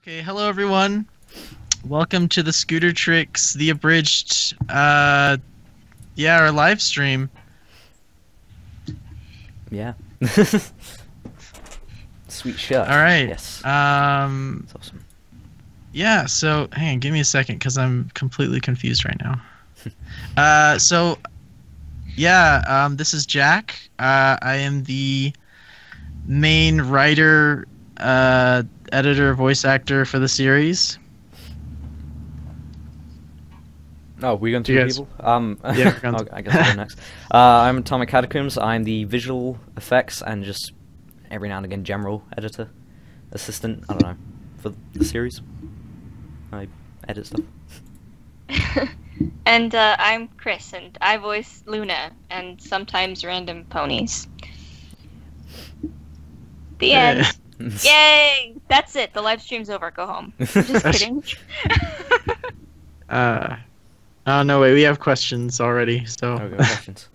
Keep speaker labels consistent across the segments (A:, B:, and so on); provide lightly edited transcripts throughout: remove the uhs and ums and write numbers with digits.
A: Okay, hello everyone. Welcome to the Scootertrix the Abridged, our live stream.
B: Yeah. Sweet shirt.
A: All right.
B: Yes.
A: That's
B: awesome.
A: Yeah. So, hang on, give me a second, because I'm completely confused right now. This is Jack. I am the main writer, editor, voice actor for the series.
B: Oh, we're going to do people?
A: Yeah,
B: I guess I'll go next. I'm AtomicCatacombs. I'm the visual effects and just every now and again general editor, assistant, I don't know, for the series. I edit stuff.
C: And I'm Cris, and I voice Luna, and sometimes random ponies. The end. Yay! That's it. The live stream's over. Go home. Just kidding.
A: Oh no, wait. We have questions already. So.
B: Okay, questions.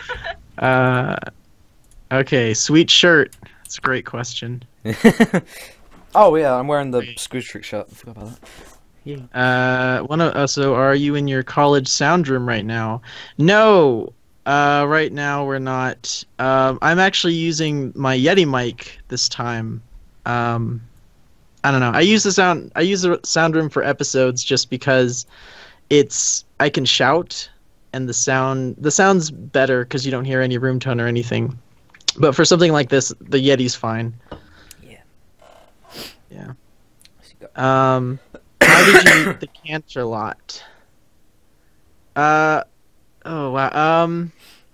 A: Okay, sweet shirt. That's a great question.
B: Oh yeah, I'm wearing the Scootertrix shirt. I forgot about that. Yeah.
A: So are you in your college sound room right now? No. Right now we're not. I'm actually using my Yeti mic this time. I don't know. I use the sound room for episodes just because I can shout and the sound's better because you don't hear any room tone or anything. But for something like this, the Yeti's fine.
B: Yeah.
A: Yeah. How did you meet the Canterlot? Oh wow.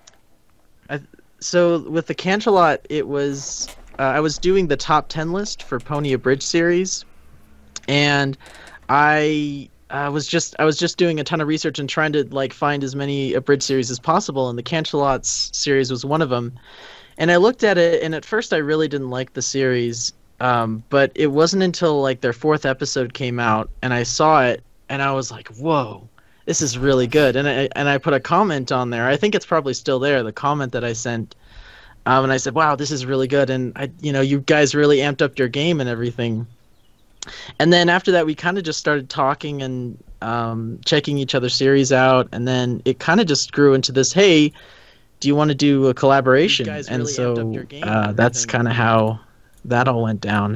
A: So with the Canterlot, it was I was doing the top 10 list for Pony Abridged series, and I was just doing a ton of research and trying to find as many Abridged series as possible, and the Canterlot's series was one of them. And I looked at it, and at first I really didn't like the series, but it wasn't until their 4th episode came out, and I saw it, and I was like, "Whoa, this is really good." And I put a comment on there. I think it's probably still there. The comment that I sent, and I said, "Wow, this is really good." And you guys really amped up your game and everything. And then after that, we kind of just started talking and checking each other's series out, and then it kind of just grew into this, "Hey, do you want to do a collaboration?" And so that's kind of how that all went down.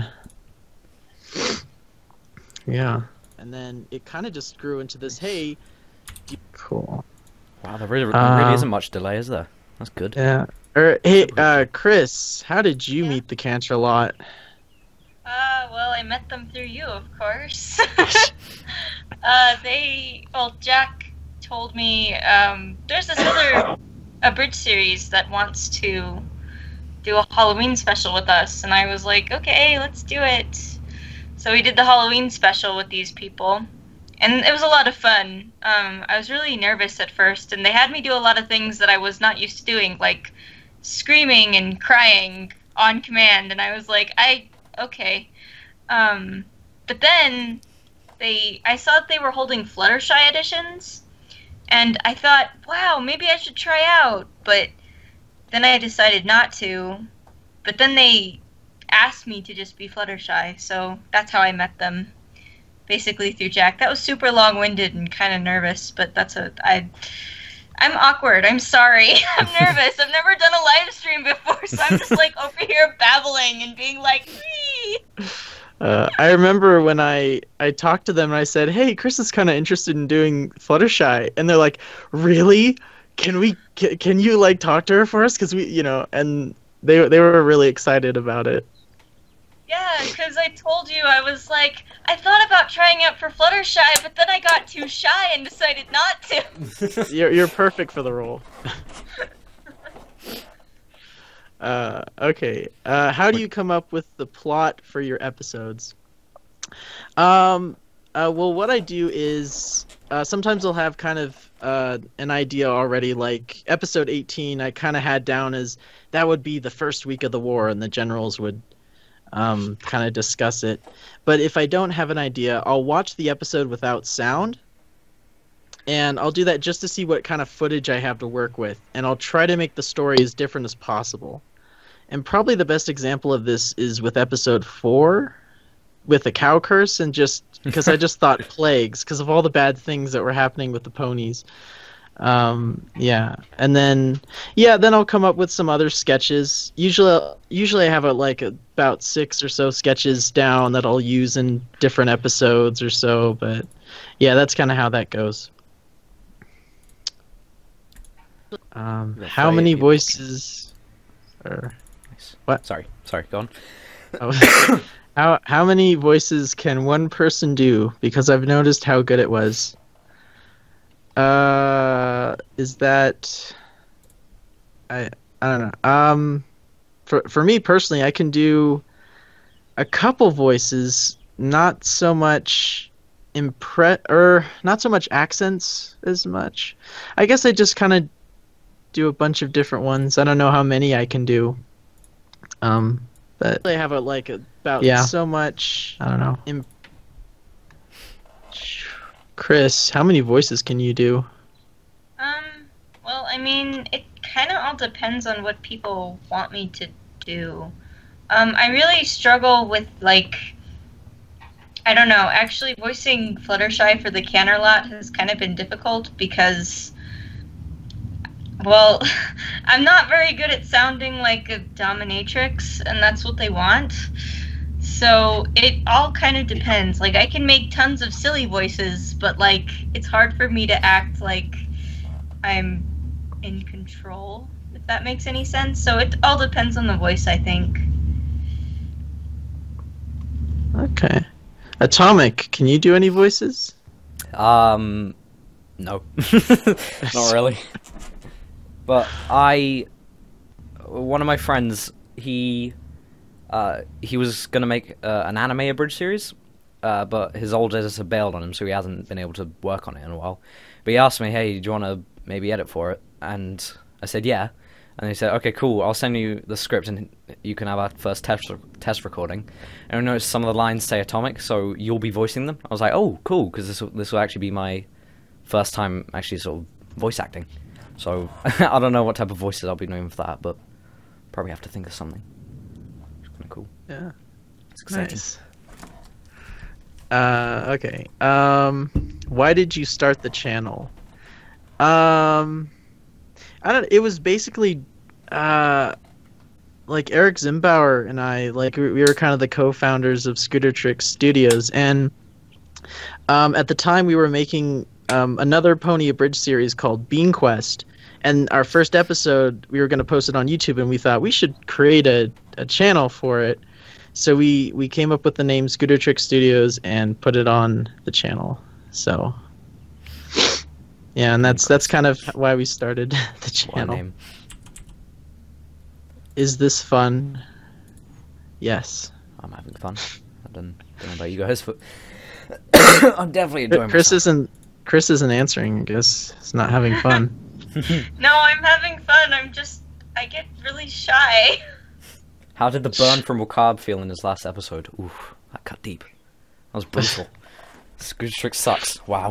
A: Yeah. And then it kind of just grew into this, "Hey, cool."
B: Wow, there really isn't much delay, is there? That's good.
A: Yeah. Cris, how did you meet the Canterlot?
C: Well, I met them through you, of course. Jack told me, there's this other Abridged series that wants to do a Halloween special with us, and I was like, okay, let's do it. So we did the Halloween special with these people, and it was a lot of fun. I was really nervous at first, and they had me do a lot of things that I was not used to doing, like screaming and crying on command, and I was like, okay. But then I saw that they were holding Fluttershy editions, and I thought, wow, maybe I should try out, but then I decided not to. But then they asked me to just be Fluttershy, so that's how I met them, basically through Jack. That was super long-winded and kind of nervous, but I'm awkward. I'm sorry. I'm nervous. I've never done a live stream before, so I'm just over here babbling and being like, "Wee."
A: I remember when I talked to them and I said, "Hey, Cris is kind of interested in doing Fluttershy," and they're like, "Really? Can you talk to her for us? Because we, and they were really excited about it."
C: Yeah, because I told you, I was like, I thought about trying out for Fluttershy, but then I got too shy and decided not to.
A: You're perfect for the role. Okay. How do you come up with the plot for your episodes? Well, what I do is sometimes I'll have kind of an idea already. Like episode 18, I kind of had down as that would be the first week of the war, and the generals would kind of discuss it. But if I don't have an idea, I'll watch the episode without sound, and I'll do that just to see what kind of footage I have to work with, and I'll try to make the story as different as possible. And probably the best example of this is with episode 4, with a cow curse, and just because I just thought plagues because of all the bad things that were happening with the ponies. Yeah, and then I'll come up with some other sketches. Usually I have about 6 or so sketches down that I'll use in different episodes or so. But yeah, that's kind of how that goes. How many voices? Or what?
B: Sorry, go on.
A: Oh. How many voices can one person do? Because I've noticed how good it was. Is that I don't know. For me personally, I can do a couple voices, not so much not so much accents as much. I guess I just kind of do a bunch of different ones. I don't know how many I can do. But I have about so much. I don't know. Cris, how many voices can you do?
C: Well, I mean, it kind of all depends on what people want me to do. I really struggle with, I don't know, actually voicing Fluttershy for the Canterlot has kind of been difficult because, well, I'm not very good at sounding like a dominatrix, and that's what they want. So it all kind of depends. I can make tons of silly voices, but, it's hard for me to act like I'm in control, if that makes any sense. So it all depends on the voice, I think.
A: Okay. Atomic, can you do any voices?
B: No. Not really. But one of my friends, he was gonna make an anime abridged series, but his old editor bailed on him, so he hasn't been able to work on it in a while. But he asked me, hey, do you want to maybe edit for it? And I said, yeah. And he said, okay, cool, I'll send you the script and you can have our first test recording. And I noticed some of the lines say Atomic, so you'll be voicing them. I was like, oh, cool, because this will actually be my first time actually sort of voice acting. So I don't know what type of voices I'll be doing for that, but probably have to think of something. It's kind of cool.
A: Yeah.
B: It's exciting.
A: Nice. Okay. Why did you start the channel? It was basically Eric Zimbauer and I, we were kind of the co-founders of Scootertrix Studios, and at the time we were making another Pony Abridged series called Bean Quest, and our first episode we were going to post it on YouTube, and we thought we should create a channel for it. So we came up with the name Scootertrix Studios and put it on the channel. So yeah, and that's kind of why we started the channel.
B: Name.
A: Is this fun? Yes.
B: I'm having fun. I don't know about you guys, but I'm definitely enjoying myself.
A: Cris isn't answering. I guess he's not having fun.
C: No, I'm having fun. I get really shy.
B: How did the burn from Wakab feel in his last episode? Oof, that cut deep. That was brutal. Scootertrix sucks. Wow.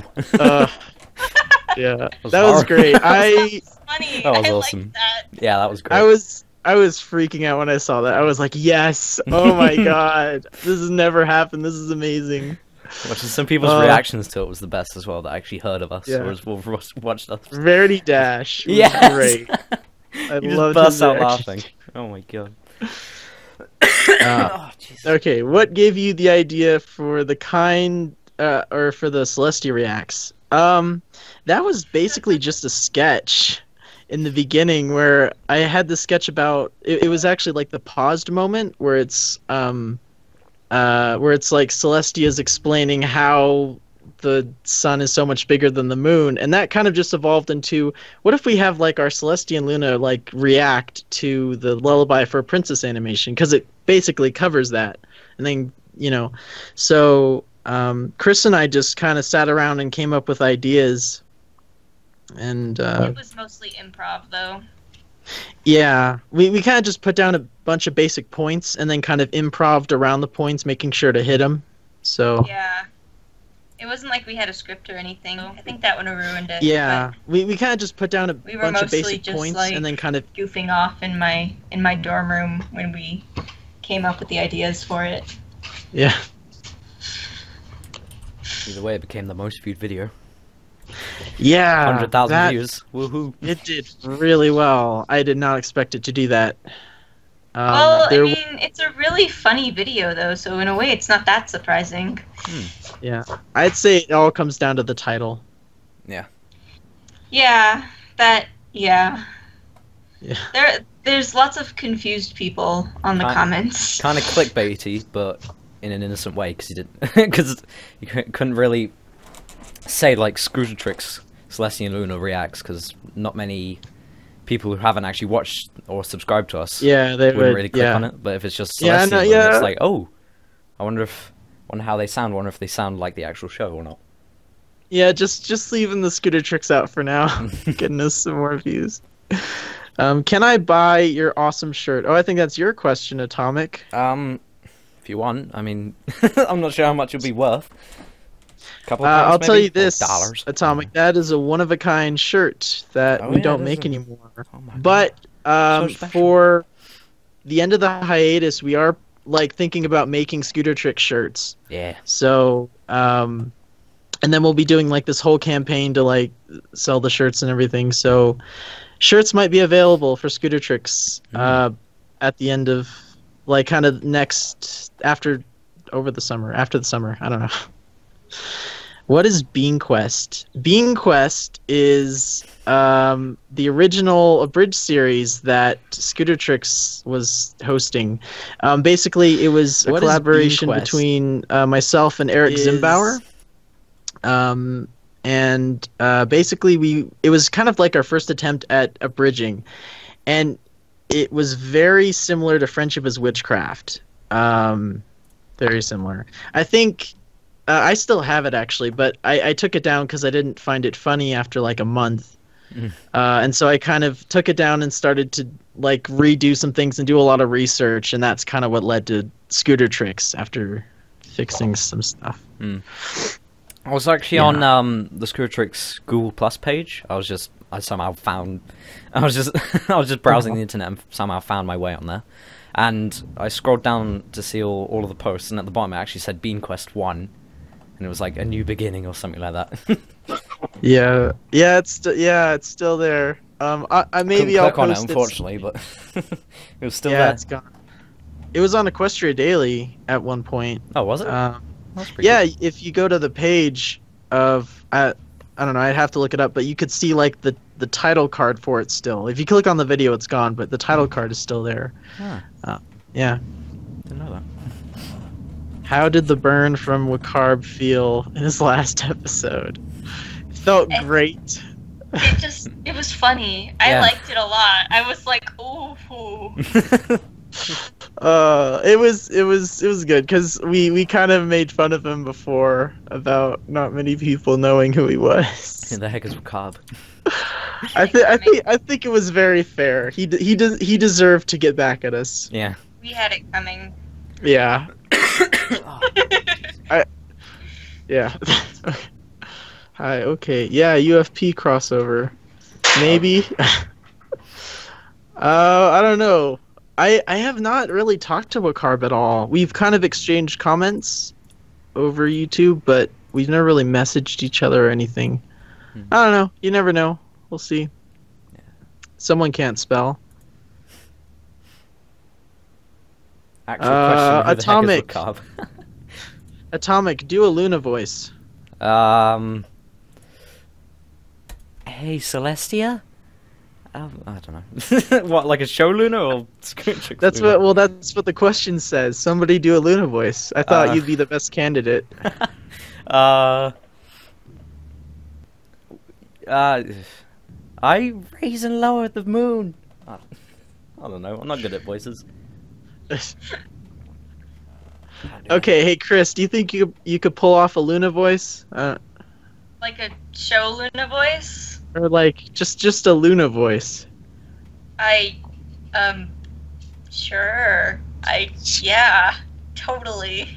B: Yeah, that was great.
C: Funny.
B: That was
C: I
B: awesome.
C: liked that.
B: Yeah, that was great.
A: I was freaking out when I saw that. I was like, yes! Oh my god, this has never happened. This is amazing.
B: Watching some people's reactions to it was the best as well. That actually heard of us or watched us.
A: Verity Dash was great. I
B: loved burst out laughing. Oh my god.
A: Okay, what gave you the idea for the or for the Celestia Reacts? That was basically just a sketch in the beginning where I had the sketch about it was actually the paused moment where it's Celestia's explaining how the sun is so much bigger than the moon, and that kind of just evolved into what if we have our Celestia and Luna react to the Lullaby for a Princess animation, because it basically covers that. And then so Cris and I just kind of sat around and came up with ideas, and
C: it was mostly improv though.
A: Yeah, we kind of just put down a bunch of basic points and then kind of improved around the points, making sure to hit them. So
C: yeah, it wasn't like we had a script or anything. I think that would have ruined it.
A: Yeah, we kind of just put down a bunch of basic points and then kind of
C: goofing off in my dorm room when we came up with the ideas for it.
A: Yeah.
B: Either way, it became the most viewed video.
A: Yeah,
B: 100,000
A: that-
B: views. Woohoo!
A: It did really well. I did not expect it to do that.
C: Well, I
A: there-
C: mean, it's a really funny video, though, so in a way, it's not that surprising.
A: yeah, I'd say it all comes down to the title.
B: Yeah.
C: Yeah, yeah.
A: Yeah.
C: There's lots of confused people on the comments.
B: Kind of clickbaity, but in an innocent way, because you didn't, because you couldn't really say like Scootertrix Celestia and Luna reacts, because not many people who haven't actually watched or subscribed to us,
A: Yeah, they
B: wouldn't
A: would
B: really click
A: yeah.
B: on it. But if it's just
A: Yeah,
B: Celestia,
A: no,
B: and Luna,
A: yeah.
B: it's like, oh, I wonder how they sound. Wonder if they sound like the actual show or not.
A: Yeah, just leaving the Scootertrix out for now. Getting us some more views. Can I buy your awesome shirt? Oh, I think that's your question, Atomic.
B: If you want, I mean, I'm not sure how much it'll be worth. Couple of
A: I'll
B: pounds,
A: tell
B: maybe?
A: you this,
B: Or dollars.
A: Atomic. That is a one-of-a-kind shirt that
B: Oh,
A: we
B: yeah,
A: don't
B: it is
A: make
B: a-
A: anymore.
B: Oh my God.
A: But
B: So special.
A: for the end of the hiatus, we are like thinking about making Scootertrix shirts.
B: Yeah.
A: So, and then we'll be doing like this whole campaign to like sell the shirts and everything. So, shirts might be available for Scootertrix at the end of like kind of after the summer. I don't know. What is Bean Quest? Bean Quest is the original Abridged series that Scootertrix was hosting. Basically, it was a collaboration between myself and Eric Zimbauer. And basically, it was kind of like our first attempt at abridging. And it was very similar to Friendship is Witchcraft. Very similar. I think... I still have it actually, but I took it down because I didn't find it funny after like a month, and so I kind of took it down and started to like redo some things and do a lot of research, and that's kind of what led to Scootertrix after fixing some stuff.
B: I was actually on the Scootertrix Google Plus page. I was just browsing the internet and somehow found my way on there, and I scrolled down to see all of the posts, and at the bottom it actually said Bean Quest 1. And it was like a new beginning or something like that.
A: yeah, it's still there. Maybe I'll
B: click on it,
A: post
B: unfortunately, but it was still
A: yeah,
B: there.
A: it's gone. It was on Equestria Daily at one point.
B: Oh, was it? That's pretty
A: Yeah,
B: good.
A: if you go to the page of I don't know, I'd have to look it up, but you could see like the title card for it still. If you click on the video, it's gone, but the title card is still there. Yeah.
B: Didn't know that.
A: How did the burn from Wakarb feel in his last episode? It felt great.
C: It was funny. I
B: Yeah.
C: liked it a lot. I was like, ooh.
A: It was good because we kind of made fun of him before about not many people knowing who he was.
B: Who the heck is Wakarb?
A: I think it was very fair. He deserved to get back at us.
B: Yeah.
C: We had it coming.
A: Yeah. Yeah. Hi. Okay. Yeah. UFP crossover. Maybe. I don't know. I have not really talked to Wakarb at all. We've kind of exchanged comments over YouTube, but we've never really messaged each other or anything. I don't know. You never know. We'll see. Someone can't spell.
B: Actual question, who
A: Atomic.
B: the heck is Wakarb?
A: Atomic, do a Luna voice.
B: Hey, Celestia? I don't know. What, like a show Luna or Scootertrix
A: That's
B: Luna?
A: that's what the question says. Somebody do a Luna voice. I thought you'd be the best candidate.
B: I raise and lower the moon. I don't know. I'm not good at voices.
A: Okay, hey Cris, do you think you could pull off a Luna voice?
C: Like a show Luna voice?
A: Or like just a Luna voice?
C: Sure. Yeah, totally.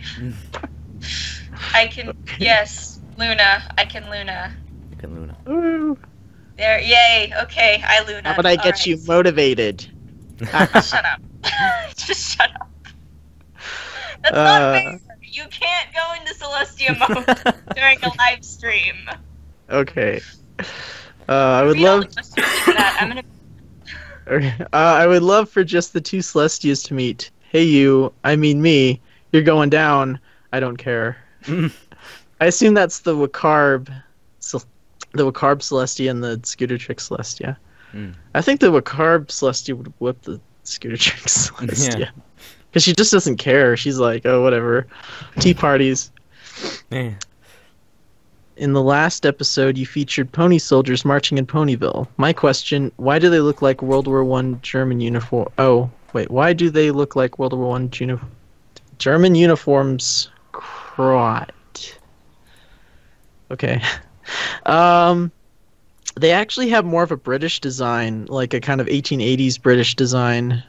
C: I can, yes, Luna. I can Luna.
B: You can Luna.
A: Ooh.
C: There, yay, okay, I Luna.
A: How about I get you motivated?
C: Shut up. Just shut up. That's not fair. You can't go into Celestia mode during a live stream.
A: Okay. I would love.
C: I'm gonna.
A: I would love for just the two Celestias to meet. Hey, you. I mean me. You're going down. I don't care. I assume that's the Wakarb Celestia and the Scootertrix Celestia. I think the Wakarb Celestia would whip the Scootertrix Celestia. Because she just doesn't care. She's like, oh, whatever. Tea parties.
B: Yeah.
A: In the last episode, you featured pony soldiers marching in Ponyville. My question, why do they look like World War I German uniform? Oh, wait, why do they look like World War I German uniforms? Crot. Okay. They actually have more of a British design, like a kind of 1880s British design.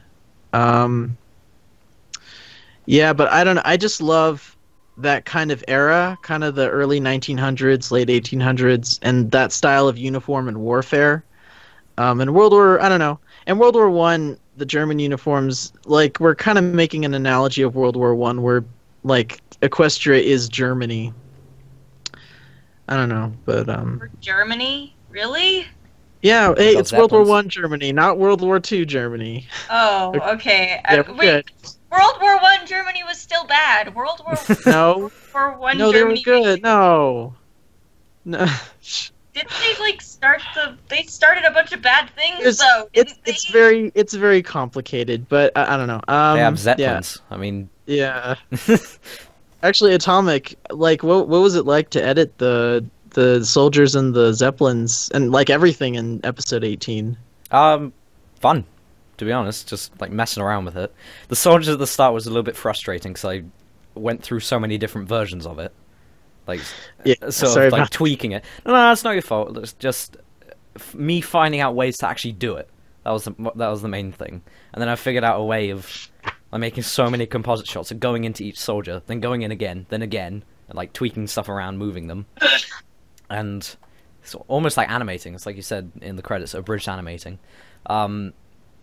A: Yeah, but I don't know. I just love that kind of era, kind of the early 1900s, late 1800s, and that style of uniform and warfare. And World War, I don't know. And World War One, the German uniforms, like, we're kind of making an analogy of World War One, where, like, Equestria is Germany. I don't know, but
C: For Germany, really?
A: Yeah, hey, it's World War
B: Zeppelins.
A: One Germany, not World War Two Germany.
C: Oh, okay.
A: Yeah, we're
C: Wait,
A: good.
C: World War One Germany was still bad. World War
A: No,
C: One
A: no, they were
C: Germany.
A: good. No.
C: Didn't they like start the? They started a bunch of bad things
A: It's-
C: though. Didn't
A: It's very complicated, but I don't know.
B: They have
A: Yeah,
B: Zeppelins. I mean,
A: yeah. Actually, Atomic, like, what was it like to edit the soldiers and the Zeppelins and like everything in episode 18?
B: fun, to be honest. Just like messing around with it. The soldiers at the start was a little bit frustrating because I went through so many different versions of it, like
A: Yeah,
B: sort
A: sorry
B: of like
A: about-
B: tweaking it. No, that's not your fault. It's just me finding out ways to actually do it. That was the main thing. And then I figured out a way of making so many composite shots of going into each soldier, then going in again, then again, and like tweaking stuff around, moving them. And it's almost like animating. It's like you said in the credits, abridged animating. But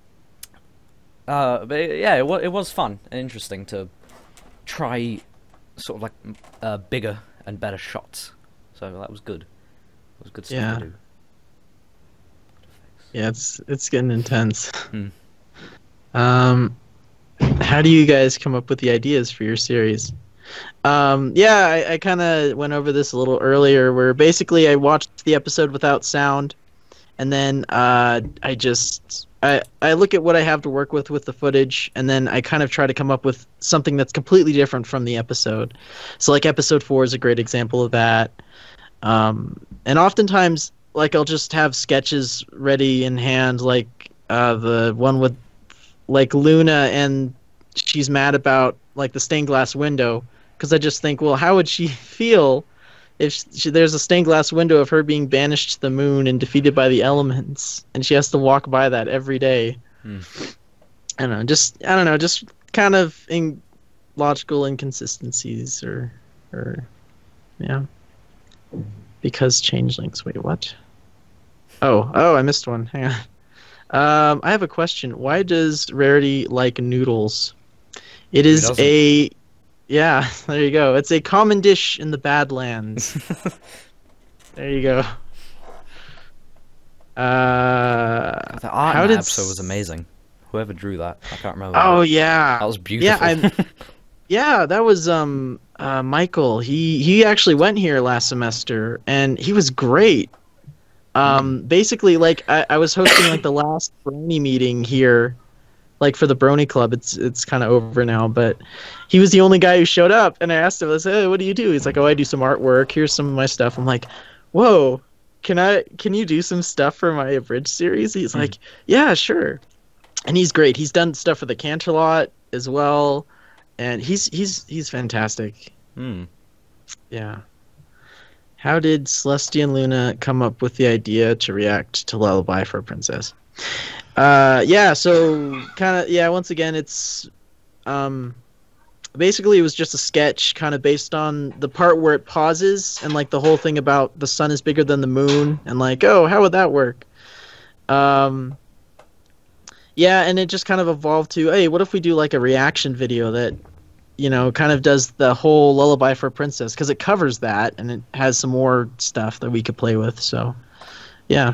B: yeah, it was fun and interesting to try sort of like bigger and better shots. So that was good. It was good stuff
A: Yeah.
B: to do.
A: Yeah, it's getting intense. How do you guys come up with the ideas for your series? Yeah, I kind of went over this a little earlier, where basically I watched the episode without sound, and then I look at what I have to work with the footage, and then I kind of try to come up with something that's completely different from the episode. So like episode 4 is a great example of that. And oftentimes, like, I'll just have sketches ready in hand, like the one with like Luna, and she's mad about like the stained glass window, because I just think, well, how would she feel if there's a stained glass window of her being banished to the moon and defeated by the elements, and she has to walk by that every day? I don't know, just kind of logical inconsistencies, or yeah. Because changelings. Wait, what? Oh, I missed one. Hang on. I have a question. Why does Rarity like noodles? It is
B: doesn't?
A: Yeah, there you go. It's a common dish in the Badlands. There you go.
B: The art
A: how
B: in
A: did
B: that episode was amazing. Whoever drew that, I can't remember.
A: Oh yeah,
B: That was beautiful.
A: Yeah, that was Michael. He actually went here last semester, and he was great. Basically, like, I was hosting like the last Brony meeting here, like for the Brony Club. It's kind of over now, but he was the only guy who showed up, and I asked him, I said, hey, what do you do? He's like, oh, I do some artwork. Here's some of my stuff. I'm like, whoa, can you do some stuff for my Abridged series? He's like, yeah, sure. And he's great. He's done stuff for the Canterlot as well, and he's fantastic. Yeah. How did Celestia and Luna come up with the idea to react to Lullaby for a Princess? Yeah, so once again, it's basically it was just a sketch kind of based on the part where it pauses, and like the whole thing about the sun is bigger than the moon, and like, oh, how would that work? Yeah, and it just kind of evolved to, hey, what if we do like a reaction video that you know, kind of does the whole Lullaby for a Princess, because it covers that, and it has some more stuff that we could play with, so, yeah.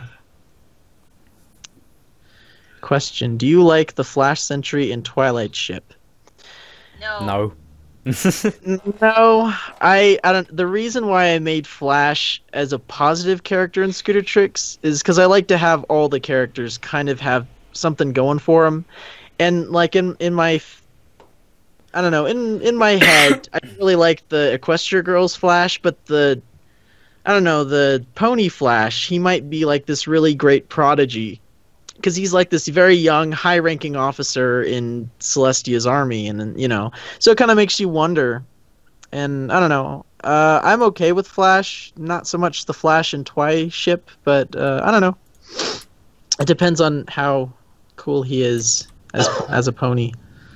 A: Question, do you like the Flash Sentry and Twilight ship?
C: No.
B: No.
A: No, I don't. The reason why I made Flash as a positive character in Scootertrix is because I like to have all the characters kind of have something going for them, and like in my, I don't know, in my head, I really like the Equestria Girls Flash, but I don't know, the Pony Flash, he might be like this really great prodigy, because he's like this very young, high-ranking officer in Celestia's army, and then, you know, so it kind of makes you wonder. And I don't know, I'm okay with Flash, not so much the Flash and Twi ship, but I don't know. It depends on how cool he is as a pony.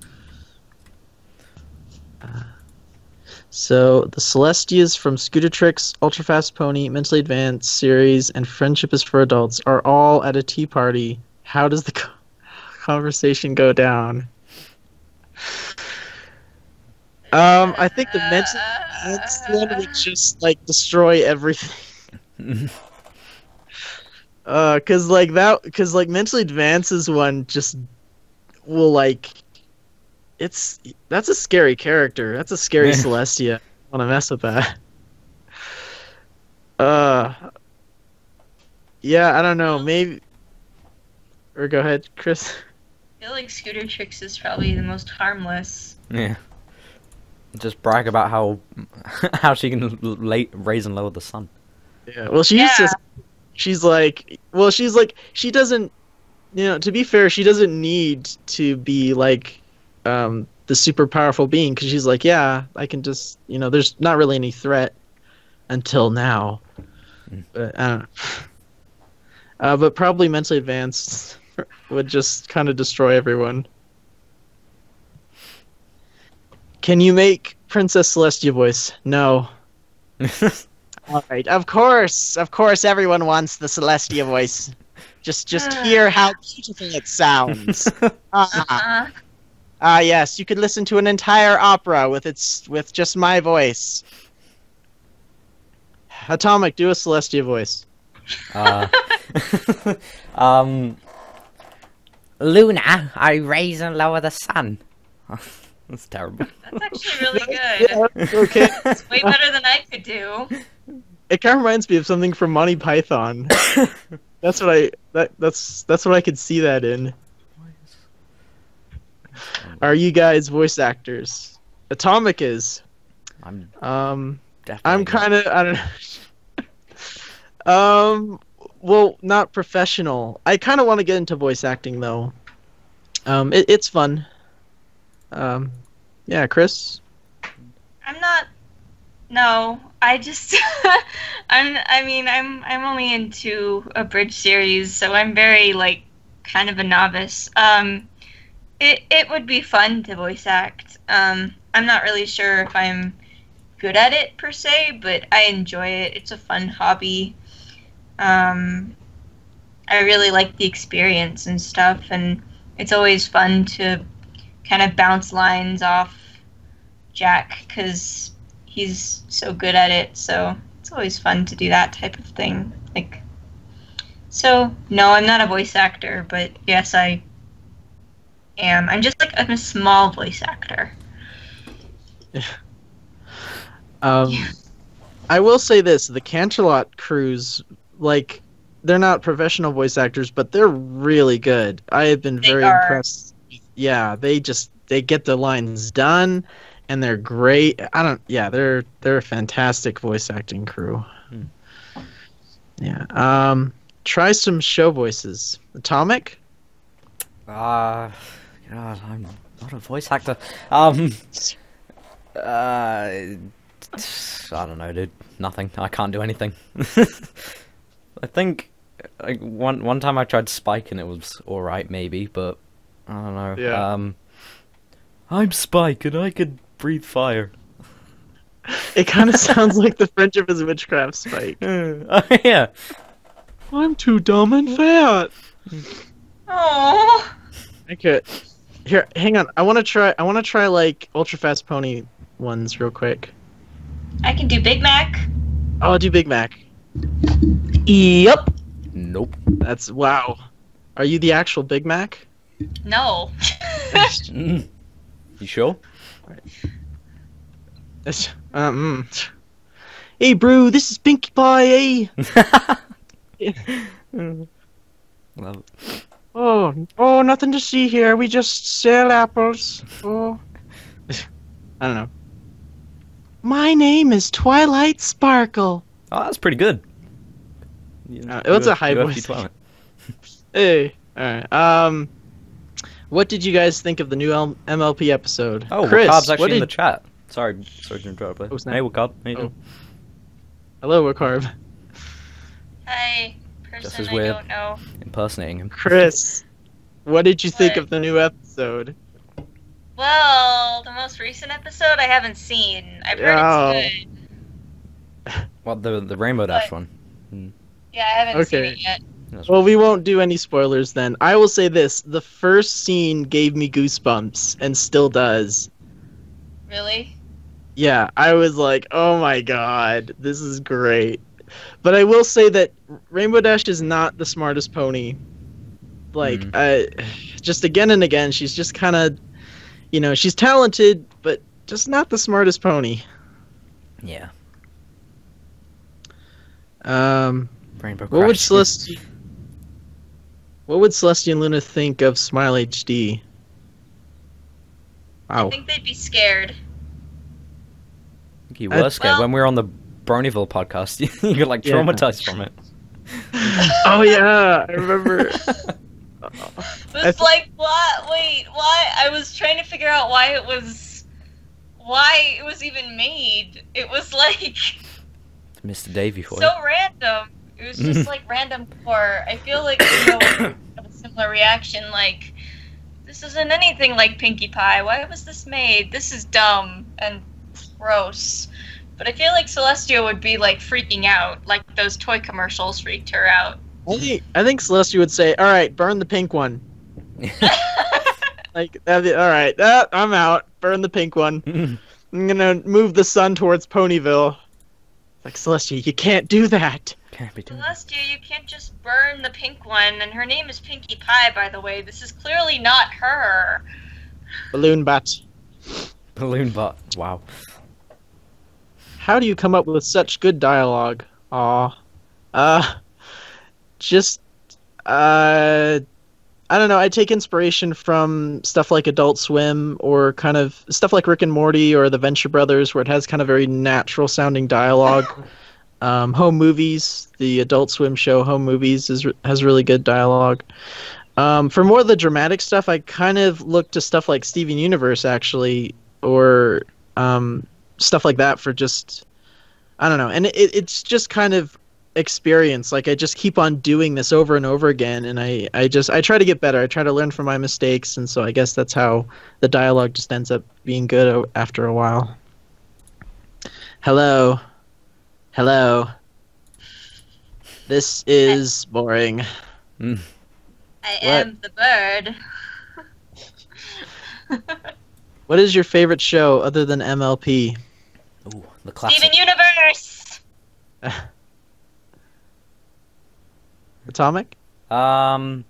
A: So the Celestias from Scootertrix, Ultra Fast Pony, Mentally Advanced series, and Friendship is for Adults are all at a tea party. How does the conversation go down? I think the Mentally Advanced one would just like destroy everything. Cause like Mentally Advance's one just will like. That's a scary character. That's a scary Celestia. I want to mess with that. Yeah, I don't know. Maybe. Or go ahead, Chris.
C: I feel like Scootertrix is probably the most harmless.
B: Yeah. Just brag about how she can raise and lower the sun.
A: Yeah. Well, she doesn't. You know, to be fair, she doesn't need to be like. The super powerful being, because she's like, yeah, I can just, you know, there's not really any threat until now. But I don't know. But probably Mentally Advanced would just kind of destroy everyone. Can you make Princess Celestia voice? No. All right, of course, everyone wants the Celestia voice. Just hear how beautiful it sounds. Yes, you could listen to an entire opera with just my voice. Atomic, do a Celestia voice.
B: Luna, I raise and lower the sun. That's terrible.
C: That's actually really good.
A: Yeah, okay.
C: It's way better than I could do.
A: It kind of reminds me of something from Monty Python. That's what I could see that in. Are you guys voice actors? Atomic is. I'm kind of, I don't know. Well, not professional. I kind of want to get into voice acting though. It's fun. Yeah, Chris.
C: I'm not. No, I just. I'm only into Abridged series, so I'm very like kind of a novice. It would be fun to voice act. I'm not really sure if I'm good at it per se, but I enjoy it. It's a fun hobby. I really like the experience and stuff, and it's always fun to kind of bounce lines off Jack because he's so good at it. So it's always fun to do that type of thing. Like, so no, I'm not a voice actor, but yes, I am. I'm a small voice actor.
A: Yeah. I will say this: the Canterlot crews, like, they're not professional voice actors, but they're really good. I have been very impressed. Yeah, they get the lines done, and they're great. They're a fantastic voice acting crew. Yeah. Try some show voices. Atomic?
B: God, I'm not a voice actor. I don't know, dude. Nothing. I can't do anything. I think like one time I tried Spike and it was alright, maybe, but I don't know.
A: Yeah.
B: I'm Spike and I can breathe fire.
A: It kind of sounds like the Friendship is Witchcraft Spike.
B: Yeah. I'm too dumb and fat.
C: Oh.
A: Okay. Here, hang on. I want to try like ultra fast pony ones real quick.
C: I can do Big Mac.
A: Oh, I'll do Big Mac.
D: Yep.
B: Nope.
A: That's wow. Are you the actual Big Mac?
C: No.
B: You sure?
A: That's, Hey, bro, this is Pinkie Pie. Eh?
B: Love it.
A: Oh, nothing to see here. We just sell apples. Oh, I don't know. My name is Twilight Sparkle.
B: Oh, that's pretty good.
A: It was a high voice. Hey, all right. What did you guys think of the new MLP episode?
B: Oh,
A: Cris,
B: Wakab's actually
A: what
B: in the chat. Sorry to interrupt. But...
A: Oh, snap.
B: Hey, Wakab. How you doing?
A: Hello, Wakarb.
C: Hi,
B: Just
C: person
B: as
C: I
B: weird.
C: don't know.
B: Impersonating him.
A: Cris, what did you think
C: What?
A: of the new episode?
C: Well, the most recent episode I haven't seen. I've heard
A: Oh.
C: it's good.
B: What, the Rainbow Dash
C: What?
B: one?
C: Yeah, I haven't seen
A: Okay.
C: it yet.
B: That's
A: Well, we won't do any spoilers then. I will say this: the first scene gave me goosebumps, and still does.
C: Really?
A: Yeah, I was like, "Oh my god, this is great." But I will say that Rainbow Dash is not the smartest pony. Like, just again and again, she's just kind of, she's talented, but just not the smartest pony.
B: Yeah. Rainbow
A: What would
B: Crash.
A: What would Celestia and Luna think of Smile HD?
C: I
A: Wow.
C: think they'd be scared.
B: You were scared
C: Well-
B: when we were on the Bronyville podcast. You got like
A: Yeah.
B: traumatized from it.
A: Oh yeah, I remember.
C: It was like, what? Wait, why? I was trying to figure out why it was even made. It was like
B: Mr. Davy for
C: so random. It was just like random core. I feel like would have a similar reaction. Like, this isn't anything like Pinkie Pie. Why was this made? This is dumb and gross. But I feel like Celestia would be like freaking out, like those toy commercials freaked her out.
A: I think Celestia would say, "All right, burn the pink one." Like, that'd be, all right, I'm out. Burn the pink one. I'm gonna move the sun towards Ponyville. Like, Celestia, you can't do that.
B: Can't be doing
C: Celestia, you can't just burn the pink one, and her name is Pinkie Pie, by the way. This is clearly not her.
A: Balloon butt.
B: Balloon butt. Wow.
A: How do you come up with such good dialogue? Aw. I don't know, I take inspiration from stuff like Adult Swim or kind of stuff like Rick and Morty or the Venture Brothers, where it has kind of very natural sounding dialogue. Home Movies, the Adult Swim show Home Movies has really good dialogue. For more of the dramatic stuff, I kind of look to stuff like Steven Universe, actually, or stuff like that for just, I don't know. And it's just kind of experience. Like, I just keep on doing this over and over again, and I try to get better. I try to learn from my mistakes, and so I guess that's how the dialogue just ends up being good after a while. Hello. This is boring.
C: I am the bird.
A: What is your favorite show other than MLP?
B: Ooh, the classic.
C: Steven Universe!
A: Atomic?
B: I'd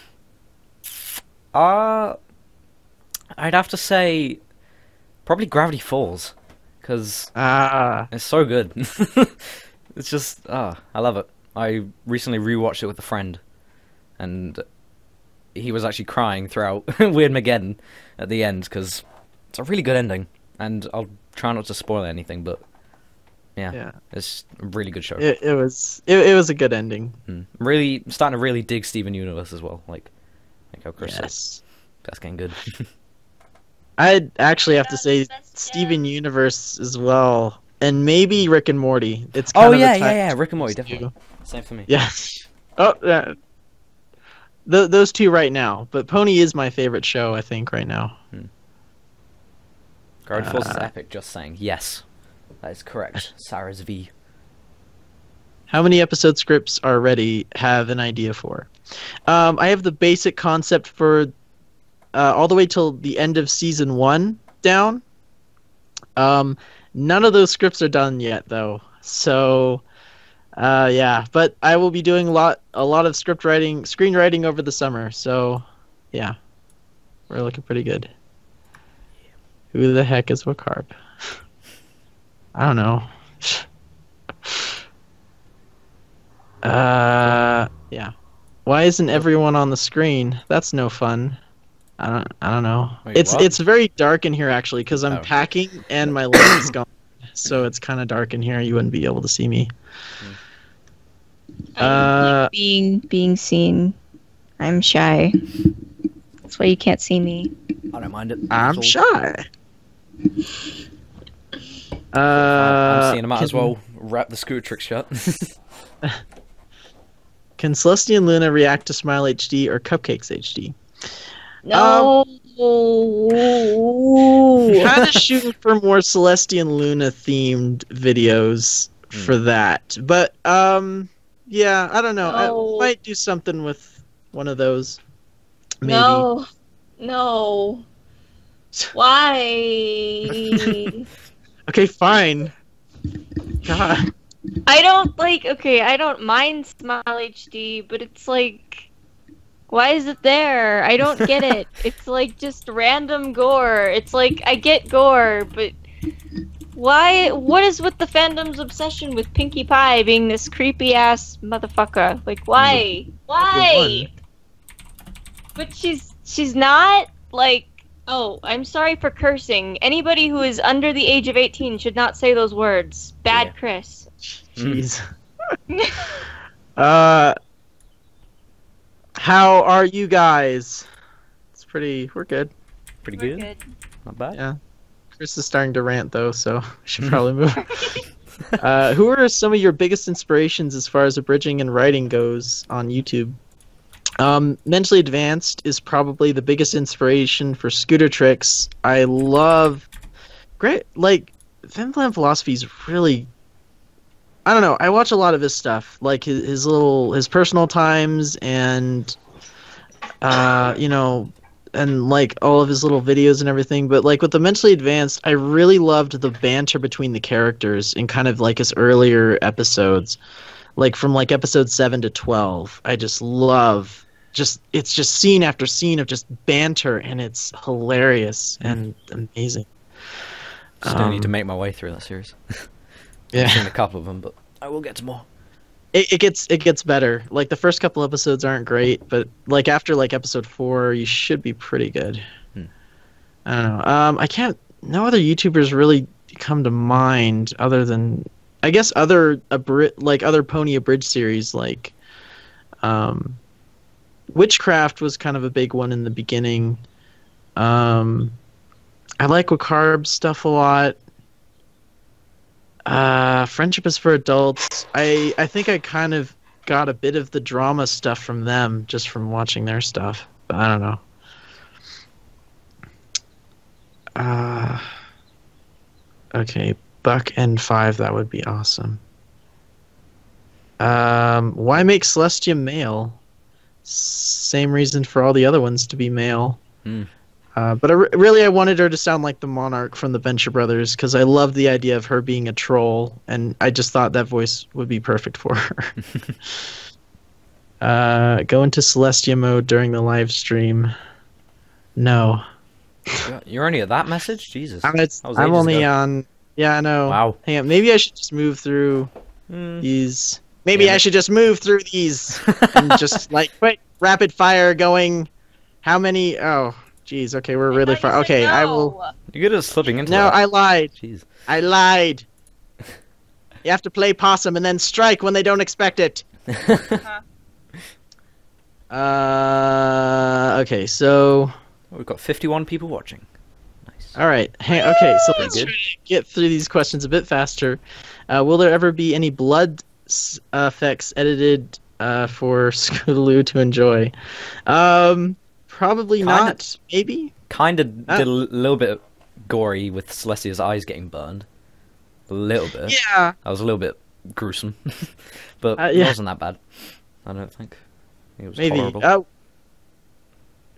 B: have to say probably Gravity Falls, because it's so good. It's just, I love it. I recently rewatched it with a friend, and he was actually crying throughout Weirdmageddon at the end, because it's a really good ending, and I'll try not to spoil anything, but yeah. It's a really good show.
A: It was a good ending.
B: I'm really starting to really dig Steven Universe as well, like how Cris said.
A: Yes.
B: That's getting good.
A: I'd actually have to say Steven Universe as well, and maybe Rick and Morty. It's kind of
B: yeah, Rick and Morty, definitely. Same for me.
A: Yeah. Oh, those two right now, but Pony is my favorite show, I think, right now.
B: Gravity Falls is epic, just saying. Yes, that is correct. Sarah's V.
A: How many episode scripts already have an idea for? I have the basic concept for all the way till the end of season 1 down. None of those scripts are done yet, though. So, yeah. But I will be doing a lot of screenwriting over the summer. So, yeah, we're looking pretty good. Who the heck is Wakarb? I don't know. Yeah. Why isn't everyone on the screen? That's no fun. I don't know.
B: Wait,
A: It's very dark in here actually because I'm
B: Oh.
A: packing and my light is gone, so it's kind of dark in here. You wouldn't be able to see me.
D: I don't like being seen. I'm shy. That's why you can't see me.
B: I don't mind it.
A: I'm
B: It's all-
A: shy.
B: I'm seeing him out as
A: can-
B: well. Wrap the Scootertrix shut.
A: Can Celestia and Luna react to Smile HD or Cupcakes HD?
D: No.
A: Kind of shooting for more Celestia and Luna themed videos for that, but yeah, I don't know.
D: No.
A: I might do something with one of those. Maybe.
D: No. No. Why?
A: Okay, fine. God.
D: I don't I don't mind Smile HD, but it's like, why is it there? I don't get it. It's like just random gore. It's like, I get gore, but why? What is with the fandom's obsession with Pinkie Pie being this creepy ass motherfucker? Like, why? Why? But she's not like. Oh, I'm sorry for cursing. Anybody who is under the age of 18 should not say those words. Bad
B: Yeah.
D: Cris.
A: Jeez. How are you guys? We're good.
B: Pretty
D: We're
B: good. Not bad.
A: Yeah. Chris is starting to rant though, so I should probably move. Who are some of your biggest inspirations as far as abridging and writing goes on YouTube? Mentally Advanced is probably the biggest inspiration for Scootertrix. I love Finland Philosophy is really, I don't know, I watch a lot of his stuff, like his personal times and and like all of his little videos and everything, but like with the Mentally Advanced, I really loved the banter between the characters in kind of like his earlier episodes. Like from like episode 7 to 12. I just love it's just scene after scene of just banter, and it's hilarious and amazing.
B: Still need to make my way through that series.
A: Yeah.
B: I've seen a couple of them, but I will get to more.
A: It gets better. Like the first couple episodes aren't great, but like after like episode 4, you should be pretty good. I don't know. No other YouTubers really come to mind other than, I guess, other Pony Abridged series like Witchcraft was kind of a big one in the beginning. I like Wakarb's stuff a lot. Friendship is for Adults. I think I kind of got a bit of the drama stuff from them just from watching their stuff. But I don't know. Okay, Buck N5, that would be awesome. Why make Celestia male? Same reason for all the other ones to be male. But I wanted her to sound like the Monarch from the Venture Brothers because I loved the idea of her being a troll, and I just thought that voice would be perfect for her. Go into Celestia mode during the live stream. No.
B: You're only at that message? Jesus.
A: I'm
B: That was
A: I'm
B: ages
A: only
B: ago.
A: on... Yeah, I know.
B: Wow.
A: Hang on, maybe I should just move through these... Maybe
B: Damn
A: I
B: it.
A: should just move through these and just like quick rapid fire going. How many? Oh, geez. Okay, we're really far. Okay, I will.
B: You're good at slipping into
A: No,
B: that.
A: I lied.
B: Jeez.
A: I lied. You have to play possum and then strike when they don't expect it. Okay, so.
B: We've got 51 people watching. Nice.
A: All right. Okay, so let's
B: good.
A: try to get through these questions a bit faster. Will there ever be any blood effects edited for Scootaloo to enjoy? Probably not. Maybe.
B: Kind of did a little bit gory with Celestia's eyes getting burned. A little bit.
A: Yeah.
B: That was a little bit gruesome. But
A: Yeah.
B: it wasn't that bad. I don't think. It was
A: Maybe.
B: horrible.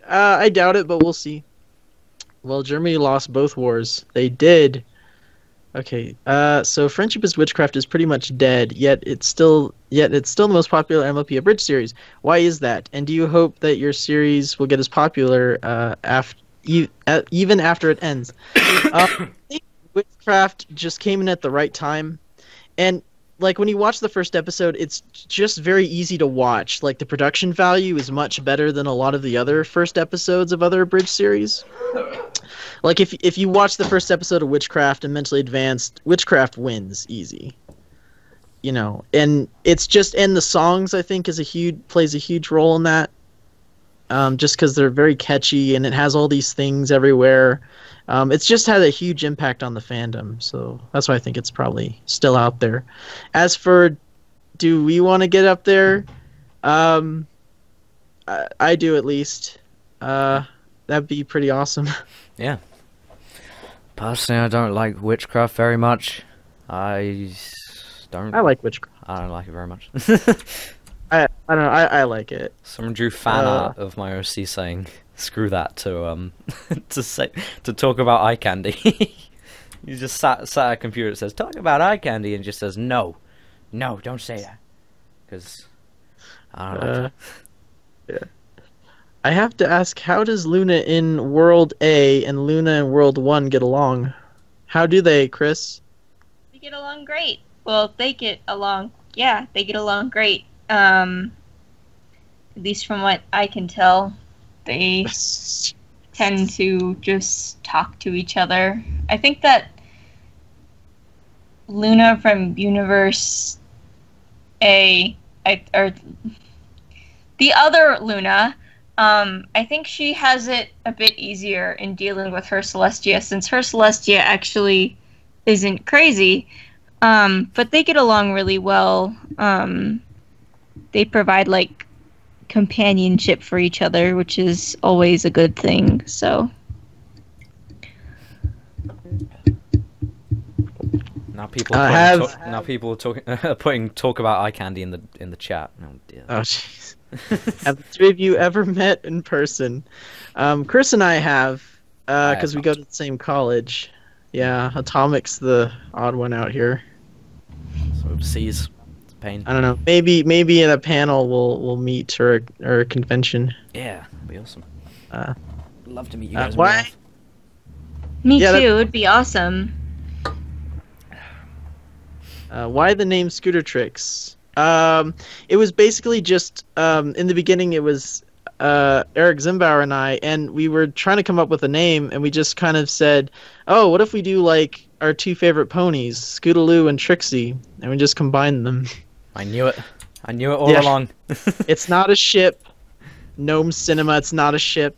A: I doubt it, but we'll see. Well, Germany lost both wars. They did. Okay. So Friendship is Witchcraft is pretty much dead, yet it's still the most popular MLP Abridged series. Why is that? And do you hope that your series will get as popular even after it ends? I think Witchcraft just came in at the right time, and like when you watch the first episode, it's just very easy to watch. Like the production value is much better than a lot of the other first episodes of other Abridged series. Like if you watch the first episode of Witchcraft and Mentally Advanced, Witchcraft wins easy. You know, and it's just, and the songs I think plays a huge role in that. Just because they're very catchy and it has all these things everywhere. It's just had a huge impact on the fandom, so that's why I think it's probably still out there. As for, do we want to get up there? I do at least. That'd be pretty awesome.
B: Yeah. Personally, I don't like Witchcraft very much. I
A: like Witchcraft.
B: I don't like it very much.
A: I don't know. I like it.
B: Someone drew fan art of my OC saying, "Screw that," to talk about eye candy. He just sat at a computer that says, "Talk about eye candy," and just says, "No, don't say that," because I don't know.
A: Yeah. I have to ask, how does Luna in World A and Luna in World 1 get along? How do they, Cris?
D: They get along great. Well, they get along great. At least from what I can tell, they tend to just talk to each other. I think that Luna from Universe A, or the other Luna, I think she has it a bit easier in dealing with her Celestia, since her Celestia actually isn't crazy. But they get along really well. They provide, like, companionship for each other, which is always a good thing, so.
B: Now people are putting talk about eye candy in the chat. Oh dear.
A: Oh jeez. Have the three of you ever met in person? Cris and I have, because we go to the same college. Yeah, Atomic's the odd one out here.
B: So overseas, it's a pain.
A: I don't know. Maybe in a panel we'll meet or a convention.
B: Yeah, that'd be awesome. Love to meet you guys.
A: Why?
D: Me too. It'd be awesome.
A: Why the name Scootertrix? It was basically just in the beginning it was Eric Zimbauer and I, and we were trying to come up with a name, and we just kind of said, oh, what if we do like our two favorite ponies, Scootaloo and Trixie, and we just combined them.
B: I knew it all along.
A: It's not a ship. Gnome Cinema, it's not a ship.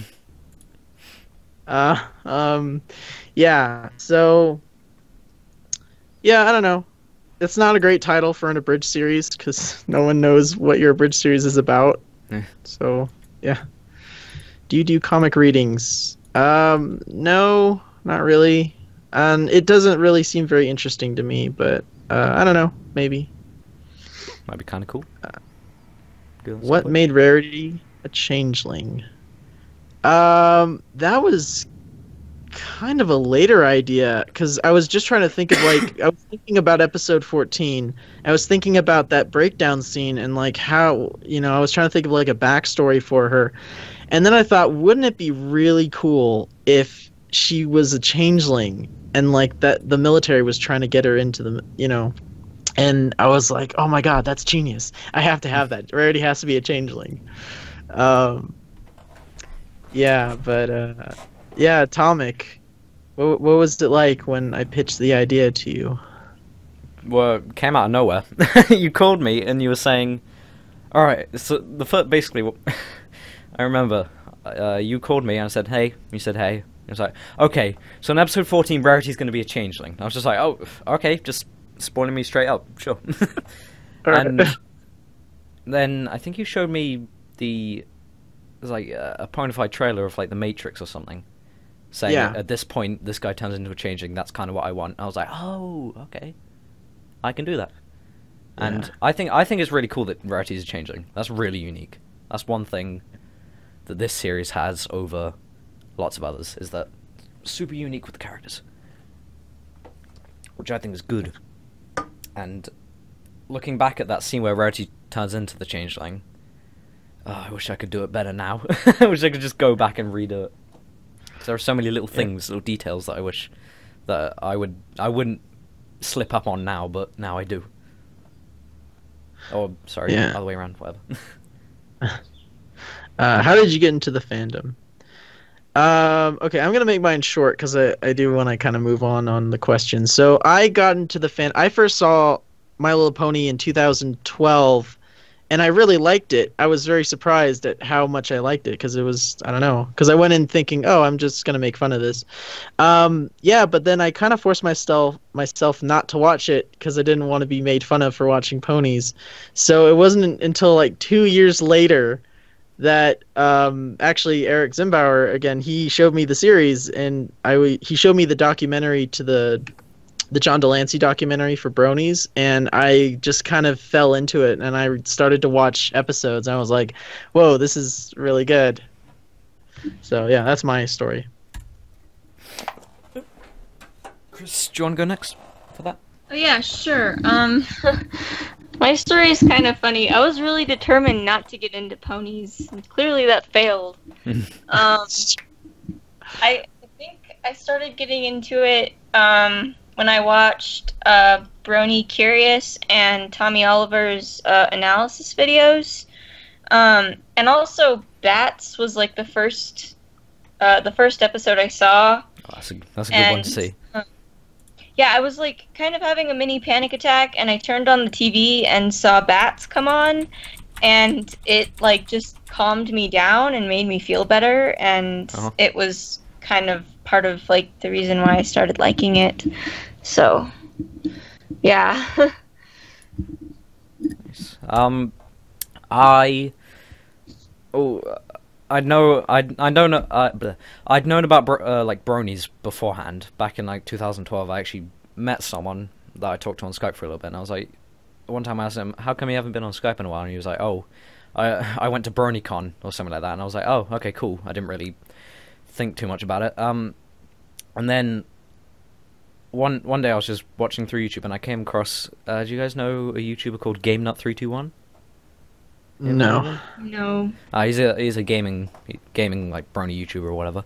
A: Yeah, so yeah, I don't know. It's not a great title for an abridged series because no one knows what your abridged series is about. So, yeah. Do you do comic readings? No, not really. And it doesn't really seem very interesting to me, but I don't know, maybe.
B: Might be kind of cool.
A: What made Rarity a changeling? That was kind of a later idea, because I was just trying to think of, like, I was thinking about episode 14. I was thinking about that breakdown scene and, like, how, I was trying to think of, like, a backstory for her. And then I thought, wouldn't it be really cool if she was a changeling and, like, that the military was trying to get her into the, and I was like, oh my god, that's genius. I have to have that. Rarity has to be a changeling. Yeah, but, yeah, Atomic. What was it like when I pitched the idea to you?
B: Well, it came out of nowhere. You called me and you were saying, all right, so the first, basically, I remember you called me and I said, hey. You said, hey. I was like, okay, so in episode 14, Rarity's going to be a changeling. I was just like, oh, okay, just spoiling me straight up, sure. And then I think you showed me it was like a ponified trailer of like The Matrix or something, saying at this point this guy turns into a changeling. That's kind of what I want. I was like, oh, okay, I can do that. And I think it's really cool that Rarity's a changeling. That's really unique. That's one thing that this series has over lots of others is that it's super unique with the characters, which I think is good. And looking back at that scene where Rarity turns into the Changeling, I wish I could do it better now. I wish I could just go back and redo it. 'Cause there are so many little things, little details that I wish that I wouldn't slip up on now, but now I do. Oh, sorry, other way around, whatever.
A: How did you get into the fandom? Okay, I'm gonna make mine short because I do want to kind of move on the questions. So I got into the fan. I first saw My Little Pony in 2012, and I really liked it. I was very surprised at how much I liked it because it was, I don't know, because I went in thinking, oh, I'm just gonna make fun of this. Yeah, but then I kind of forced myself not to watch it because I didn't want to be made fun of for watching ponies. So it wasn't until like 2 years later that actually Eric Zimbauer, again, he showed me the series, and he showed me the documentary to the John Delancey documentary for Bronies, and I just kind of fell into it, and I started to watch episodes, and I was like, whoa, this is really good. So yeah, that's my story.
B: Cris, do you want to go next for that?
D: Oh yeah, sure. My story is kind of funny. I was really determined not to get into ponies, and clearly that failed. I think I started getting into it when I watched Brony Curious and Tommy Oliver's analysis videos, and also Bats was like the first episode I saw.
B: Oh, that's a good one to see.
D: Yeah, I was like kind of having a mini panic attack, and I turned on the TV and saw Bats come on, and it like just calmed me down and made me feel better, and it was kind of part of like the reason why I started liking it. So, yeah.
B: Nice. I'd known about like bronies beforehand. Back in like 2012, I actually met someone that I talked to on Skype for a little bit, and I was like, one time I asked him, "How come you haven't been on Skype in a while?" And he was like, "Oh, I went to BronyCon or something like that." And I was like, "Oh, okay, cool." I didn't really think too much about it. And then one day I was just watching through YouTube, and I came across. Do you guys know a YouTuber called GameNut321?
A: No.
D: No.
B: He's a gaming like brony YouTuber or whatever,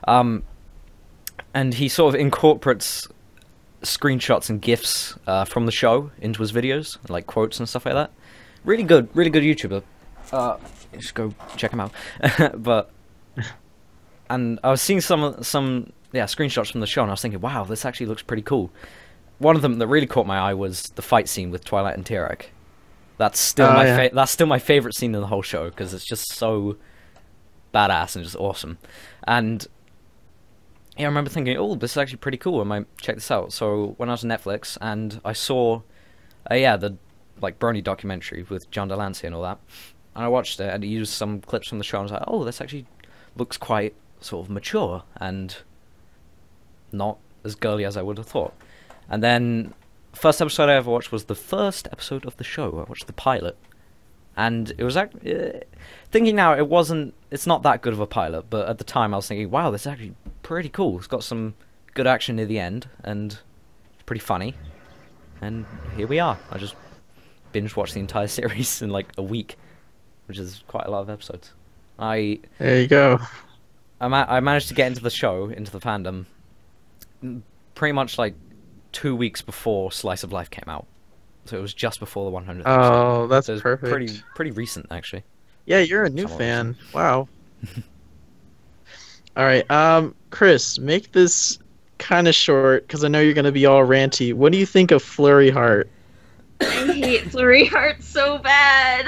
B: and he sort of incorporates screenshots and gifs from the show into his videos, like quotes and stuff like that. Really good YouTuber. Just go check him out. And I was seeing some screenshots from the show, and I was thinking, wow, this actually looks pretty cool. One of them that really caught my eye was the fight scene with Twilight and Tierek. That's still that's still my favorite scene in the whole show because it's just so badass and just awesome. And yeah, I remember thinking, oh, this is actually pretty cool. I might check this out. So when I was on Netflix and I saw, the like Brony documentary with John Delancey and all that, and I watched it and it used some clips from the show, and I was like, oh, this actually looks quite sort of mature and not as girly as I would have thought. And then first episode I ever watched was the first episode of the show. I watched the pilot, and it was thinking now it's not that good of a pilot, but at the time I was thinking, wow, this is actually pretty cool. It's got some good action near the end and it's pretty funny, and here we are. I just binge watched the entire series in like a week, which is quite a lot of episodes.
A: There you go.
B: I managed to get into the show, into the fandom, pretty much like 2 weeks before Slice of Life came out, so it was just before the 100th episode.
A: Oh, that's
B: so
A: perfect.
B: Pretty recent, actually.
A: Yeah, you're a new fan. Wow. All right, Cris, make this kind of short because I know you're gonna be all ranty. What do you think of Flurry Heart?
D: I hate Flurry Heart so bad.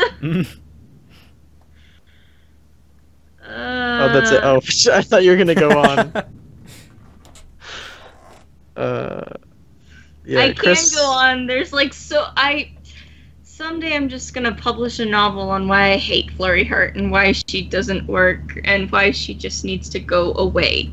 A: Oh, that's it. Oh, I thought you were gonna go on. Yeah,
D: I
A: Cris...
D: can go on. There's like someday I'm just gonna publish a novel on why I hate Flurry Heart and why she doesn't work and why she just needs to go away.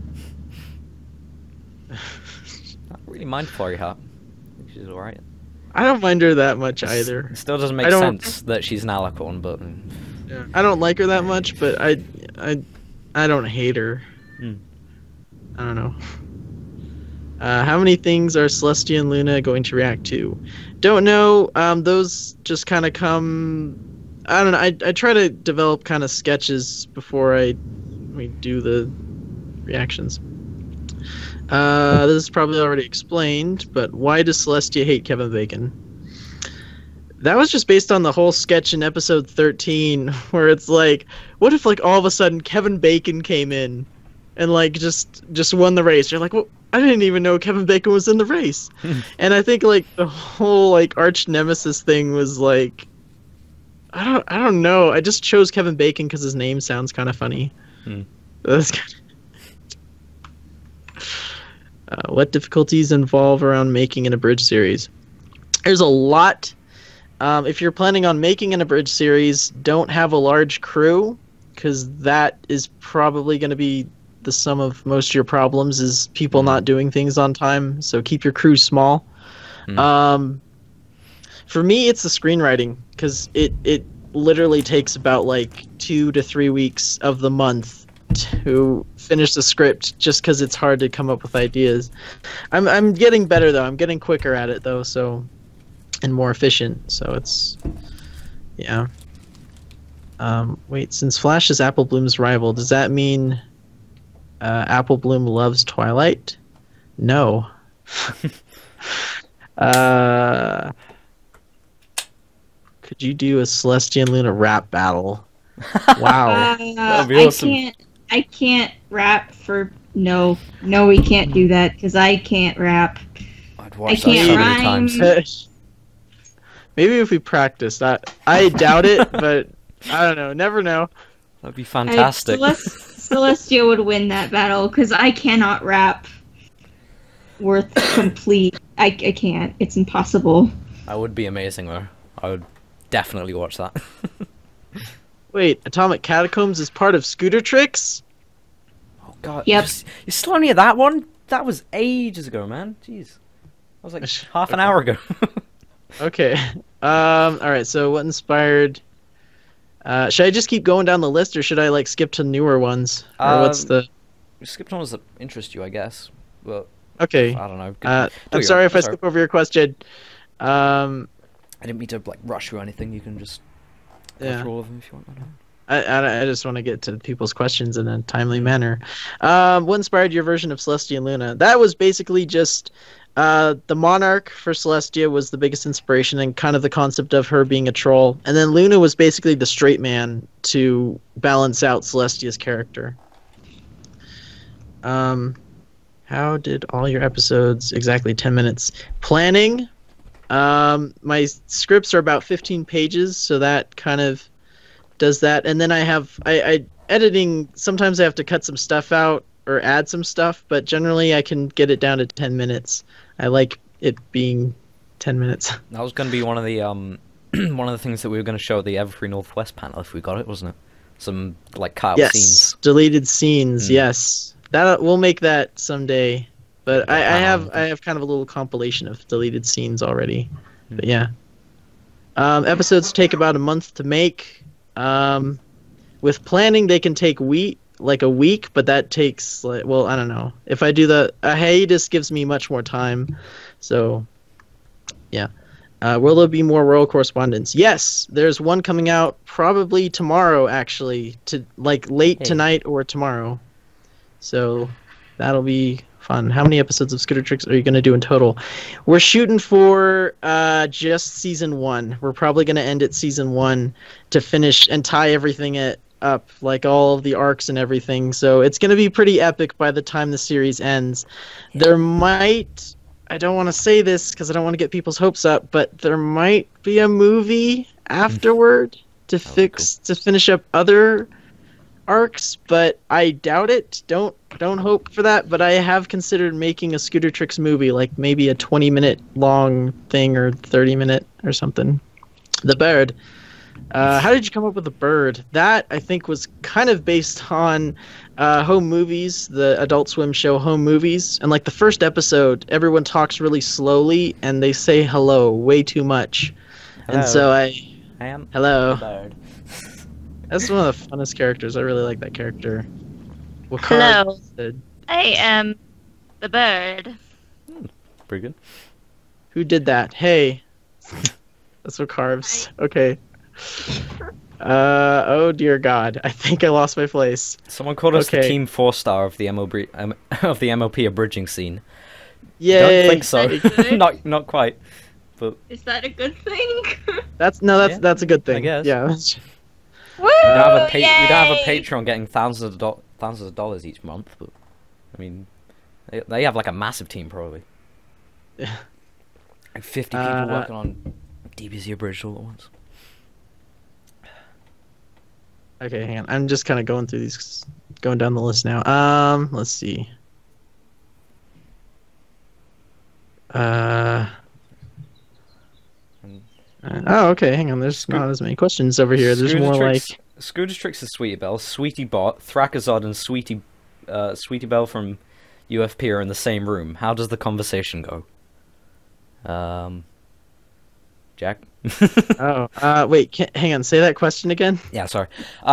B: I don't really mind Flurry Heart. I think she's alright.
A: I don't mind her that much either.
B: It still doesn't make sense that she's an alicorn, but
A: Yeah. I don't like her that much, but I don't hate her. I don't know. How many things are Celestia and Luna going to react to? Don't know. Those just kind of come. I don't know. I try to develop kind of sketches before we do the reactions. This is probably already explained, but why does Celestia hate Kevin Bacon? That was just based on the whole sketch in episode 13, where it's like, what if like all of a sudden Kevin Bacon came in and like just won the race? You're like, well, I didn't even know Kevin Bacon was in the race. And I think like the whole like arch nemesis thing was like, I don't know. I just chose Kevin Bacon because his name sounds kind of funny. That's kind of... what difficulties involve around making an abridged series? There's a lot. If you're planning on making an abridged series, don't have a large crew, because that is probably going to be the sum of most of your problems, is people not doing things on time. So keep your crew small. For me, it's the screenwriting, because it literally takes about like 2 to 3 weeks of the month to finish the script, just because it's hard to come up with ideas. I'm getting better though. I'm getting quicker at it though, and more efficient. So it's, yeah. Wait, since Flash is Apple Bloom's rival, does that mean Apple Bloom loves Twilight? No. Could you do a Celestia and Luna rap battle? Wow.
B: That'd be awesome.
E: I can't rap for no, we can't do that because I can't rap.
B: I'd
E: I
B: watch that
E: can't
B: so many
E: rhyme.
B: times.
A: Maybe if we practiced. I doubt it, but I don't know. Never know.
B: That'd be fantastic.
E: Celestia would win that battle because I cannot rap worth complete. I can't. It's impossible.
B: That would be amazing though. I would definitely watch that.
A: Wait, AtomicCatacombs is part of Scootertrix?
B: Oh god.
E: Yep.
B: You're still only at that one? That was ages ago, man. Jeez. That was like half an hour ago.
A: Okay. Alright, so what inspired... should I just keep going down the list, or should I like skip to newer ones? Or what's the...
B: Skip ones that interest you, I guess. Well,
A: okay.
B: I don't know.
A: I'm sorry if I skip over your question.
B: I didn't mean to like rush you or anything. You can just go through all of them if you want.
A: I just want to get to people's questions in a timely manner. What inspired your version of Celestia and Luna? That was basically just the Monarch for Celestia was the biggest inspiration, and kind of the concept of her being a troll. And then Luna was basically the straight man to balance out Celestia's character. How did all your episodes exactly 10 minutes? Planning. My scripts are about 15 pages, so that kind of does that. And then I editing, sometimes I have to cut some stuff out or add some stuff, but generally I can get it down to 10 minutes. I like it being 10 minutes.
B: That was going to be one of the one of the things that we were going to show at the Everfree Northwest panel if we got it, wasn't it? Some like cut out scenes.
A: Deleted scenes. Yes, we'll make that someday. But I have kind of a little compilation of deleted scenes already. But yeah. Episodes take about a month to make. With planning, they can take a week, but that takes, like, well, I don't know. If I do a hiatus gives me much more time. So, yeah. Will there be more Royal Correspondence? Yes, there's one coming out probably tomorrow, actually, late tonight or tomorrow. So, that'll be fun. How many episodes of Scootertrix are you going to do in total? We're shooting for just season 1. We're probably going to end at season 1 to finish and tie everything up, like all of the arcs and everything. So it's going to be pretty epic by the time the series ends. There might, I don't want to say this because I don't want to get people's hopes up, but there might be a movie afterward to finish up other arcs, but I doubt it. Don't hope for that, but I have considered making a Scootertrix movie, like maybe a 20-minute long thing or 30-minute or something. The Bird. How did you come up with the Bird? That, I think, was kind of based on Home Movies, the Adult Swim show Home Movies. And like the first episode, everyone talks really slowly and they say hello way too much. Hello. And so I am hello. The Bird. That's one of the funnest characters. I really like that character.
D: Hello.
A: Said,
D: I am the bird.
B: Pretty good.
A: who did that? Hey. That's what carves. Okay. Oh dear God. I think I lost my place.
B: Someone called us the
A: Okay.
B: Team 4-star of the of the MOP abridging scene.
A: Yay.
B: Don't think so.
D: Is that good?
B: not quite. But
D: Is that a good thing?
A: That's
B: Yeah,
A: that's a good thing.
B: I guess.
A: Yeah.
D: Woo!
B: we don't have a
D: Yay!
B: we don't have a Patreon getting thousands of dollars each month. But I mean, they have like a massive team probably.
A: Yeah.
B: Like 50 people working on DBZ abridged all at once.
A: Okay, hang on. I'm just kind of going through these, going down the list now. Let's see. Oh, okay. Hang on. There's not as many questions over here. There's more like.
B: Scootertrix the Sweetie Belle, Sweetie Bot, Thrakazod, and Sweetie Belle from UFP are in the same room. How does the conversation go? Jack?
A: Oh, wait. Hang on. Say that question again.
B: Yeah, sorry.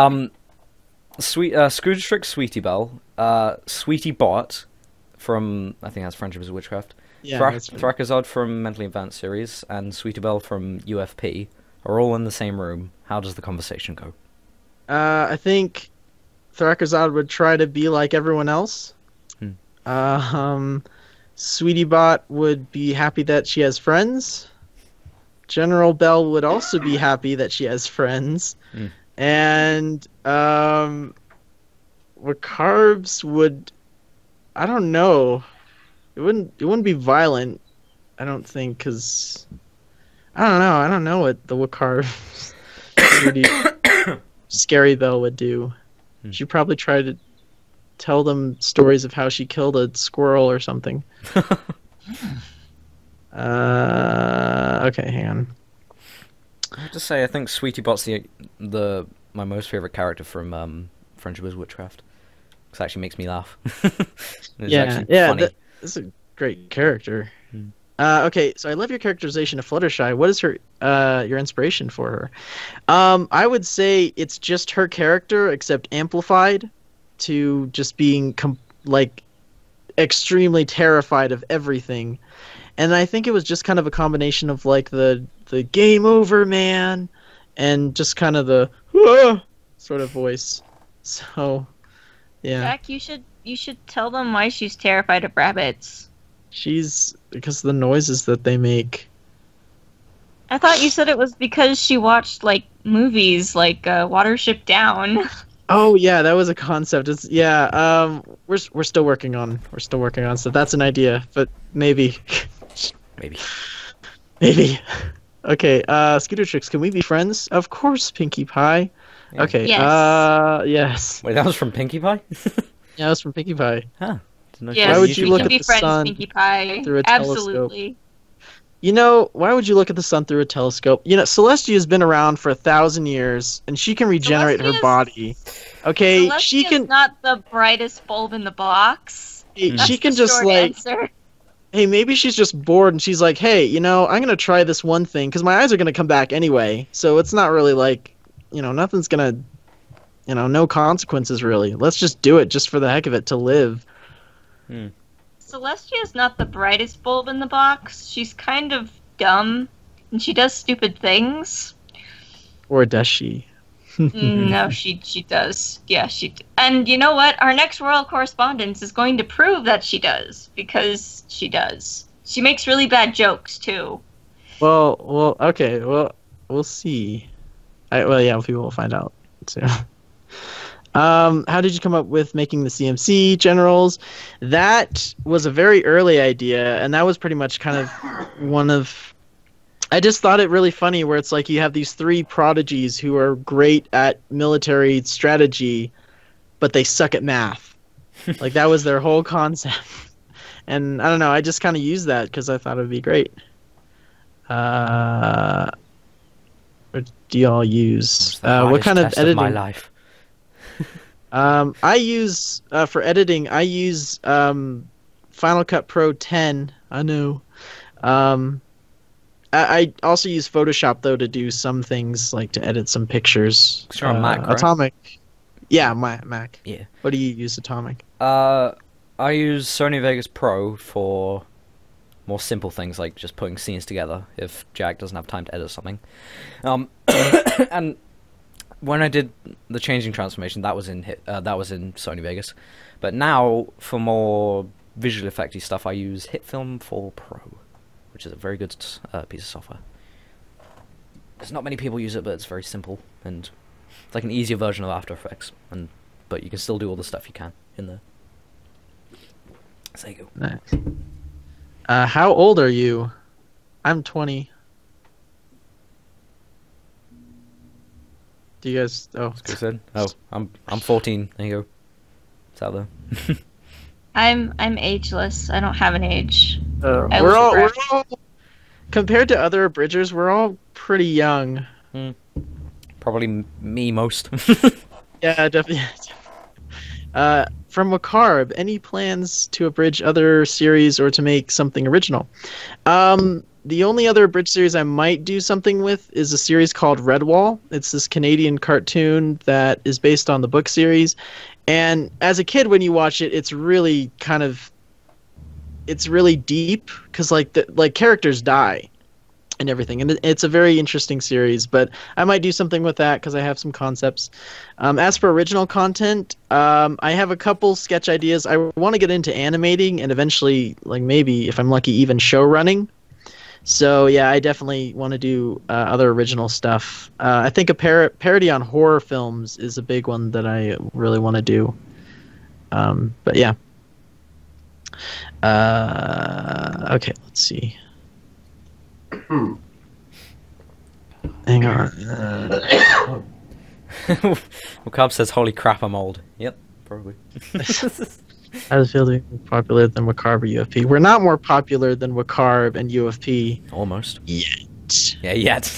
B: Scootertrix Sweetie Belle, Sweetie Bot from, I think that's Friendship is a Witchcraft,
A: Yeah. that's right.
B: Thrakazod from Mentally Advanced series, and Sweetie Belle from UFP are all in the same room. How does the conversation go?
A: I think Thrakazod would try to be like everyone else. Sweetie Bot would be happy that she has friends. General Bell would also be happy that she has friends. And what Carbs would, I don't know. It wouldn't be violent, I don't think, because I don't know what the Wakarbs Scary Bell would do. She'd probably try to tell them stories of how she killed a squirrel or something. Okay, hang on.
B: I have to say, I think Sweetie Bot's my most favorite character from Friendship is Witchcraft. Because it actually makes me laugh. It's actually funny.
A: That's a great character. Okay, so I love your characterization of Fluttershy. What is her your inspiration for her? I would say it's just her character, except amplified to just being like extremely terrified of everything. And I think it was just kind of a combination of like the game over man and just kind of the sort of voice. So yeah.
D: Jack, you should tell them why she's terrified of rabbits.
A: She's because of the noises that they make.
D: I thought you said it was because she watched like movies like Watership Down.
A: Oh yeah, that was a concept. It's we're still working on so that's an idea, but maybe. Maybe. Okay, Scootertrix, can we be friends? Of course, Pinkie Pie.
B: Yeah.
A: Okay.
D: Yes.
A: Yes.
B: Wait, that was from Pinkie Pie?
A: Yeah, that's from Pinkie Pie.
B: Huh.
D: Yes,
A: Why would you
D: we
A: look
D: can
A: at
D: be
A: the
D: friends,
A: sun
D: Pinkie Pie.
A: through a telescope?
D: Absolutely.
A: You know, why would you look at the sun through a telescope? You know, Celestia's been around for 1,000 years, and she can regenerate her body. Okay, she can.
D: Not the brightest bulb in the box.
A: She can
D: the
A: just
D: short
A: like.
D: answer.
A: Hey, maybe she's just bored, and she's like, "Hey, you know, I'm gonna try this one thing because my eyes are gonna come back anyway. So it's not really like, you know, nothing's gonna, you know, no consequences really. Let's just do it just for the heck of it to live."
D: Celestia's not the brightest bulb in the box. She's kind of dumb, and she does stupid things.
A: Or does she?
D: No, she does. Yeah, and you know what? Our next royal correspondence is going to prove that she does, because she does. She makes really bad jokes too.
A: Well, okay. Well, we'll see. Yeah, people will find out soon. How did you come up with making the CMC generals? That was a very early idea, and that was pretty much kind of one of. I just thought it really funny where it's like you have these three prodigies who are great at military strategy, but they suck at math. Like that was their whole concept. And I don't know, I just kind of used that because I thought it would be great. What do y'all use? What kind of editing?
B: My life.
A: I use for editing. I use Final Cut Pro 10. I know. I also use Photoshop though to do some things, like to edit some pictures.
B: You're on Mac, right?
A: Atomic. Yeah, my Mac.
B: Yeah.
A: What do you use, Atomic?
B: I use Sony Vegas Pro for more simple things like just putting scenes together if Jack doesn't have time to edit something. And when I did the changing transformation, that was in Sony Vegas. But now for more visual effecty stuff, I use HitFilm 4 Pro, which is a very good piece of software. There's not many people use it, but it's very simple and it's like an easier version of After Effects. But you can still do all the stuff you can in there. So there you go.
A: Nice. How old are you? I'm 20. Do you guys? Oh,
B: That's what I said. Oh, I'm 14. There you go. It's out there.
D: I'm ageless. I don't have an age.
A: we're all compared to other abridgers, we're all pretty young.
B: Probably me most.
A: Yeah, definitely. From Wakarb, any plans to abridge other series or to make something original? The only other abridged series I might do something with is a series called Redwall. It's this Canadian cartoon that is based on the book series. And as a kid, when you watch it, it's really deep because like characters die and everything, and it's a very interesting series. But I might do something with that because I have some concepts. As for original content, I have a couple sketch ideas. I want to get into animating and eventually, like maybe if I'm lucky, even show running. So yeah, I definitely want to do other original stuff. I think a parody on horror films is a big one that I really want to do. But yeah. Okay, let's see. Hang on.
B: Wakab says, "Holy crap, I'm old." Yep, probably.
A: How does it feel to be more popular than Wakarb or UFP? We're not more popular than Wakarb and UFP.
B: Almost.
A: Yet.
B: Yeah, yet.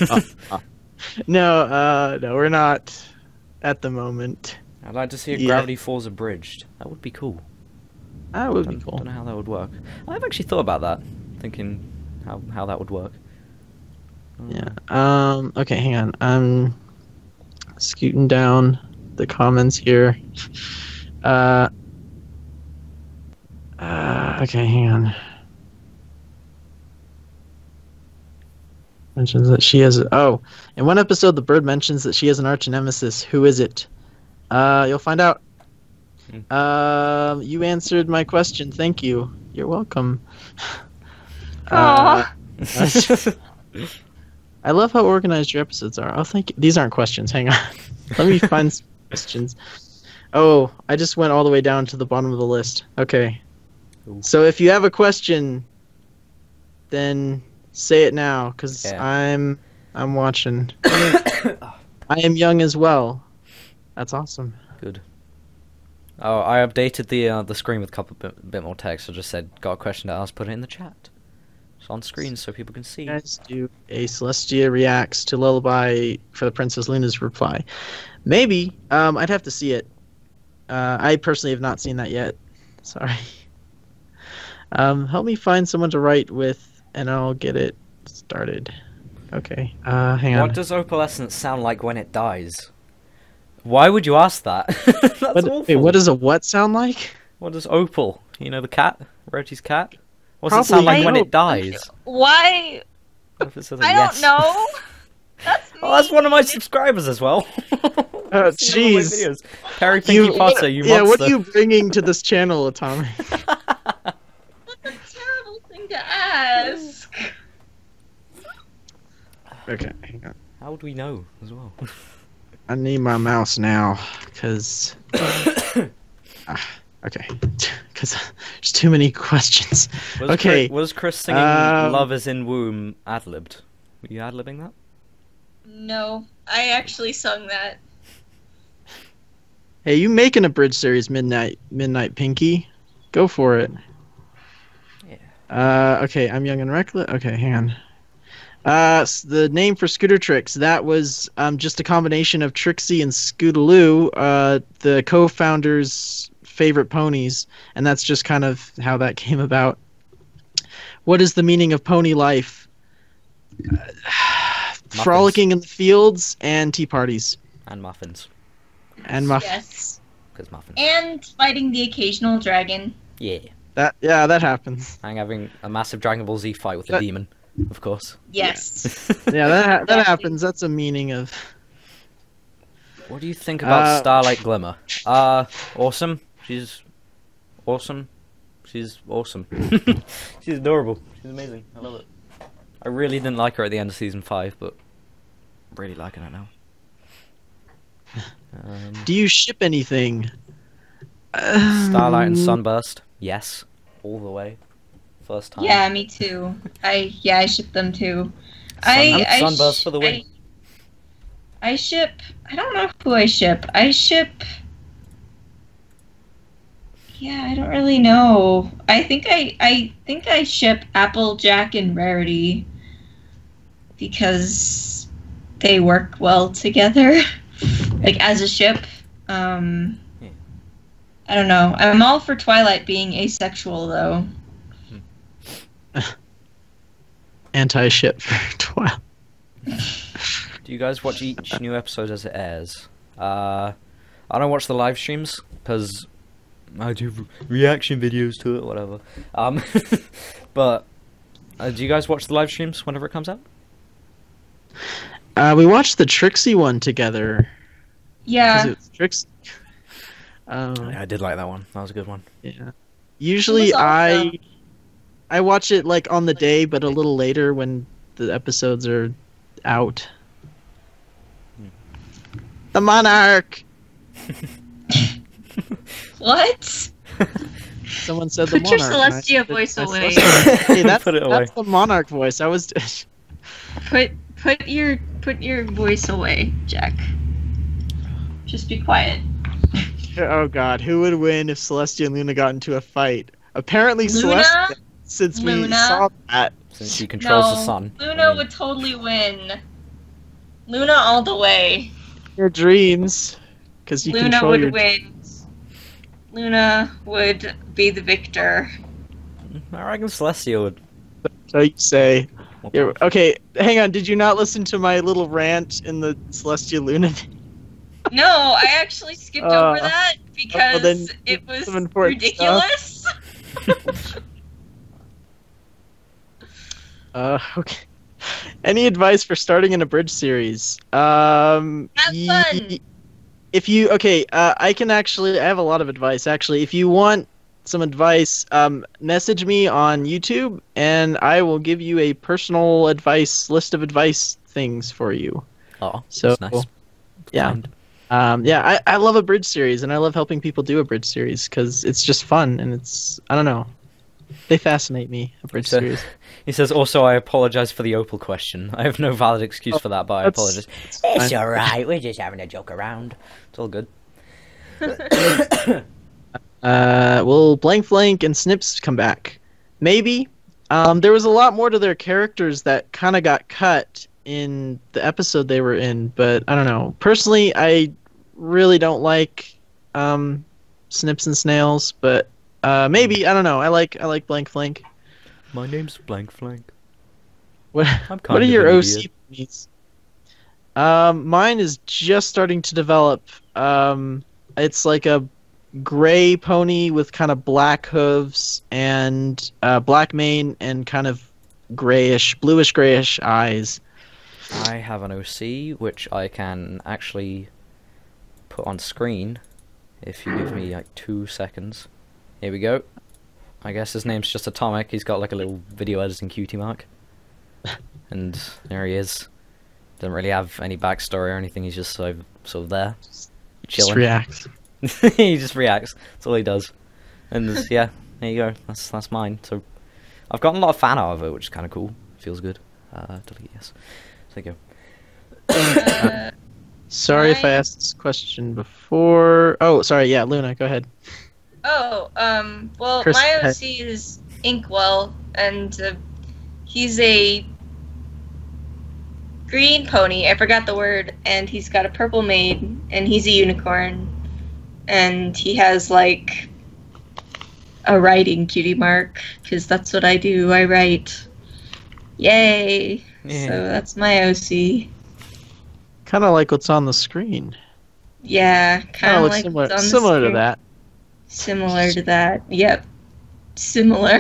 A: No, we're not at the moment.
B: I'd like to see a Gravity Falls Abridged. That would be cool.
A: That would be cool.
B: Don't know how that would work. I've actually thought about that, thinking how that would work.
A: Yeah. Okay, hang on. I'm scooting down the comments here. Okay, hang on. Mentions that she has. Oh, in one episode, the bird mentions that she has an arch nemesis. Who is it? You'll find out. You answered my question. Thank you. You're welcome. I love how organized your episodes are. Oh, thank you. These aren't questions. Hang on. Let me find some questions. Oh, I just went all the way down to the bottom of the list. Okay.
B: Ooh.
A: So if you have a question, then say it now, because I'm watching. I am young as well. That's awesome.
B: Good. Oh, I updated the screen with a couple bit more text. I just said, got a question to ask, put it in the chat. It's on screen so people can see.
A: You guys do a Celestia reacts to Lullaby for the Princess Luna's reply. Maybe. I'd have to see it. I personally have not seen that yet. Sorry. Help me find someone to write with, and I'll get it started. Okay. Hang on.
B: What does opalescence sound like when it dies? Why would you ask that? That's awful.
A: Wait, what does a what sound like?
B: What does Opal? You know the cat? Rochi's cat? What does it sound like when it dies?
D: Why?
B: What if it says
D: I
B: yes?
D: don't know. That's me.
B: Oh, that's one of my subscribers as well.
A: Oh, jeez.
B: Perry Pinky Potter, you monster.
A: Yeah, what are you bringing to this channel, Atomic?
C: That's a terrible thing to ask.
A: Okay, hang on.
B: How would we know as well?
A: I need my mouse now, because... okay. Because there's too many questions.
B: Was Cris singing Love is in Womb ad-libbed? Were you ad-libbing that?
C: No, I actually sung that.
A: Hey, you making a bridge series, Midnight Pinky? Go for it.
B: Yeah.
A: Okay, I'm young and reckless. Okay, hang on. The name for Scootertrix, that was just a combination of Trixie and Scootaloo, the co-founders' favorite ponies, and that's just kind of how that came about. What is the meaning of pony life? Frolicking in the fields and tea parties.
B: And muffins.
A: And muffins.
C: Yes.
B: Because muffins.
C: And fighting the occasional dragon.
B: Yeah.
A: That happens.
B: And having a massive Dragon Ball Z fight with a demon, of course.
C: Yes.
A: Yeah, that happens. That's a meaning of...
B: What do you think about Starlight Glimmer? Awesome. She's awesome. She's awesome. She's adorable. She's amazing. I love it. I really didn't like her at the end of season 5, but I'm really liking her now.
A: Do you ship anything?
B: Starlight and Sunburst. Yes. All the way. First time.
C: Yeah, me too. I ship them too.
B: Sunburst for the win.
C: I ship. I don't know who I ship. I ship. Yeah, I don't really know. I think I ship Applejack and Rarity because they work well together, like as a ship. I don't know. I'm all for Twilight being asexual though.
A: Anti-ship for Twilight.
B: Do you guys watch each new episode as it airs? I don't watch the live streams because I do reaction videos to it, whatever. But do you guys watch the live streams whenever it comes out?
A: We watched the Trixie one together.
C: Yeah.
A: It was Trixie.
B: Yeah, I did like that one. That was a good one.
A: Yeah. Usually
C: awesome.
A: I watch it like on the day, but a little later when the episodes are out. The Monarch.
C: What?
A: Someone said the
C: Put your
A: Monarch.
C: Celestia voice away.
A: Hey, that's
B: Put it away.
A: that's the Monarch voice. I was.
C: Put your voice away, Jack. Just be quiet.
A: Oh God, who would win if Celestia and Luna got into a fight? Apparently,
C: Luna?
A: Celestia, since we
C: Luna?
A: saw that.
B: Since she controls the sun.
C: Luna would totally win. Luna all the way.
A: Your dreams, because you
C: Luna
A: control
C: would
A: your.
C: win. Luna would be the victor.
B: I reckon Celestia would.
A: So you say. Okay, hang on. Did you not listen to my little rant in the Celestia Luna?
C: No, I actually skipped over that because
A: then
C: it was
A: some important
C: ridiculous.
A: Okay. Any advice for starting an abridged series?
C: Have fun.
A: If you I can actually. I have a lot of advice. Actually, if you want some advice, message me on YouTube, and I will give you a personal list of advice things for you.
B: Oh,
A: So,
B: that's nice.
A: Yeah. I love a bridge series, and I love helping people do a bridge series because it's just fun, and I don't know, they fascinate me. A bridge series.
B: He says, also, I apologize for the Opal question. I have no valid excuse for that, but I apologize. It's alright, we're just having a joke around. It's all good.
A: Will Blank Flank and Snips come back? Maybe. There was a lot more to their characters that kind of got cut in the episode they were in, but I don't know. Personally, I really don't like Snips and Snails, but maybe. I don't know. I like Blank Flank.
B: My name's Blank Flank.
A: What are your OC ponies? Mine is just starting to develop. It's like a gray pony with kind of black hooves and black mane and kind of bluish grayish eyes.
B: I have an OC, which I can actually put on screen if you give me like 2 seconds. Here we go. I guess his name's just Atomic. He's got like a little video editing cutie mark. And there he is. Doesn't really have any backstory or anything, he's just sort of there. Chilling.
A: Just reacts.
B: He just reacts. That's all he does. And yeah, there you go. That's mine. So I've gotten a lot of fan art of it, which is kind of cool. Feels good. Delete, yes. So there you go.
A: Sorry if I asked this question before. Oh, sorry. Yeah, Luna, go ahead.
C: Oh, well,
A: Cris,
C: my OC is Inkwell, and he's a green pony. I forgot the word, and he's got a purple mane, and he's a unicorn, and he has like a writing cutie mark, because that's what I do. I write. Yay!
B: Yeah.
E: So that's my OC.
A: Kind of like what's on the screen.
E: Yeah, kind of
A: looks
E: like
A: similar,
E: what's on the
A: similar to
E: screen.
A: that.
E: Similar to that. Yep. Similar.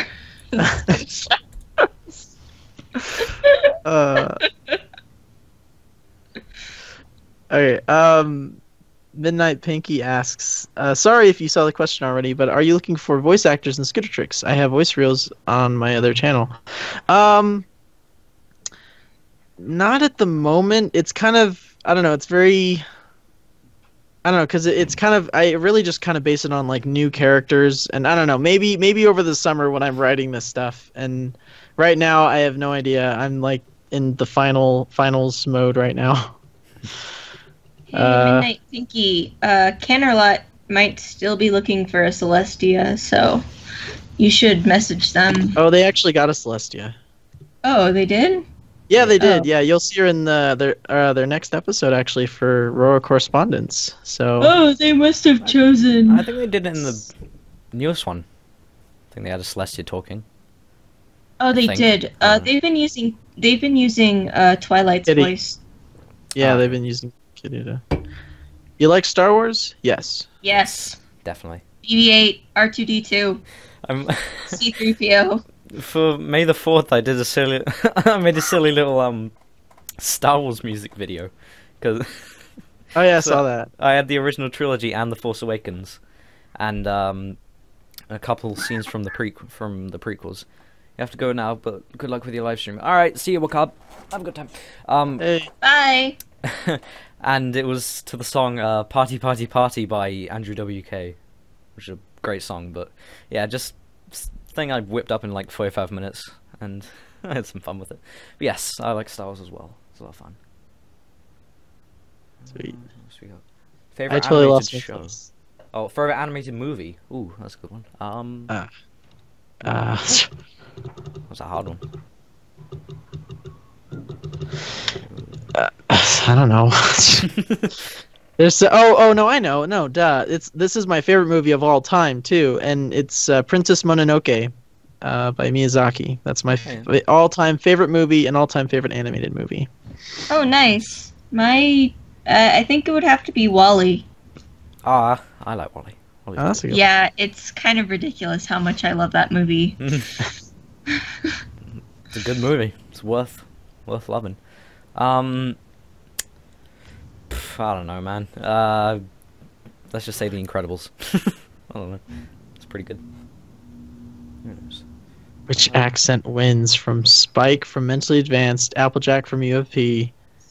A: Okay. Midnight Pinky asks, sorry if you saw the question already, but are you looking for voice actors in Scootertrix? I have voice reels on my other channel. Not at the moment. It's kind of, I don't know, it's very, I don't know, because it's kind of, I really just kind of base it on like new characters, and I don't know, maybe over the summer when I'm writing this stuff, and right now I have no idea. I'm like in the finals mode right now.
E: Hey, Midnight Pinky. Canterlot might still be looking for a Celestia, so you should message them.
A: Oh, they actually got a Celestia.
E: Oh, they did?
A: Yeah, they did.
E: Oh.
A: Yeah, you'll see her in their next episode actually for Rora Correspondence. So.
E: Oh, they must have chosen.
B: I think they did it in the newest one. I think they had a Celestia talking.
E: Oh, they
B: think.
E: did. They've been using Twilight's
A: Kitty.
E: voice.
A: Yeah,
B: Oh.
A: they've been using Kitty to. You like Star Wars? Yes.
E: Yes.
B: Definitely.
E: BB-8, R2-D2,
B: I'm
E: C-3PO.
B: For May the 4th, I did a silly. I made a silly little Star Wars music video, because
A: Oh yeah, I
B: So-
A: saw that.
B: I had the original trilogy and the Force Awakens, and a couple scenes from the prequels. You have to go now, but good luck with your live stream. All right, see you, Wakab. Have a good time.
A: Hey,
E: Bye.
B: And it was to the song "Party Party Party" by Andrew WK, which is a great song. But yeah, just thing I whipped up in like 45 minutes, and I had some fun with it. But yes, I like Star Wars as well. It's a lot of fun.
A: sweet.
B: What else we got?
A: I
B: Favorite
A: totally
B: animated
A: lost my
B: show.
A: place.
B: Oh, favorite animated movie. Ooh, that's a good one. That's a hard one.
A: I don't know. There's oh no, I know. No, duh. This is my favorite movie of all time too, and it's Princess Mononoke by Miyazaki. That's my all-time favorite movie and all-time favorite animated movie.
E: Oh, nice. I think it would have to be Wall-E.
B: I like Wall-E.
A: Oh, that's a good
E: Yeah, it's kind of ridiculous how much I love that movie.
B: It's a good movie. It's worth loving. I don't know, man. Let's just say The Incredibles. I don't know. It's pretty good. Who knows?
A: Which accent wins from Spike from Mentally Advanced, Applejack from U of P?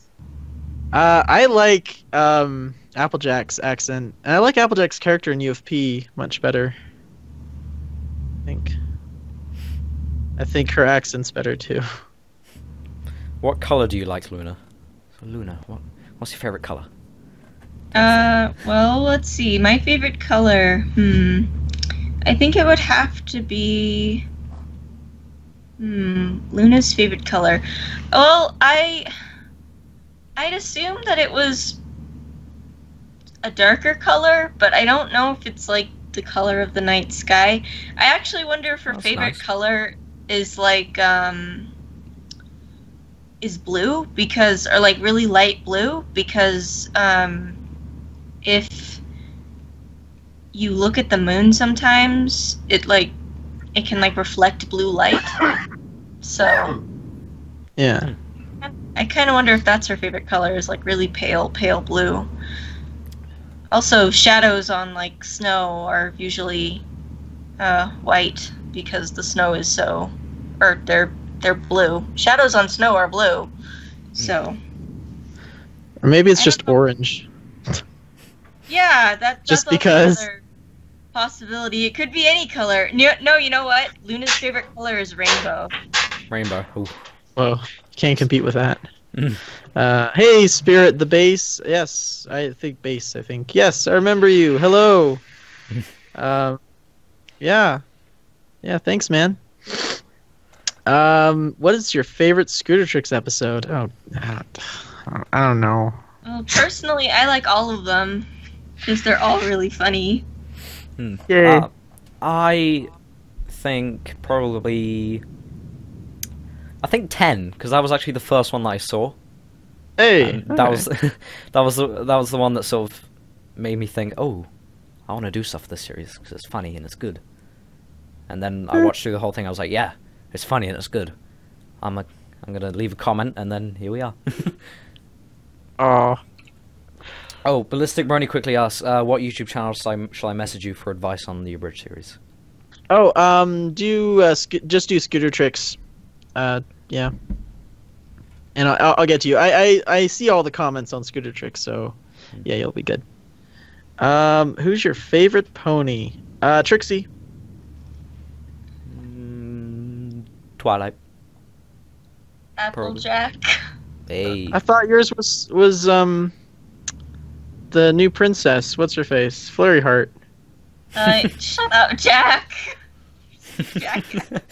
A: I like Applejack's accent, and I like Applejack's character in U of P much better. I think her accent's better too.
B: What color do you like, Luna? So Luna, what's your favorite color?
E: Well, let's see. My favorite color, I think it would have to be, Luna's favorite color. Well, I'd assume that it was a darker color, but I don't know if it's like the color of the night sky. I actually wonder if her
B: That's
E: favorite
B: nice.
E: color is like, is blue, because, or like really light blue, because if you look at the moon sometimes, it can like reflect blue light. So
A: Yeah.
E: I kind of wonder if that's her favorite color, is like really pale blue. Also, shadows on like snow are usually white, because the snow is or they're blue. Shadows on snow are blue. So
A: Or maybe it's
E: I
A: just
E: don't know.
A: orange.
E: yeah, that's
A: Just
E: also
A: because.
E: another possibility. It could be any color. No, you know what? Luna's favorite color is rainbow.
B: Rainbow. Ooh.
A: Whoa, can't compete with that.
B: Mm.
A: Hey, Spirit, the bass. Yes, I think bass. Yes, I remember you. Hello. Yeah. Thanks, man. What is your favorite Scootertrix episode? Oh, I don't know.
E: Well, personally, I like all of them, because they're all really funny.
A: Yay.
B: I think probably. I think 10, because that was actually the first one that I saw.
A: Hey,
B: And that was that was the one that sort of made me think, oh, I want to do stuff for this series because it's funny and it's good. And then I watched through the whole thing. I was like, yeah, it's funny and it's good. I'm gonna leave a comment, and then here we are.
A: Aw.
B: Oh, Ballistic Brony quickly asks, what YouTube channel shall I message you for advice on the Abridged series?
A: Oh, just do Scootertrix. Yeah. And I'll get to you. I see all the comments on Scootertrix, so yeah, you'll be good. Who's your favorite pony? Trixie.
B: Twilight.
E: Applejack.
B: Hey.
A: I thought yours was the new princess. What's her face? Flurry Heart.
E: Shut up, Jack. Jack.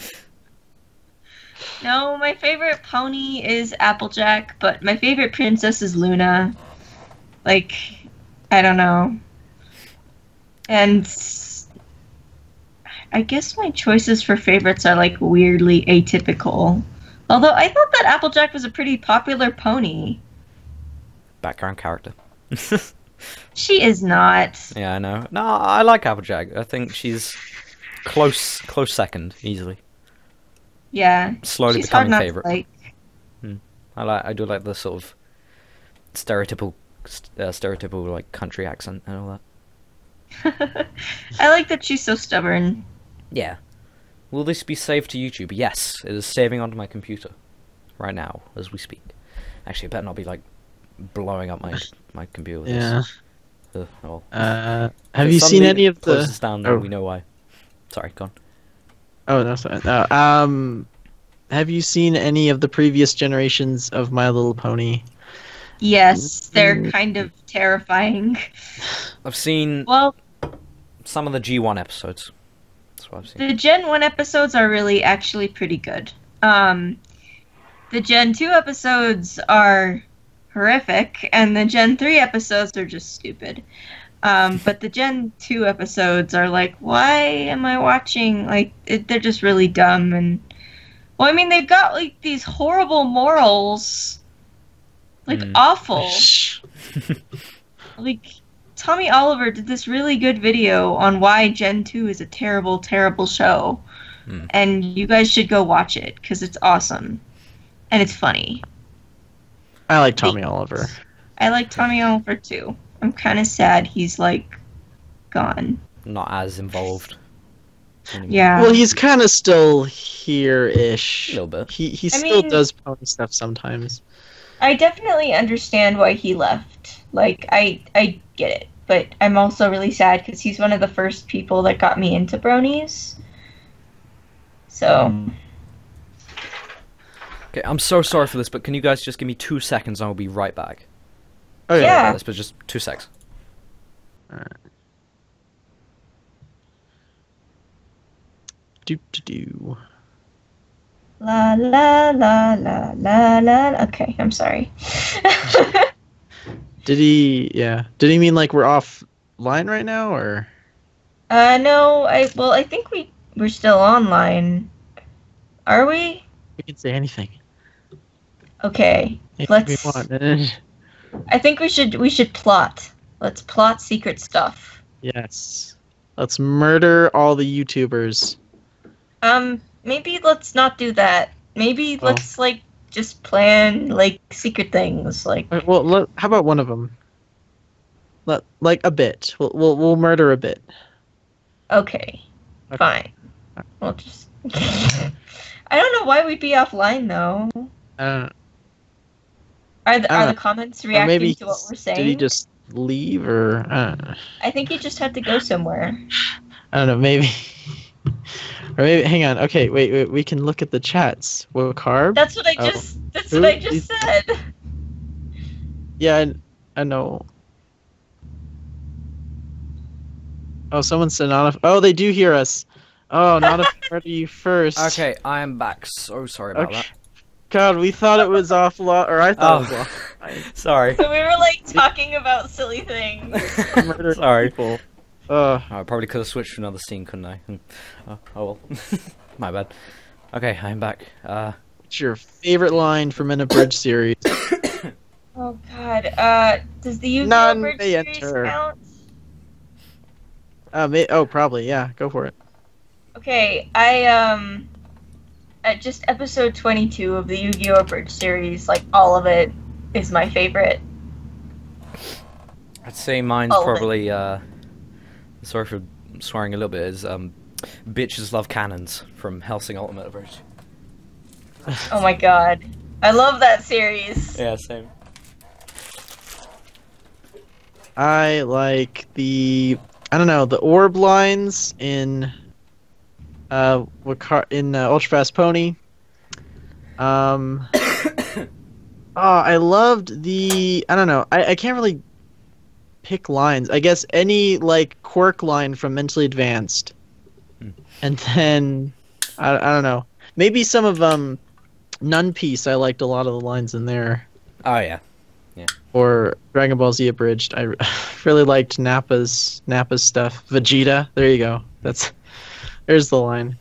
E: No, my favorite pony is Applejack, but my favorite princess is Luna. Like, I don't know. And I guess my choices for favorites are like weirdly atypical. Although I thought that Applejack was a pretty popular pony.
B: Background character.
E: She is not.
B: Yeah, I know. No, I like Applejack. I think she's close second, easily.
E: Yeah.
B: Slowly
E: she's hard
B: becoming
E: not to
B: favorite.
E: like.
B: I do like the sort of stereotypical like country accent and all that.
E: I like that she's so stubborn.
B: Yeah. Will this be saved to YouTube? Yes, it is saving onto my computer right now as we speak. Actually, it better not be like blowing up my computer with
A: Yeah.
B: this. Well.
A: Have you seen any of the?
B: Close this down, then we know why. Sorry, go on.
A: Oh, no, sorry. Have you seen any of the previous generations of My Little Pony?
E: Yes, they're kind of terrifying.
B: I've seen
E: Well,
B: some of the G1 episodes. That's what I've seen.
E: the Gen 1 episodes are really actually pretty good. The Gen 2 episodes are horrific, and the Gen 3 episodes are just stupid. But the Gen 2 episodes are like, why am I watching? Like, they're just really dumb. And, well, I mean, they've got, like, these horrible morals. Like, awful. Like, Tommy Oliver did this really good video on why Gen 2 is a terrible, terrible show. And you guys should go watch it, because it's awesome. And it's funny.
A: I like Tommy Oliver.
E: I like Tommy Oliver, too. I'm kind of sad he's, like, gone.
B: Not as involved. Anymore.
E: Yeah.
A: Well, he's kind of still here-ish.
B: A little bit.
A: He still does pony stuff sometimes.
E: I definitely understand why he left. Like, I get it. But I'm also really sad because he's one of the first people that got me into bronies. So.
B: Okay, I'm so sorry for this, but can you guys just give me 2 seconds and I'll be right back?
A: Oh, yeah.
E: Yeah.
B: But just 2 seconds.
A: Alright. Do.
E: La la la la la la. Okay, I'm sorry.
A: Did he mean like we're offline right now, or?
E: No, I think we're still online. Are we?
A: We can say anything.
E: Okay.
A: Anything we want.
E: I think we should plot. Let's plot secret stuff.
A: Yes. Let's murder all the YouTubers.
E: Maybe let's not do that. Maybe let's like just plan like secret things. Like,
A: well, how about one of them? Like a bit. We'll murder a bit.
E: Okay. Fine. We'll just. I don't know why we'd be offline though. Are the comments reacting to what we're saying?
A: Did he just leave, or?
E: I think he just had to go somewhere.
A: I don't know. Maybe. Or maybe. Hang on. Okay. Wait. We can look at the chats. What carb?
E: That's what I just. That's what I just said.
A: Yeah, I know. Oh, someone said not. Oh, they do hear us. Oh, not if I murder you first.
B: Okay, I am back. So sorry about that.
A: God, we thought it was offline, or I thought it was offline.
B: Sorry.
E: So we were like talking about silly things.
B: Sorry.
A: People.
B: I probably could have switched to another scene, couldn't I? Oh well. My bad. Okay, I'm back.
A: What's your favorite line from an abridged series?
D: Oh God. Does the Yu-Gi-Oh!
A: None
D: Abridged
A: may
D: series
A: enter.
D: count?
A: Probably, yeah. Go for it.
D: Okay, at just episode 22 of the Yu-Gi-Oh! Abridged series, like all of it is my favorite.
B: I'd say mine's
D: All of it.
B: probably, sorry for swearing a little bit, is, Bitches Love Cannons from Hellsing Ultimate Abridged.
D: Oh my God. I love that series.
B: Yeah, same.
A: I like the orb lines in Ultra Fast Pony. I loved the I can't really pick lines. I guess any like quirk line from Mentally Advanced. And then I don't know. Maybe some of Nun Piece, I liked a lot of the lines in there.
B: Oh, yeah.
A: Or Dragon Ball Z Abridged. I really liked Nappa's stuff. Vegeta. There you go. There's the line.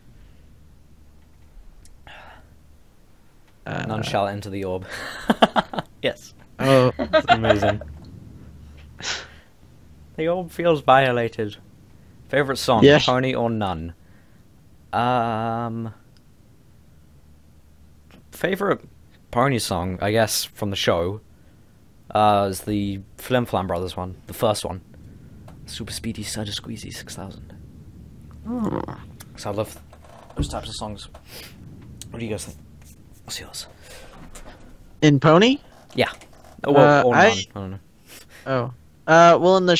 B: None shall enter the orb. Yes.
A: Oh,
B: That's amazing. The orb feels violated. Favorite song,
A: Yeah.
B: Pony or None? Favorite Pony song, I guess, from the show, is the Flim Flam Brothers one, the first one. Super Speedy Surge Squeezy 6000. So I love those types of songs. What do you guys think? What's yours?
A: in Pony?
B: Yeah. Oh, well, or None.
A: I
B: I don't know.
A: Oh. Well, in the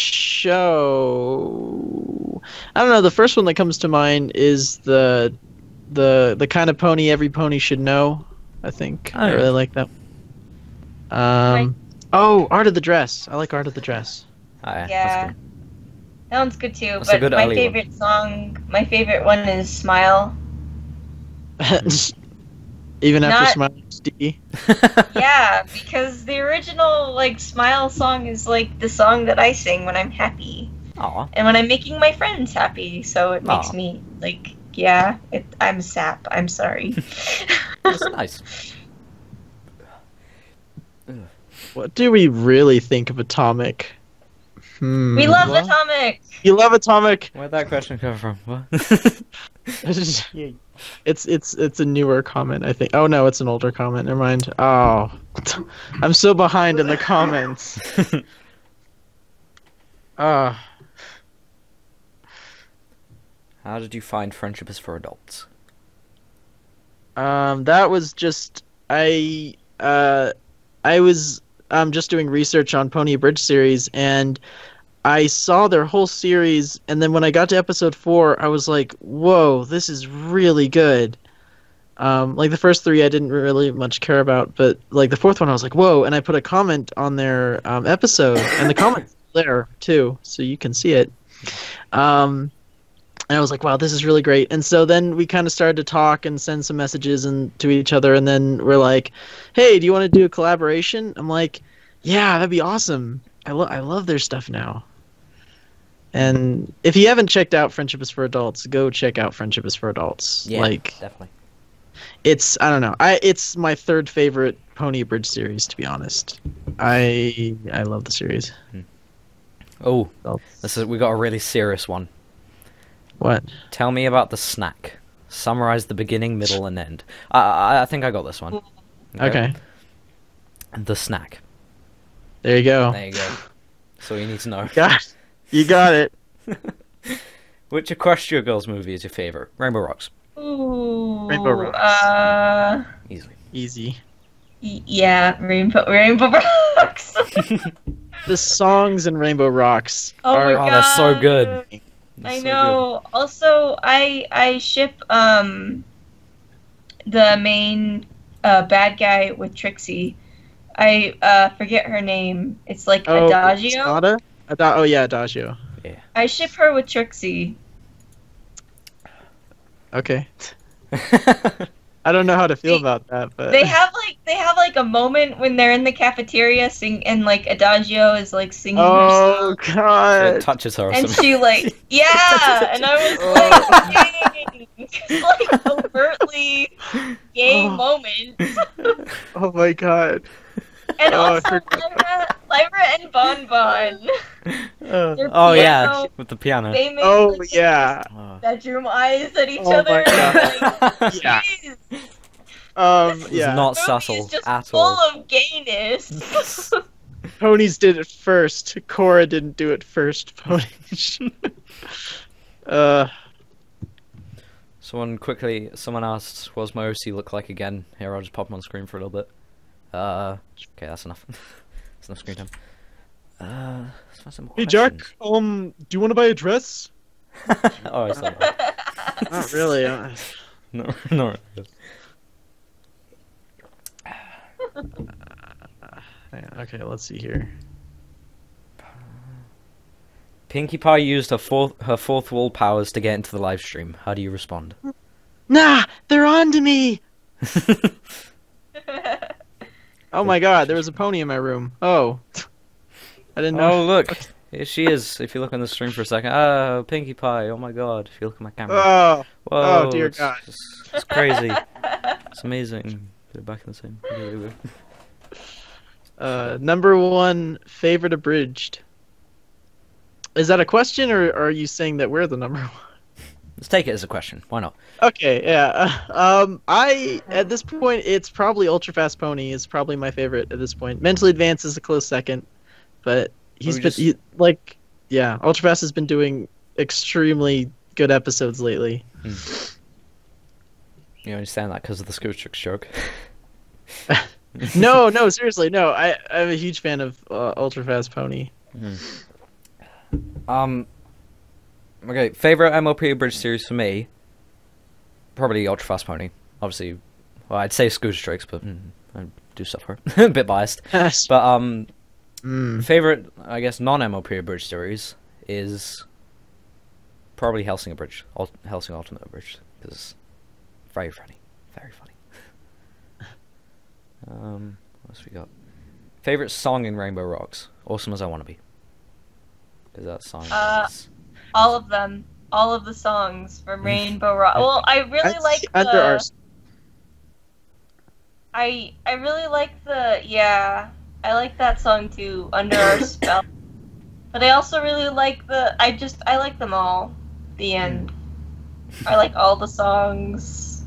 A: show, I don't know. The first one that comes to mind is the kind of pony every pony should know. I think
B: Oh,
A: I
B: yeah.
A: really like that. Art of the Dress. I like Art of the Dress.
B: Oh, yeah,
D: Yeah.
B: that's good.
D: That one's good too,
B: That's a
D: but
B: good
D: my
B: early one.
D: favorite song, my favorite one is Smile.
A: Even after
D: Not-
A: Smile HD.
D: Yeah, because the original like Smile song is like the song that I sing when I'm happy
B: Aw.
D: and when I'm making my friends happy. So it makes
B: Aw.
D: me like, yeah, I'm sap. I'm sorry.
B: That's nice.
A: What do we really think of Atomic?
D: We love
B: What?
D: Atomic.
A: You love Atomic.
B: Where'd that question come from? What?
A: It's a newer comment, I think. Oh no, it's an older comment. Never mind. Oh, I'm so behind in the comments. Ah.
B: How did you find Friendship is for Adults?
A: That was just I was just doing research on Pony Bridge series, and I saw their whole series, and then when I got to episode 4, I was like, "Whoa, this is really good." Like the first 3, I didn't really much care about, but like the 4th one, I was like, "Whoa!" And I put a comment on their episode, and the comment's there too, so you can see it. And I was like, wow, this is really great. And so then we kind of started to talk and send some messages to each other. And then we're like, hey, do you want to do a collaboration? I'm like, yeah, that'd be awesome. I love their stuff now. And if you haven't checked out Friendship is for Adults, go check out Friendship is for Adults.
B: Yeah,
A: Like,
B: definitely.
A: it's, I don't know. It's my 3rd favorite Pony Bridge series, to be honest. I love the series.
B: Oh,
A: Adults.
B: we got a really serious one.
A: What?
B: Tell me about the snack. Summarize the beginning, middle, and end. I think I got this one.
A: Okay.
B: The snack.
A: There you go.
B: There you go. That's all you need to know.
A: You got it.
B: Which Equestria Girls movie is your favorite? Rainbow Rocks.
D: Ooh.
A: Rainbow Rocks.
B: Easily.
A: Easy.
D: Yeah, Rainbow Rocks.
A: The songs in Rainbow Rocks
D: Oh my
A: are
D: God.
B: they're so good. They're
D: I
B: so
D: know. Also, I ship the main bad guy with Trixie. I forget her name. It's like Adagio.
A: Sonata? Adagio.
B: Yeah.
D: I ship her with Trixie.
A: Okay. I don't know how to feel about that, but
D: They have like a moment when they're in the cafeteria and like Adagio is like singing her
A: oh
D: song.
B: It
A: god.
B: touches her or
D: And
B: something.
D: she like, yeah, and I was like, dang. like overtly gay
A: Oh.
D: moment.
A: Oh my god.
D: And
A: Oh, I
D: also
A: forgot.
D: Lyra and Bon Bon. Their
B: Oh yeah,
D: piano,
B: with the piano.
D: they made
A: Oh
D: like,
A: yeah.
B: Oh.
D: bedroom eyes at each
A: Oh
D: other.
A: my God.
D: Like,
A: Yeah.
D: jeez,
B: It was
A: Yeah.
B: not
D: this movie
B: subtle
D: is just
B: at
D: full
B: all.
D: of gayness.
A: Ponies did it first. Cora didn't do it first. Ponies.
B: Someone asked, what does my OC look like again? Here, I'll just pop him on screen for a little bit. Okay, that's enough. That's enough screen time. Let's find some more
A: Hey Jack,
B: questions.
A: do you want to buy a dress?
B: Oh, I saw that.
A: Not really.
B: No, no.
A: Okay, let's see here.
B: Pinkie Pie used her fourth wall powers to get into the live stream. How do you respond?
A: Nah, they're on to me. Oh my god, there was a pony in my room. Oh. I didn't know.
B: Oh, look. Here she is. If you look on the stream for a second. Oh, Pinkie Pie. Oh my god. If you look at my camera.
A: Oh.
B: Whoa,
A: Oh, dear
B: it's,
A: God.
B: It's crazy. It's amazing. Put it back in the same.
A: Number one favorite abridged. Is that a question, or are you saying that we're the number one?
B: Let's take it as a question. Why not?
A: Okay, yeah. I at this point, it's probably Ultra Fast Pony is probably my favorite at this point. Mentally Advanced is a close second, but he's been yeah. Ultra Fast has been doing extremely good episodes lately.
B: You understand that because of the Scootertrix joke?
A: No, seriously, no. I'm a huge fan of Ultra Fast Pony.
B: Okay, favorite MLP Abridged series for me, probably Ultra Fast Pony. Obviously, well, I'd say Scootertrix, but I do suffer. A bit biased. But favorite, I guess, non-MLP Abridged series is probably Helsing Abridged, Helsing Ultimate Abridged, because very funny, very funny. What else we got? Favorite song in Rainbow Rocks, Awesome as I Wanna Be. Because that song is...
D: All of them. All of the songs from Rainbow Rock. Well, I really like the...
A: Under our...
D: I really like the... Yeah. I like that song too, Under Our Spell. But I also really like the... I like them all. The end. I like all the songs.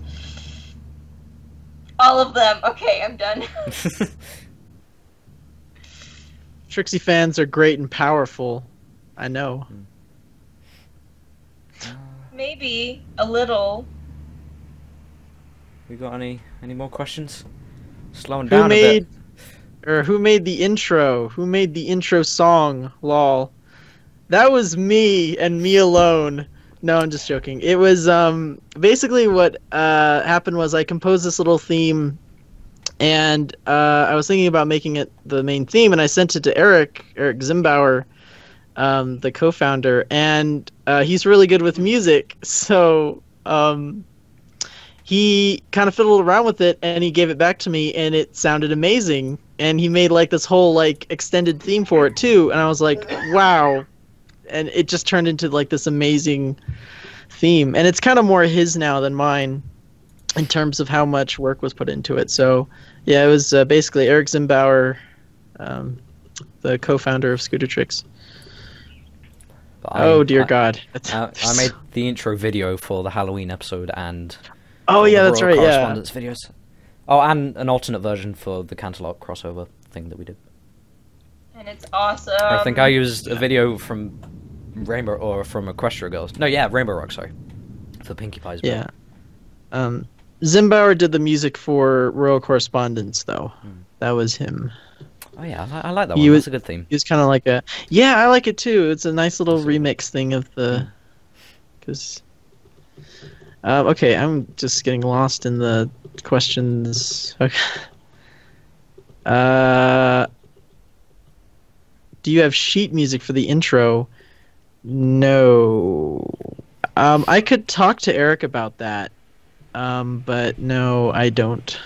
D: All of them. Okay, I'm done.
A: Trixie fans are great and powerful. I know.
D: Maybe a little.
B: We got any more questions? Slowing down a bit.
A: Who made the intro? Who made the intro song? Lol. That was me and me alone. No, I'm just joking. It was basically what happened was I composed this little theme, and I was thinking about making it the main theme, and I sent it to Eric Zimbauer, the co-founder, and he's really good with music, so he kind of fiddled around with it, and he gave it back to me, and it sounded amazing, and he made like this whole like extended theme for it too, and I was like, wow, and it just turned into like this amazing theme, and it's kind of more his now than mine in terms of how much work was put into it. So yeah, it was basically Eric Zimbauer, the co-founder of Scootertrix. Oh dear God!
B: I made the intro video for the Halloween episode and
A: oh yeah, that's right. Yeah.
B: Correspondence videos. Oh, and an alternate version for the Cantaloupe crossover thing that we did.
D: And it's awesome.
B: I think I used a video from Rainbow or from Equestria Girls. No, yeah, Rainbow Rock. Sorry, for Pinkie Pie's.
A: Yeah. Zimbauer did the music for Royal Correspondence, though. That was him.
B: Oh yeah, I like that one. That's a good theme.
A: He was kind of like a... Yeah, I like it too. It's a nice little remix thing of the... Because... okay, I'm just getting lost in the questions. Okay. Do you have sheet music for the intro? No. I could talk to Eric about that. But no, I don't.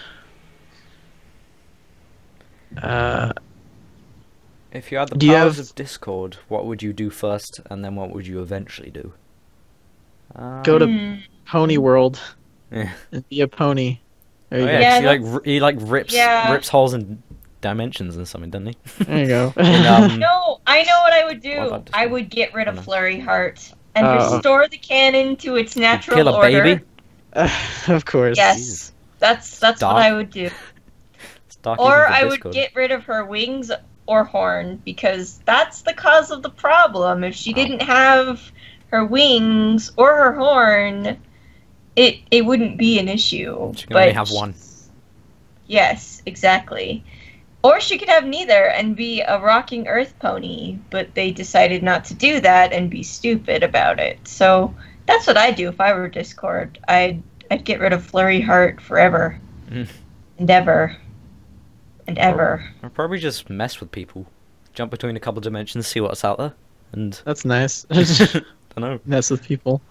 B: If you had the powers of Discord, what would you do first, and then what would you eventually do?
A: Go to Pony World
B: Yeah.
A: and be a pony. There you
B: Oh,
A: go.
B: yeah, 'cause
E: Yeah,
B: he like rips
E: yeah.
B: rips holes in dimensions and something, doesn't he?
A: There you go.
E: No, I know what I would
B: What
E: do.
B: about this
E: I
B: one?
E: would get rid
B: Oh,
E: of
B: no.
E: Flurry Heart and
A: Oh.
E: restore the canon to its natural
B: Kill a
E: order.
B: baby?
A: Of course.
E: Yes, that's what
B: Dark.
E: I would do.
B: It's dark
E: Or
B: even for
E: I would
B: Discord.
E: get rid of her wings or horn because that's the cause of the problem. If she
B: Wow.
E: didn't have her wings or her horn, it wouldn't be an issue.
B: She can only have one.
E: Yes, exactly. Or she could have neither and be a rocking earth pony, but they decided not to do that and be stupid about it. So that's what I'd do if I were Discord. I'd get rid of Flurry Heart forever.
B: Mm.
E: And ever. And ever.
B: I'll probably just mess with people, jump between a couple dimensions, see what's out there, and
A: That's nice.
B: I don't know.
A: Mess with people.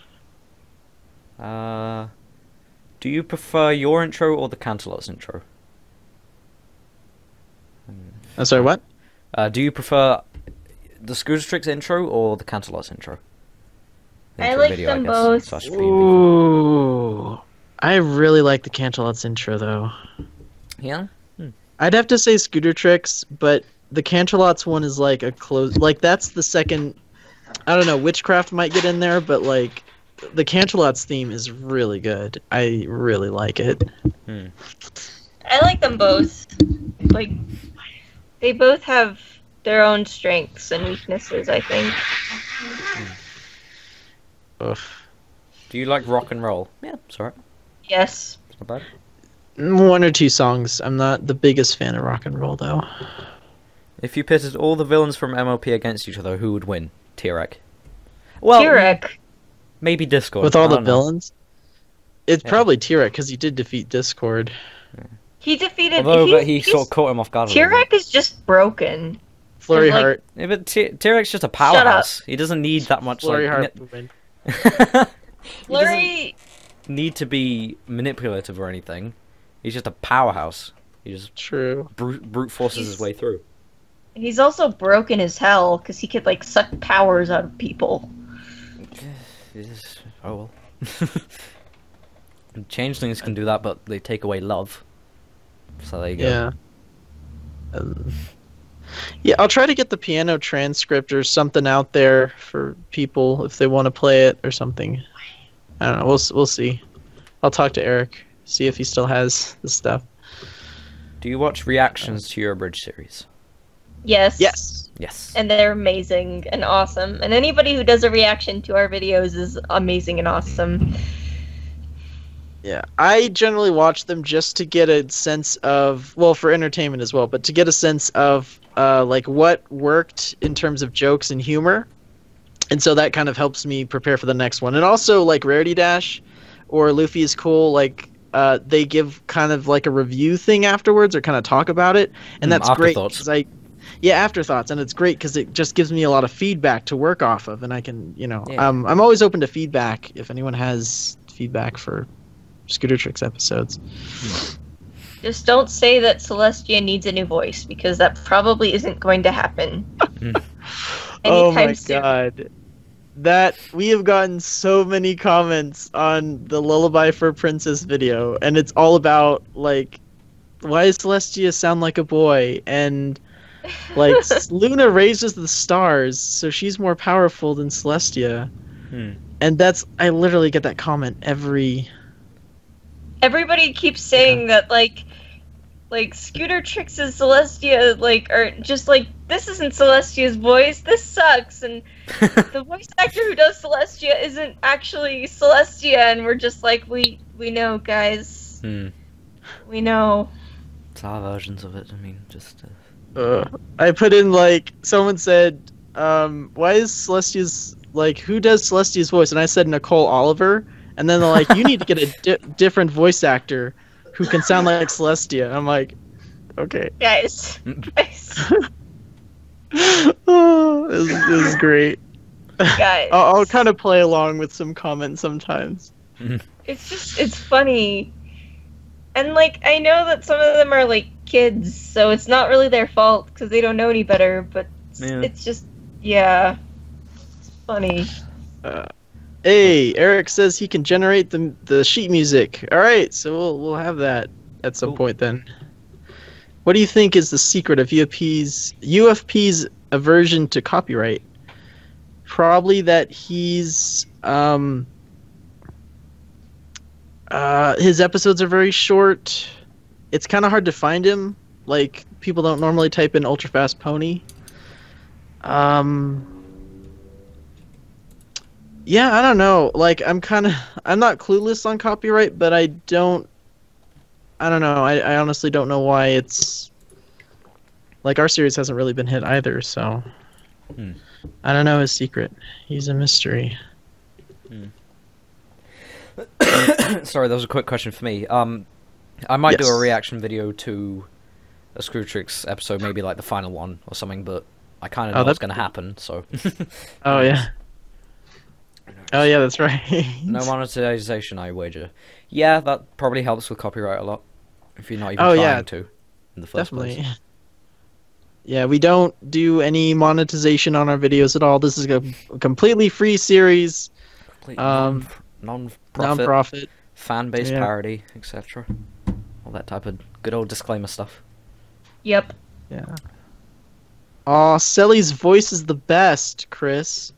B: Do you prefer your intro or the Canterlot's intro?
A: I'm sorry, what?
B: Do you prefer the Scootertrix intro or the Canterlot's intro?
E: I
B: Intro
E: like
B: video,
E: them
B: guess,
E: both.
B: slash preview.
A: Ooh. I really like the Canterlot's intro, though.
B: Yeah?
A: I'd have to say Scootertrix, but the Canterlot's one is like a close... Like, that's the second... I don't know, Witchcraft might get in there, but, like, the Canterlot's theme is really good. I really like it.
E: I like them both. Like, they both have their own strengths and weaknesses, I think.
A: Oof.
B: Do you like rock and roll? Yeah, it's alright.
E: Yes.
B: It's not bad.
A: One or two songs. I'm not the biggest fan of rock and roll, though.
B: If you pitted all the villains from MLP against each other, who would win? Tyrek. Well,
E: Tyrek.
B: maybe Discord.
A: With all
B: I
A: the
B: don't know.
A: villains? It's
B: Yeah.
A: probably Tyrek, because he did defeat Discord.
E: He defeated.
B: Although
E: he's-
B: he
E: he's-
B: sort of caught him off guard. a little bit.
E: Tyrek is just broken.
A: Flurry
E: Like-
A: Heart.
B: Yeah, but Tyrek's just a powerhouse. He doesn't need that much.
A: Flurry
B: like,
A: Heart would win.
B: He doesn't
E: Flurry.
B: need to be manipulative or anything. He's just a powerhouse. He just
A: True.
B: brute forces his way through.
E: He's also broken as hell because he could like suck powers out of people.
B: Oh well. Changelings can do that, but they take away love. So there you go.
A: Yeah. Yeah, I'll try to get the piano transcript or something out there for people if they want to play it or something. I don't know. We'll see. I'll talk to Eric, see if he still has the stuff.
B: Do you watch reactions to your Abridged series?
E: Yes.
A: Yes.
B: Yes.
E: And they're amazing and awesome. And anybody who does a reaction to our videos is amazing and awesome.
A: Yeah, I generally watch them just to get a sense of, well, for entertainment as well, but to get a sense of like what worked in terms of jokes and humor. And so that kind of helps me prepare for the next one. And also like Rarity Dash or Luffy is Cool, like they give kind of like a review thing afterwards or kind of talk about it. And that's great
B: afterthoughts.
A: because yeah, afterthoughts, and it's great because it just gives me a lot of feedback to work off of, and I can, you know,
B: Yeah.
A: I'm always open to feedback if anyone has feedback for Scootertrix episodes.
E: Just don't say that Celestia needs a new voice because that probably isn't going to happen.
A: Oh
E: anytime
A: my
E: soon.
A: god. That we have gotten so many comments on the Lullaby for a Princess video, and it's all about like, why does Celestia sound like a boy? And like Luna raises the stars, so she's more powerful than Celestia. And that's, I literally get that comment every.
E: Everybody keeps saying that like Scootertrix and Celestia like are just like, this isn't Celestia's voice, this sucks, and the voice actor who does Celestia isn't actually Celestia, and we're just like, we know, guys. We know.
B: It's our versions of it. I mean, just.
A: I put in like, someone said, why is Celestia's, like, who does Celestia's voice? And I said Nicole Oliver, and then they're like, you need to get a different voice actor who can sound like Celestia. I'm like, okay.
E: Guys.
A: Oh, this is great.
E: Guys.
A: I'll kind of play along with some comments sometimes.
E: It's funny. And like, I know that some of them are like kids, so it's not really their fault because they don't know any better, but
B: Yeah.
E: it's just, yeah. It's funny.
A: Hey, Eric says he can generate the sheet music. All right, so we'll have that at some
B: Cool.
A: point then. What do you think is the secret of UFP's aversion to copyright? Probably that he's his episodes are very short. It's kind of hard to find him. Like, people don't normally type in ultra fast pony. Yeah, I don't know. Like, I'm not clueless on copyright, but I don't know. I honestly don't know why it's like our series hasn't really been hit either, so I don't know his secret. He's a mystery.
B: Sorry, that was a quick question for me. I might do
A: Yes.
B: a reaction video to a Scootertrix episode, maybe like the final one or something, but I kind of know what's going to happen, so...
A: Oh, yeah. Oh, yeah, that's right.
B: No monetization, I wager. Yeah, that probably helps with copyright a lot, if you're not even
A: Oh,
B: trying
A: yeah.
B: to, in the first
A: Definitely.
B: place.
A: Yeah, we don't do any monetization on our videos at all. This is a completely free series,
B: Complete
A: Um,
B: non-profit,
A: non-profit.
B: fan-based
A: Yeah.
B: parody, etc. All that type of good old disclaimer stuff.
E: Yep.
A: Yeah. Aw, Selly's voice is the best, Chris.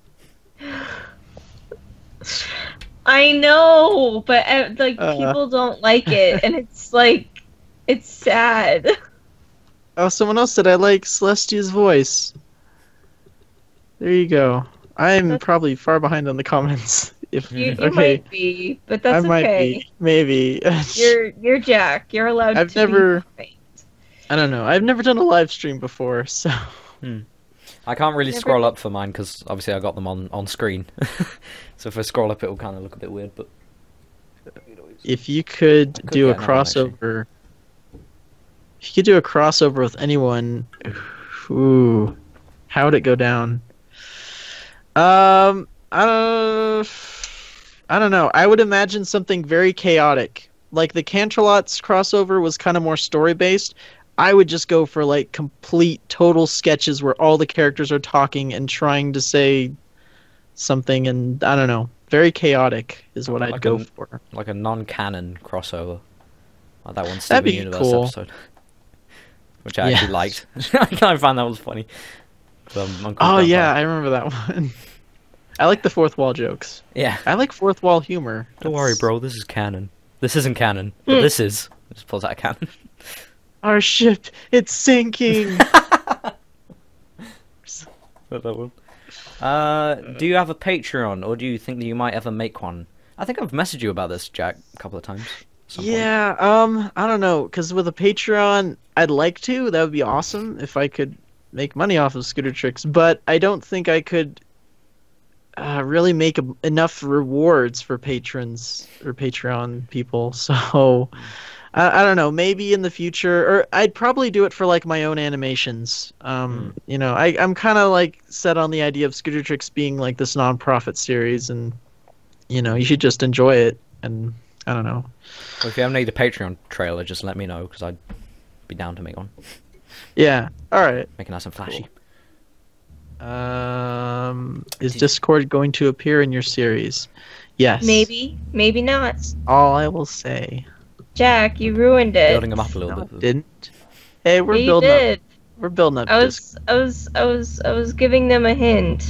E: I know, but like
A: Uh.
E: people don't like it, and it's like it's sad.
A: Oh, someone else said I like Celestia's voice. There you go. I'm
E: That's-
A: probably far behind on the comments. If
E: You
A: okay,
E: might be, but that's
A: I might
E: okay.
A: be, maybe.
E: You're Jack. You're allowed
A: I've
E: to
A: never-
E: be perfect.
A: I don't know. I've never done a live stream before, so
B: I can't really
E: Never
B: scroll
E: did.
B: up for mine, because obviously I got them on screen. So if I scroll up, it'll kind of look a bit weird, but...
A: if you could
B: could
A: do a
B: get another one, actually.
A: crossover, if you could do a crossover with anyone, ooh, how would it go down? I don't know. I would imagine something very chaotic. Like the Canterlots crossover was kind of more story based. I would just go for like complete total sketches where all the characters are talking and trying to say something, and I don't know. Very chaotic is what I'd
B: Like
A: go
B: a-
A: for.
B: Like a non-canon crossover. Like that one
A: That'd
B: Steven
A: be
B: Universe
A: cool.
B: episode. Which I
A: Yeah.
B: actually liked. I kind of found that was funny. Uncle
A: Oh
B: Grandpa.
A: yeah, I remember that one. I like the fourth wall jokes.
B: Yeah.
A: I like fourth wall humor.
B: Don't worry,
A: That's-
B: bro. This is canon. This isn't canon, but this is. Just pulls out a cannon.
A: Our ship, it's sinking.
B: That one. Do you have a Patreon, or do you think that you might ever make one? I think I've messaged you about this, Jack, a couple of times. at some point.
A: Yeah, I don't know, because with a Patreon, I'd like to. That would be awesome if I could make money off of Scootertrix, but I don't think I could really make enough rewards for patrons or Patreon people. So I don't know. Maybe in the future, or I'd probably do it for like my own animations. You know, I'm kind of like set on the idea of Scootertrix being like this non-profit series, and you know, you should just enjoy it. And I don't know.
B: Well, if you ever need a Patreon trailer, just let me know, because I'd be down to make one.
A: Yeah. All right.
B: Make it nice and flashy.
A: Is Discord going to appear in your series? Yes.
E: Maybe, maybe not.
A: All I will say.
E: Jack, you ruined it.
B: Building them up a little
A: No,
B: bit.
A: it didn't. Hey, we're
E: Yeah, you
A: building
E: did.
A: up. We're building up.
E: I
A: Discord.
E: was giving them a hint.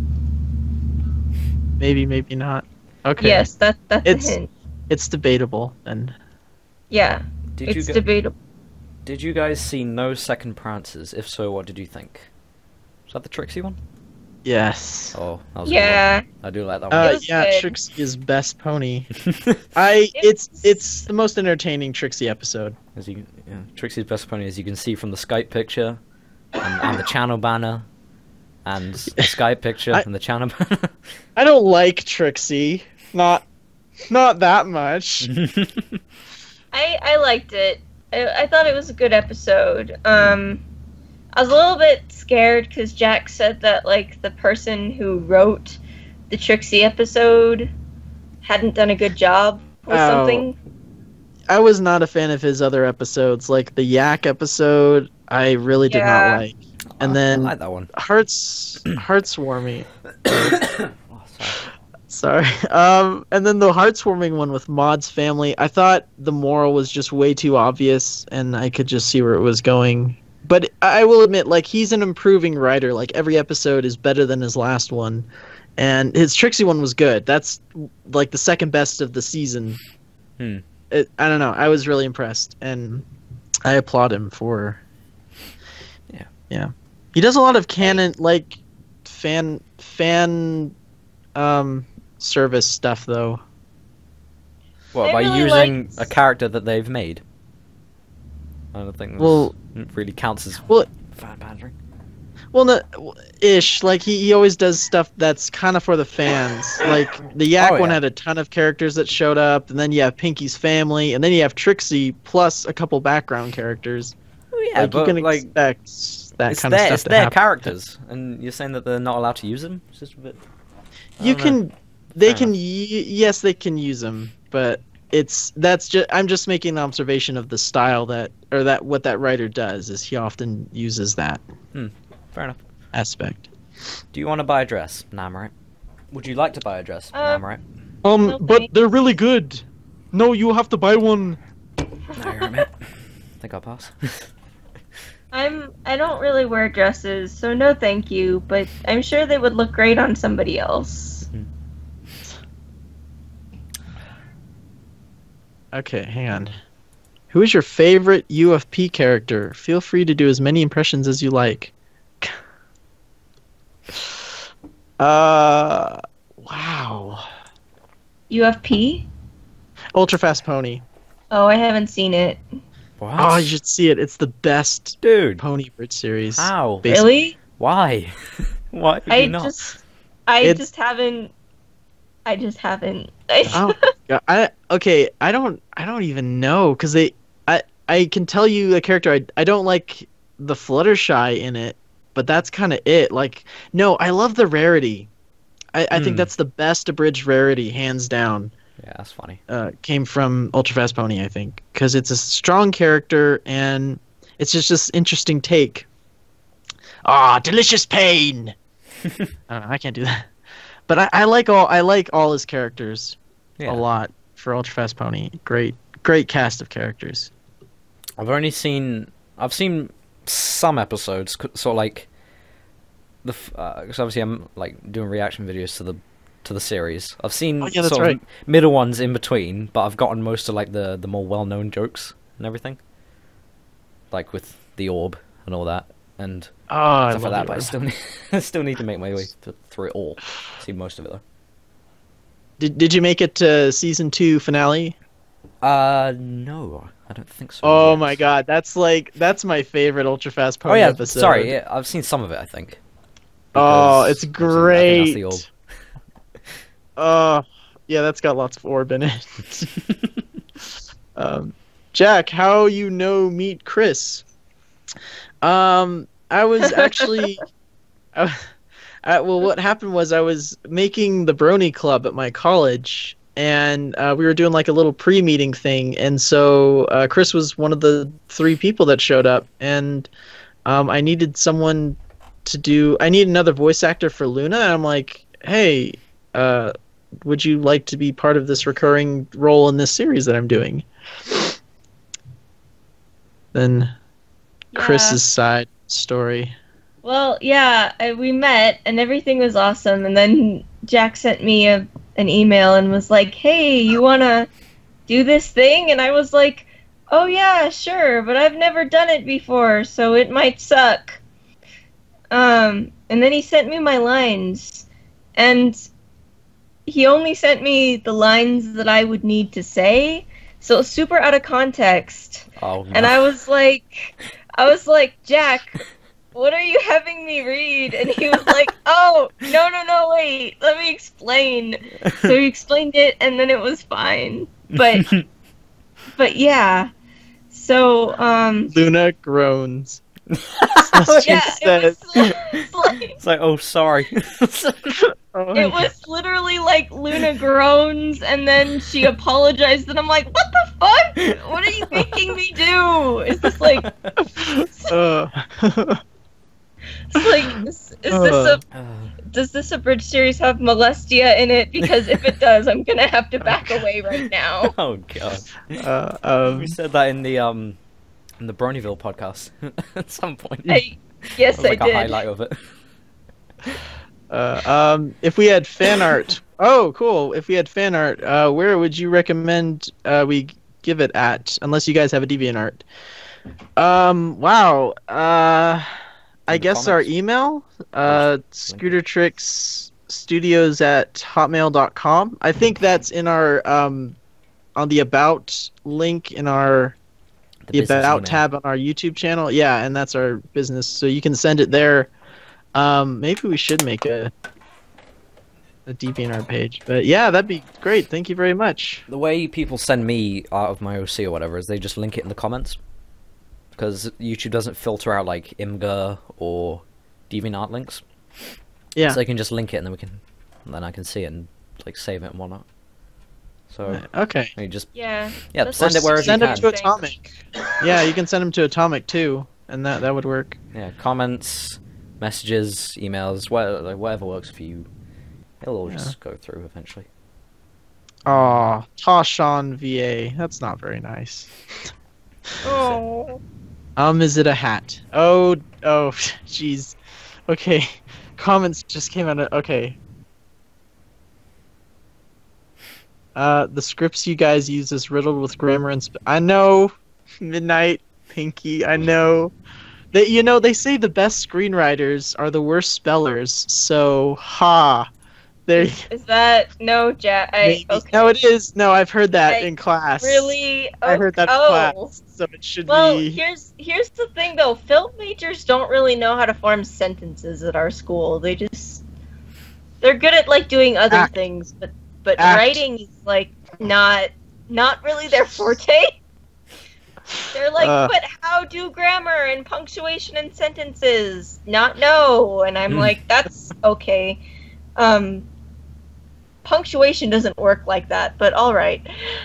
A: Maybe, maybe not. Okay.
E: Yes, that's
A: It's-
E: a hint.
A: It's debatable then.
E: Yeah,
B: Did you
E: it's
B: go-
E: debatable.
B: Did you guys see No Second Prances? If so, what did you think? Was that the Trixie one?
A: Yes.
B: Oh, that was a good
E: Yeah,
B: one. I do like that one.
E: It was
A: Yeah,
E: good.
A: Trixie is best pony.
E: It was-
A: It's the most entertaining Trixie episode.
B: As you, yeah, Trixie's best pony, as you can see from the Skype picture, and the channel banner, and the Skype picture
A: I-
B: and the channel banner.
A: I don't like Trixie. Not that much.
E: I liked it. I thought it was a good episode. I was a little bit scared because Jack said that like the person who wrote the Trixie episode hadn't done a good job or
A: Oh.
E: something.
A: I was not a fan of his other episodes, like the Yak episode. I really did
E: Yeah.
A: not like. And then
B: I like that one.
A: Heartswarming.
B: Oh, sorry.
A: Sorry. And then the heartwarming one with Maud's family. I thought the moral was just way too obvious, and I could just see where it was going. But I will admit, like, he's an improving writer. Like, every episode is better than his last one, and his Trixie one was good. That's like the second best of the season. I don't know. I was really impressed, and I applaud him for. Yeah. He does a lot of canon, like, fan service stuff, though.
B: What,
D: I
B: by
D: really
B: using
D: liked-
B: a character that they've made? I don't think this really counts as fan pandering.
A: Well, no, ish. Like, he always does stuff that's kind of for the fans. Like, the Yak one had a ton of characters that showed up, and then you have Pinky's family, and then you have Trixie plus a couple background characters.
B: Oh yeah,
A: Like, you
B: but
A: can
B: like
A: expect that
B: it's
A: kind of stuff
B: it's
A: to
B: their
A: happen.
B: characters, and you're saying that they're not allowed to use them? It's just a bit.
A: You
B: I don't know.
A: can, they
B: Fair
A: can, yes, they can use them, but I'm just making an observation of the style what that writer does is he often uses that
B: Fair enough.
A: aspect.
B: Do you want to buy a dress? Nah, I'm right. Would you like to buy a dress? Nah, I'm right.
D: No,
A: But
D: thanks.
A: they're really good. No, you have to buy one.
B: No, you're a mate. I think I'll pass.
D: I don't really wear dresses, so no thank you, but I'm sure they would look great on somebody else.
A: Okay, hang on. Who is your favorite UFP character? Feel free to do as many impressions as you like. Wow.
D: UFP?
A: Ultra Fast Pony.
D: Oh, I haven't seen it.
B: What?
A: Oh, you should see it. It's the best
B: Dude,
A: Pony Bridge series.
B: how?
A: Basically.
D: Really?
B: Why? Why would
D: I
B: you not?
D: just haven't.
A: Oh, God. I don't even know because I can tell you a character I don't like the Fluttershy in it, but that's kind of it. Like, no, I love the rarity. I think that's the best abridged rarity, hands down.
B: Yeah, that's funny.
A: Came from Ultra Fast Pony, I think, because it's a strong character and it's just this interesting take. Ah, delicious pain. I don't know, I can't do that, but I like all his characters
B: Yeah.
A: a lot for Ultra Fast Pony. Great cast of characters.
B: I've seen some episodes, sort of like because obviously I'm like doing reaction videos to the series. I've seen
A: Oh, yeah, that's
B: sort
A: right.
B: of middle ones in between, but I've gotten most of like the more well-known jokes and everything, like with the orb and all that and
A: Oh, I
B: stuff like
A: love
B: that. But I still need to make my way through it all. See most of it though.
A: Did you make it to season 2 finale?
B: No, I don't think so.
A: Oh
B: yet.
A: my God, that's my favorite Ultra Fast Pony
B: Oh yeah,
A: episode.
B: sorry. Yeah, I've seen some of it. I think.
A: Oh,
B: Because
A: it's
B: obviously I think
A: great.
B: that's the orb.
A: Yeah, that's got lots of orb in it. Jack, how you know meet Cris? I was actually, well, what happened was I was making the Brony Club at my college, and we were doing like a little pre-meeting thing, and so Cris was one of the 3 people that showed up, and I needed I need another voice actor for Luna, and I'm like, hey, would you like to be part of this recurring role in this series that I'm doing? Then Chris's side story.
D: Well, yeah, we met and everything was awesome, and then Jack sent me an email and was like, "Hey, you wanna do this thing?" And I was like, "Oh yeah, sure, but I've never done it before, so it might suck." And then he sent me my lines, and he only sent me the lines that I would need to say, so it's super out of context.
B: Oh, no.
D: And I was like, Jack, what are you having me read? And he was like, oh, no, wait, let me explain. So he explained it, and then it was fine. But yeah. So,
A: Luna groans.
D: yeah,
B: It's like, oh, sorry.
D: it was literally like Luna groans, and then she apologized, and I'm like, what the fuck? What are you making me do? Is this like, does this abridged series have Molestia in it? Because if it does, I'm gonna have to back away right now.
B: Oh god. We
A: Um,
B: said that in the Bronyville podcast at some point.
D: Yes,
B: That was like
D: I
B: a
D: did.
B: highlight of it.
A: if we had fan art, oh, cool. If we had fan art, where would you recommend we give it at? Unless you guys have a DeviantArt. Wow. I
B: the
A: guess our
B: comments.
A: email,
B: Just link
A: scootertrixstudios@hotmail.com. I think that's in our on the about link in our the
B: business
A: about
B: email.
A: tab on our YouTube channel. Yeah, and that's our business, so you can send it there. Maybe we should make a DeviantArt page, but yeah, that'd be great. Thank you very much.
B: The way people send me out of my OC or whatever is they just link it in the comments. Because YouTube doesn't filter out like Imgur or DeviantArt links.
A: Yeah.
B: So they can just link it and then I can see it and like save it and whatnot. So
A: Okay.
B: you just
D: Yeah.
B: send it wherever
A: Send
B: you
A: them
B: can.
A: to Atomic. Yeah, you can send them to Atomic too, and that would work.
B: Yeah, comments, messages, emails, whatever works for you. It'll all just go through eventually.
A: Aw, Tashawn VA. That's not very nice.
D: Oh.
A: Is it a hat? Oh, jeez. Okay, comments just came out of. Okay. The scripts you guys use is riddled with grammar and. I know, Midnight, Pinky. I know. They say the best screenwriters are the worst spellers. So, ha. There.
D: Is that no, Jack?
A: Maybe.
D: Okay.
A: No, it is. No, I've heard that
D: I
A: in class.
D: Really?
A: I heard that in class, so it should
D: Well,
A: be.
D: here's the thing though. Film majors don't really know how to form sentences at our school. They're good at like doing other
A: Act.
D: things, but
A: Act.
D: writing is like not really their forte. They're like, but how do grammar and punctuation in sentences? Not know. And I'm like, that's okay. Punctuation doesn't work like that, but all right.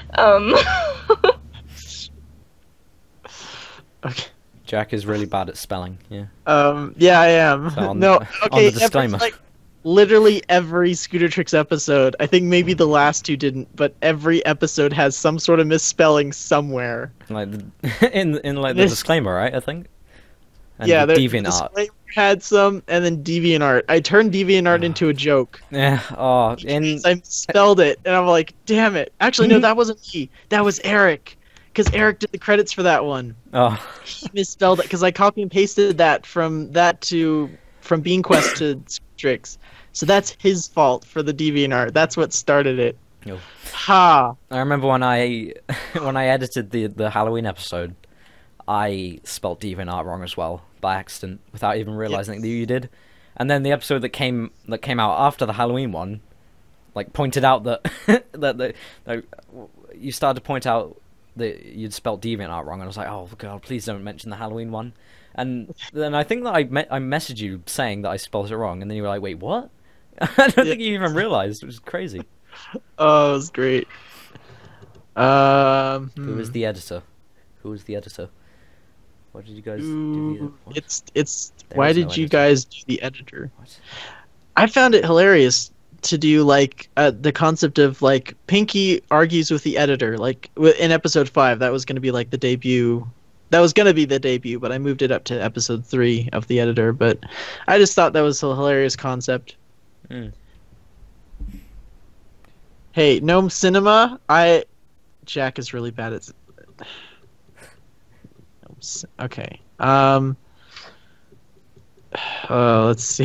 A: Okay.
B: Jack is really bad at spelling. Yeah.
A: Yeah, I am.
B: So on
A: No,
B: the-
A: okay.
B: on the disclaimer.
A: Like, literally every Scootertrix episode. I think maybe the last two didn't, but every episode has some sort of misspelling somewhere.
B: Like in like the
A: This-
B: disclaimer, right? I think. And
A: Yeah,
B: the
A: the
B: DeviantArt.
A: disclaimer had some, and then DeviantArt. I turned DeviantArt into a joke.
B: Yeah. Oh, in
A: Because I spelled it, and I'm like, damn it. Actually, no, that wasn't me. That was Eric. Because Eric did the credits for that one.
B: oh.
A: He misspelled it because I copy and pasted that from BeanQuest to Scootertrix. So that's his fault for the DeviantArt. That's what started it.
B: Yo.
A: Ha!
B: I remember when I edited the Halloween episode, I spelt DeviantArt wrong as well by accident without even realizing that you did. And then the episode that came out after the Halloween one, like pointed out that that you started to point out that you'd spelt DeviantArt wrong, and I was like, oh god, please don't mention the Halloween one. And then I think that I messaged you saying that I spelled it wrong, and then you were like, wait, what? I don't think you even realized. It was crazy.
A: Oh, it was great.
B: Who was the editor? What did you guys do?
A: Ooh,
B: What?
A: it's.
B: There
A: Why
B: is no
A: did you
B: editor.
A: guys do the editor?
B: What?
A: I found it hilarious to do like the concept of like Pinky argues with the editor. Like in episode 5, that was going to be like the debut. That was going to be the debut, but I moved it up to episode 3 of the editor. But I just thought that was a hilarious concept.
B: Mm.
A: Hey, Gnome Cinema. Jack is really bad at. Okay. Let's see.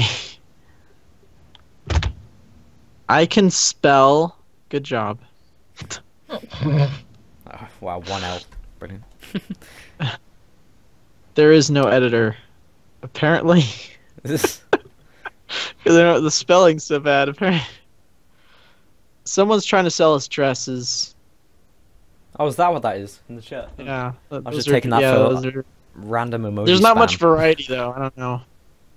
A: I can spell. Good job.
B: Oh, wow, 1L. Brilliant.
A: There is no editor. Apparently.
B: This-
A: Because the spelling's so bad. Apparently. Someone's trying to sell us dresses.
B: Oh, is that what that is in the chat?
A: Yeah.
B: I was just taking that for
A: those are-
B: random emoji.
A: There's not
B: spam.
A: much variety, though. I don't know.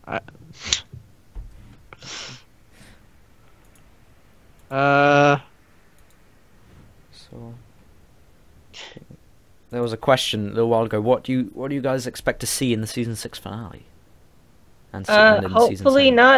B: So, there was a question a little while ago. What do you guys expect to see in the season 6 finale? And in season
D: Hopefully
B: 7?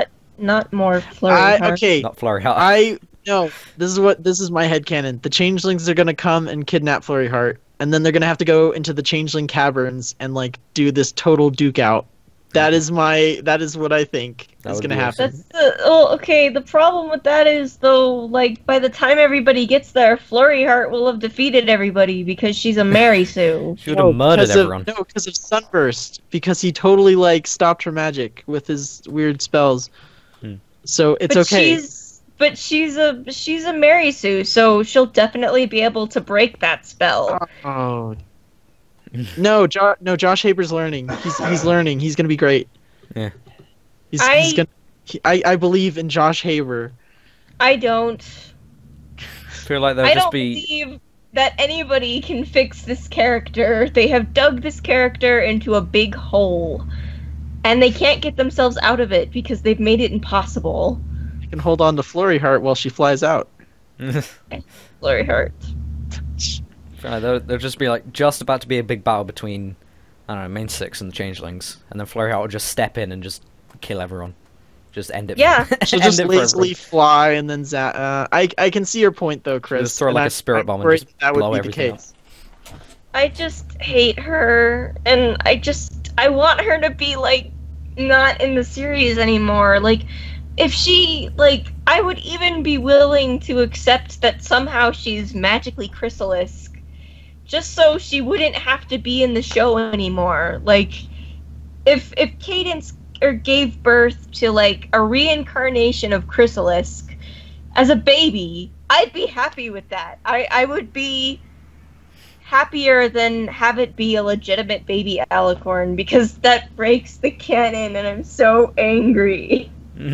D: Not more flurry heart.
A: Okay,
B: Not Flurry Heart.
A: No, this is my headcanon. The changelings are gonna come and kidnap Flurry Heart, and then they're gonna have to go into the changeling caverns and like do this total duke out. That is what I think
B: That
A: is
B: would
A: gonna
B: be
A: happen.
D: Okay. The problem with that is though, like by the time everybody gets there, Flurry Heart will have defeated everybody because she's a Mary Sue.
B: She would have murdered everyone.
A: No, because of Sunburst. Because he totally like stopped her magic with his weird spells. So it's
D: But
A: okay.
D: she's a Mary Sue, so she'll definitely be able to break that spell.
A: Oh. No, Josh Haber's learning. He's learning. He's gonna be great.
B: Yeah.
A: He's gonna. I believe in Josh Haber.
D: I don't.
B: I feel like there'll
D: I
B: just
D: don't
B: be.
D: believe that anybody can fix this character. They have dug this character into a big hole, and they can't get themselves out of it because they've made it impossible.
A: You can hold on to Flurry Heart while she flies out.
D: Flurry Heart.
B: I feel like there'll just be like just about to be a big battle between, I don't know, main six and the changelings, and then Flurry Heart will just step in and just kill everyone, just end it.
D: Yeah.
A: She'll
B: end
A: just
B: it for
A: lazily
B: everyone.
A: fly and then I can see your point though, Chris.
B: Just throw
A: and
B: like a
A: I'm-
B: spirit
A: I'm
B: bomb and
A: worried
B: just
A: that
B: blow
A: would be
B: everything
A: the
B: up.
A: case.
D: I just hate her, and I want her to be like not in the series anymore. Like, if she I would even be willing to accept that somehow she's magically Chrysalis, just so she wouldn't have to be in the show anymore. Like, if Cadence gave birth to like a reincarnation of Chrysalis as a baby, I'd be happy with that. I would be happier than have it be a legitimate baby alicorn, because that breaks the canon and I'm so angry.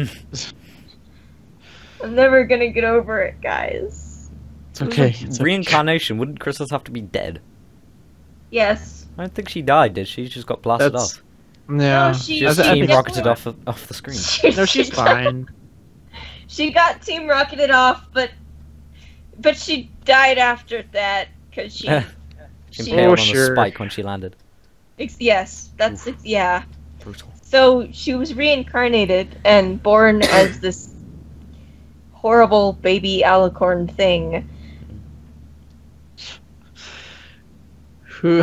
D: I'm never gonna get over it, guys.
A: It's okay.
B: Reincarnation, wouldn't Chrysalis have to be dead?
D: Yes.
B: I don't think she died, did she? She just got blasted
A: That's-
B: off.
A: Yeah.
D: No, she-
B: She just
A: I
B: team
A: think-
B: rocketed off the screen.
A: No, she's fine.
D: She got team rocketed off, but she died after that because she.
B: She
D: she
B: impaled on
A: sure.
B: a spike when she landed.
D: Yes, that's yeah.
B: Brutal.
D: So she was reincarnated and born as this horrible baby alicorn thing.
A: Who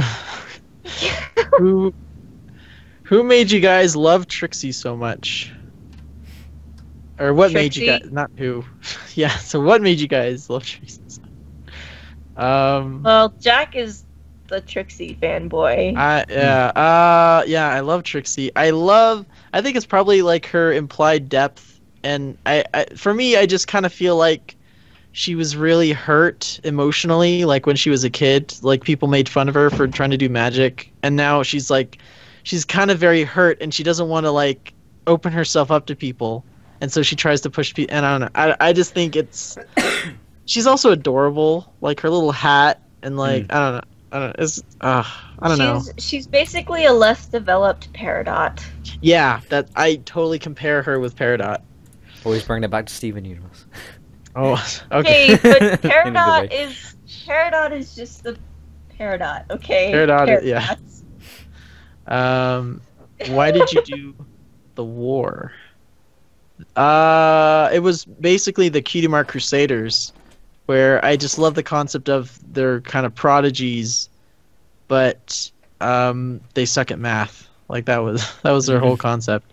A: who made you guys love Trixie so much? Or what made you
D: Trixie?
A: guys? Not who. Yeah. So what made you guys love Trixie? So much?
D: Well, Jack is the Trixie fanboy.
A: Yeah, I love Trixie. I think it's probably like her implied depth, and for me, I just kind of feel like she was really hurt emotionally, like when she was a kid. Like people made fun of her for trying to do magic, and now she's kind of very hurt, and she doesn't want to like open herself up to people, and so she tries to push people. And I don't know. I just think she's also adorable, like her little hat, and like I don't know. I don't know.
D: She's basically a less developed Peridot.
A: Yeah, that I totally compare her with Peridot.
B: Always bring it back to Steven Universe.
A: Oh, okay.
D: Okay, but
B: In a good
D: Peridot is just the Peridot. Okay.
A: Peridot, yeah.
D: Peridots.
A: Why did you do the war? It was basically the Cutie Mark Crusaders, where I just love the concept of they're kind of prodigies, but they suck at math. Like that was their whole concept.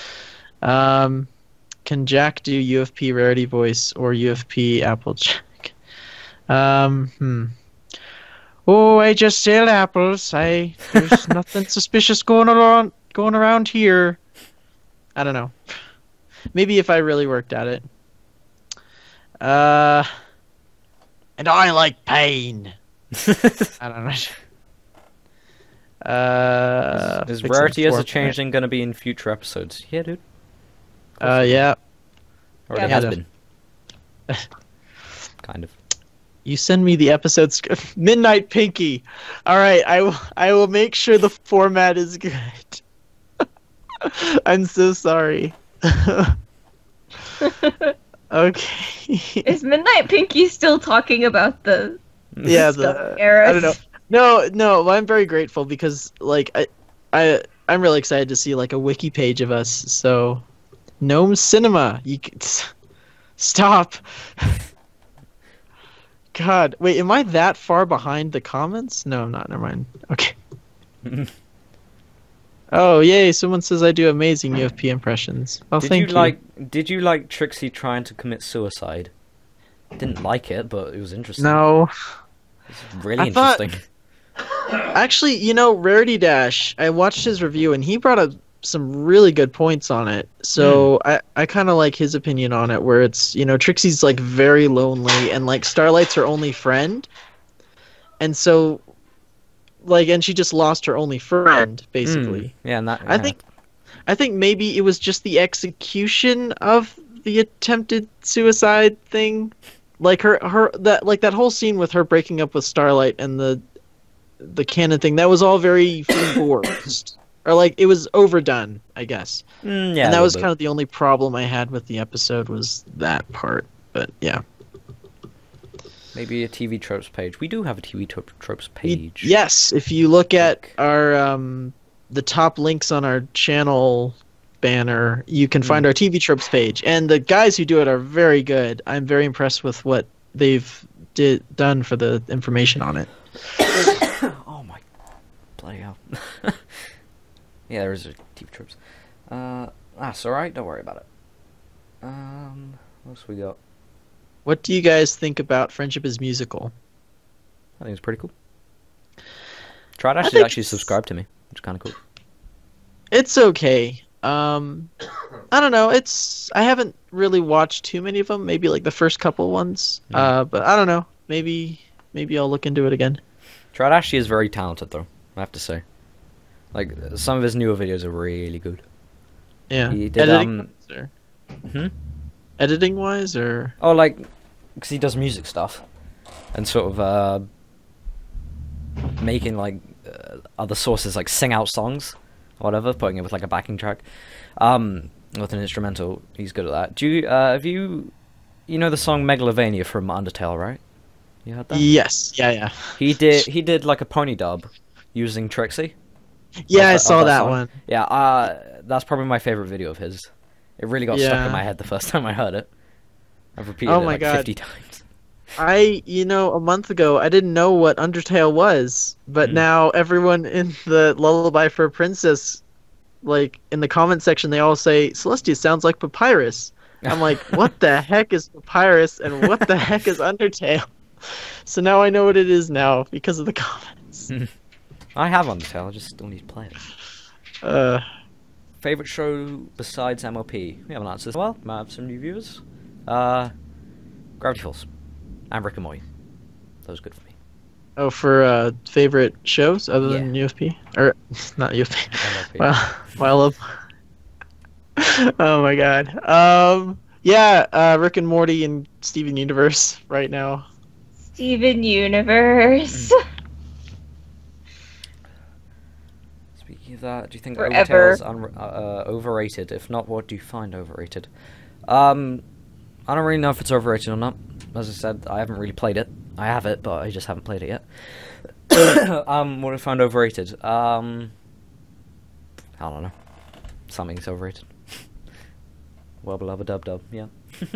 A: Can Jack do UFP Rarity Voice or UFP Applejack? Oh, I just sell apples. There's nothing suspicious going around here. I don't know. Maybe if I really worked at it. And I like pain. I don't know.
B: Is
A: fixing
B: Rarity as a
A: format.
B: changeling going to be in future episodes? Yeah, dude.
A: Yeah.
B: Already
D: Yeah.
B: has been. Kind of.
A: You send me the episode script. Midnight Pinky. All right, I will make sure the format is good. I'm so sorry. Okay.
D: Is Midnight Pinky still talking about the
A: Yeah,
D: stuff eras?
A: I don't know. No, I'm very grateful because like I'm really excited to see like a wiki page of us. So Gnome Cinema. Stop. God, wait, am I that far behind the comments? No, I'm not. Never mind. Okay. Oh, yay! Someone says I do amazing UFP impressions. Oh, thank you.
B: Did you like Trixie trying to commit suicide? Didn't like it, but it was interesting.
A: No.
B: It's really interesting.
A: Actually, you know, Rarity Dash, I watched his review and he brought up some really good points on it. So I kind of like his opinion on it, where it's, you know, Trixie's like very lonely and like Starlight's her only friend. And so, like, and she just lost her only friend, basically.
B: Yeah, and that,
A: I think maybe it was just the execution of the attempted suicide thing. Like that whole scene with her breaking up with Starlight and the canon thing, that was all very forced. Or like it was overdone, I guess.
B: Yeah,
A: and that was kind of the only problem I had with the episode, was that part. But yeah.
B: Maybe a TV tropes page. We do have a TV tropes page.
A: Yes, if you look at our the top links on our channel banner, you can find our TV tropes page, and the guys who do it are very good. I'm very impressed with what they've done for the information on it.
B: Oh my bloody hell. Yeah, there is a TV tropes. That's alright, don't worry about it. What else we got?
A: What do you guys think about Friendship is Musical?
B: I think it's pretty cool. Tried actually subscribe to me, which is kind of cool.
A: It's okay. I don't know. I haven't really watched too many of them. Maybe like the first couple ones. But I don't know. Maybe I'll look into it again.
B: Tried actually is very talented, though, I have to say. Like, some of his newer videos are really good.
A: Yeah.
B: He did,
A: Editing wise, or?
B: Oh, like, because he does music stuff, and sort of making like other sources like sing out songs, or whatever, putting it with like a backing track, with an instrumental. He's good at that. Do you have you know the song Megalovania from Undertale, right? You heard that?
A: Yes. Yeah.
B: He did like a pony dub using Trixie.
A: Yeah, I saw that one.
B: Yeah, that's probably my favorite video of his. It really got stuck in my head the first time I heard it. I've repeated it like 50 times.
A: A month ago, I didn't know what Undertale was, but now everyone in the Lullaby for a Princess, like, in the comment section, they all say, Celestia sounds like Papyrus. I'm like, what the heck is Papyrus, and what the heck is Undertale? So now I know what it is now, because of the comments.
B: I have Undertale, I just still need to play it. Favorite show besides MOP? We haven't answered as well. Might have some new viewers. Gravity Falls and Rick and Morty. That was good for me.
A: Oh, for favorite shows other than UFP, or not UFP? Well, oh my God. Rick and Morty and Steven Universe right now.
D: Steven Universe.
B: Speaking of that, do you think
D: Forever.
B: Overtale is overrated? If not, what do you find overrated? I don't really know if it's overrated or not. As I said, I haven't really played it. I have it, but I just haven't played it yet. What do I find overrated? I don't know. Something's overrated. Wubba lubba dub dub, yeah.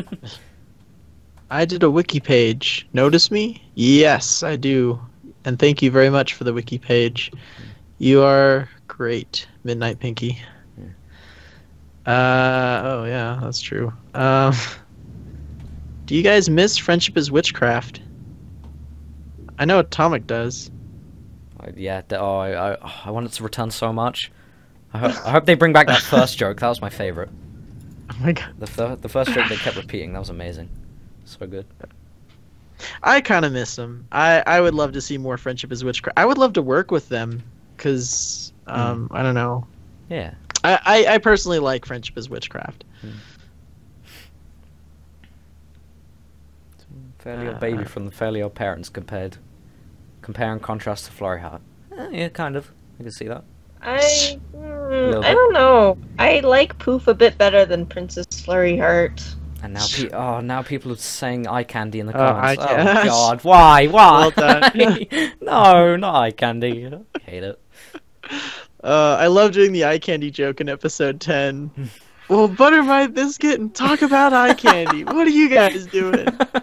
A: I did a wiki page. Notice me? Yes, I do. And thank you very much for the wiki page. You are great, Midnight Pinky. Oh yeah, that's true. Do you guys miss Friendship is Witchcraft? I know Atomic does.
B: Yeah, I want it to return so much. I hope they bring back that first joke. That was my favorite.
A: Oh my God.
B: The first joke they kept repeating. That was amazing. So good.
A: I kind of miss them. I would love to see more Friendship is Witchcraft. I would love to work with them, because I don't know.
B: Yeah.
A: I personally like Friendship is Witchcraft.
B: Fairly Odd Baby from the Fairly Odd Parents compare and contrast to Flurry Heart. Yeah, kind of. I can see that.
D: I don't know. I like Poof a bit better than Princess Flurry Heart.
B: And now, now people are saying eye candy in the comments. Oh
A: yes.
B: God, why?
A: Well done.
B: No, not eye candy. I hate it.
A: I love doing the eye candy joke in episode 10. Well, butter my biscuit and talk about eye candy. What are you guys doing?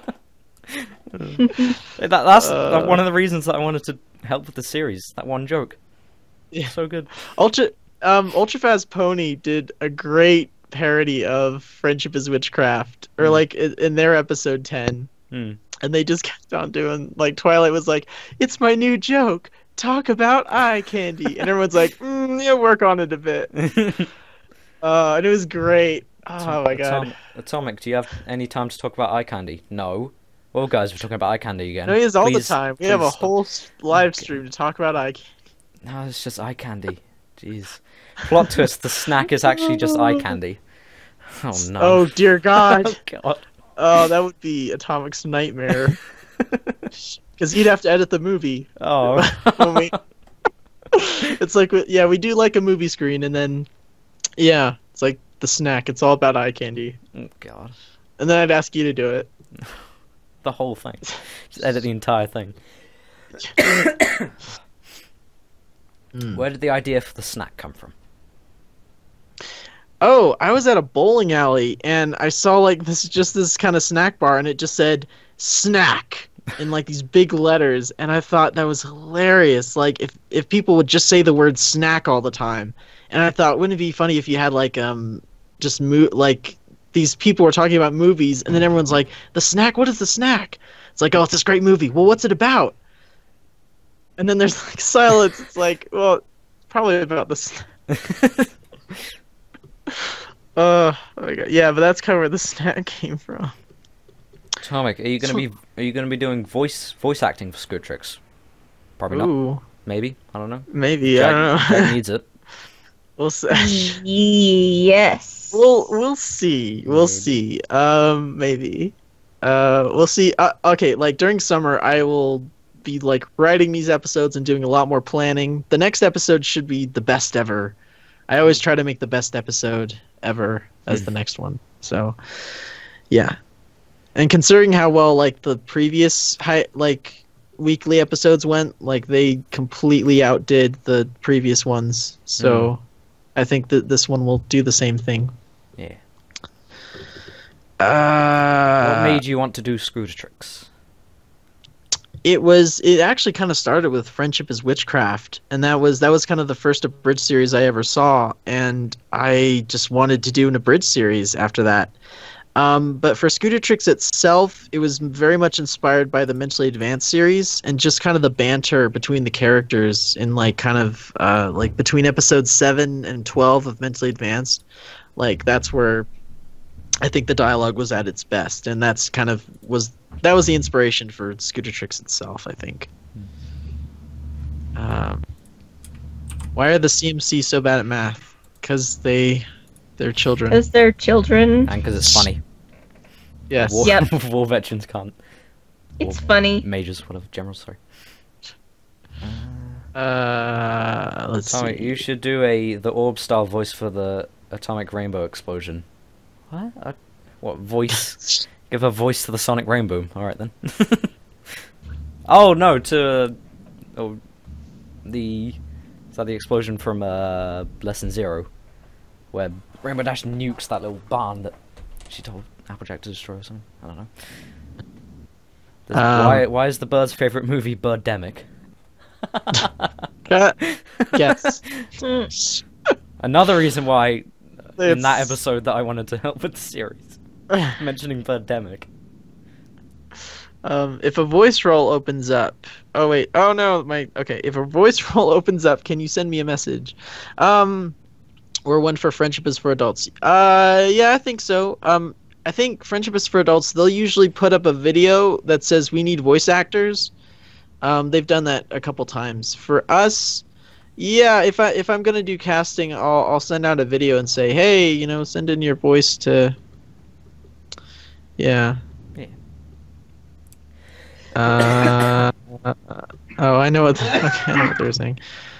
B: That's one of the reasons that I wanted to help with the series. That one joke.
A: Yeah.
B: So good.
A: Ultra Fast Pony did a great parody of Friendship is Witchcraft, or like in their episode 10.
B: Mm.
A: And they just kept on doing, like, Twilight was like, it's my new joke, talk about eye candy. And everyone's like, yeah, work on it a bit. And it was great. Oh my god.
B: Atomic, do you have any time to talk about eye candy? No. Well, guys, we're talking about eye candy again.
A: No, he is all the
B: Please-
A: time. We have a
B: please stop.
A: whole live stream to talk about eye candy.
B: No, it's just eye candy. Jeez. Plot twist, the snack is actually just eye candy. Oh no.
A: Oh dear god.
B: Oh god.
A: Oh, that would be Atomic's nightmare. Because he'd have to edit the movie.
B: Oh.
A: When it's like, yeah, we do like a movie screen, and then, yeah, it's like the snack. It's all about eye candy.
B: Oh god.
A: And then I'd ask you to do it.
B: The whole thing. Just edit the entire thing. Where did the idea for the snack come from?
A: Oh, I was at a bowling alley, and I saw, like, this kind of snack bar, and it just said, snack, in, like, these big letters, and I thought that was hilarious. Like, if people would just say the word snack all the time. And I thought, wouldn't it be funny if you had, like, like, these people were talking about movies, and then everyone's like, the snack? What is the snack? It's like, oh, it's this great movie. Well, what's it about? And then there's, like, silence. It's like, well, probably about the snack. Oh my god. Yeah, but that's kind of where the snack came from.
B: Atomic, are you gonna be doing voice acting for Scootertrix? Probably not.
A: Ooh,
B: Maybe. I don't know.
A: maybe. I don't know.
B: Jack needs it.
A: We'll see.
D: Yes.
A: We'll see. We'll see. Maybe. We'll see. Okay, like during summer, I will be like writing these episodes and doing a lot more planning. The next episode should be the best ever. I always try to make the best episode ever as the next one. So, yeah. And considering how well like the previous weekly episodes went, like they completely outdid the previous ones. So, I think that this one will do the same thing.
B: Yeah. What made you want to do Scootertrix?
A: It actually kind of started with Friendship is Witchcraft, and that was kind of the first abridged series I ever saw, and I just wanted to do an abridged series after that. But for Scootertrix itself, it was very much inspired by the Mentally Advanced series, and just kind of the banter between the characters in like kind of like between episodes 7 and 12 of Mentally Advanced. Like that's where I think the dialogue was at its best, and that's kind of was the inspiration for Scootertrix itself, I think. Why are the CMC so bad at math? Because they're children.
D: Because they're children.
B: And because it's funny.
A: Yes.
D: Yep.
B: War veterans can't.
D: It's funny.
B: Majors, whatever. Generals, sorry.
A: Let's
B: Atomic,
A: see.
B: you should do the orb style voice for the atomic rainbow explosion. What? What voice? Give a voice to the sonic rainbow. All right then. Oh no, to is that the explosion from Lesson 0, where Rainbow Dash nukes that little barn that she told Applejack to destroy or something? I don't know. Why is the bird's favorite movie Birdemic?
A: Yes.
B: Another reason why in that
A: It's-
B: episode that I wanted to help with the series, mentioning Birdemic.
A: If a voice roll opens up. Oh wait. Oh no. Okay. If a voice roll opens up, can you send me a message? Or one for Friendship is for Adults. Yeah, I think so. I think Friendship is for Adults. They'll usually put up a video that says we need voice actors. They've done that a couple times. For us, yeah. If I'm gonna do casting, I'll send out a video and say, hey, send in your voice to. Yeah. Oh, I know what. Okay, I know what they're saying.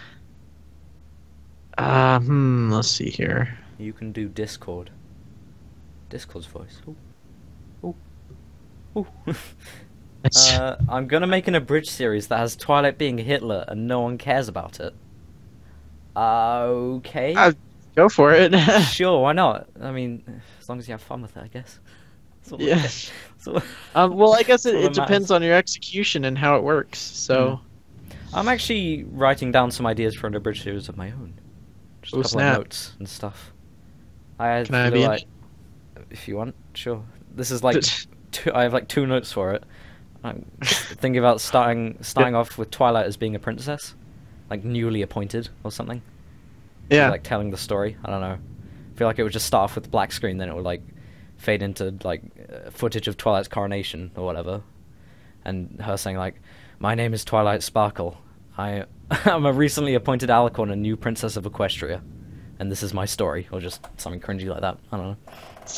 A: Let's see here.
B: You can do Discord. Discord's voice. Ooh. Ooh. I'm gonna make an abridged series that has Twilight being Hitler and no one cares about it. Okay.
A: Go for it.
B: Sure, why not? I mean, as long as you have fun with it, I guess. That's all
A: Yeah.
B: that's all-
A: Well, I guess
B: That's all
A: it
B: that
A: depends
B: matters.
A: on your execution and how it works. So,
B: I'm actually writing down some ideas for an abridged series of my own. Just a
A: Oh,
B: couple
A: snap.
B: of notes and stuff. I
A: Can I
B: feel
A: be in
B: like, if you want, sure. This is like I have like 2 notes for it. I'm thinking about starting off with Twilight as being a princess, like newly appointed or something.
A: yeah.
B: Like telling the story. I don't know. I feel like it would just start off with black screen, then it would like fade into like footage of Twilight's coronation or whatever, and her saying like, "My name is Twilight Sparkle. I'm a recently appointed Alicorn and new princess of Equestria, and this is my story," or just something cringy like that. I don't know.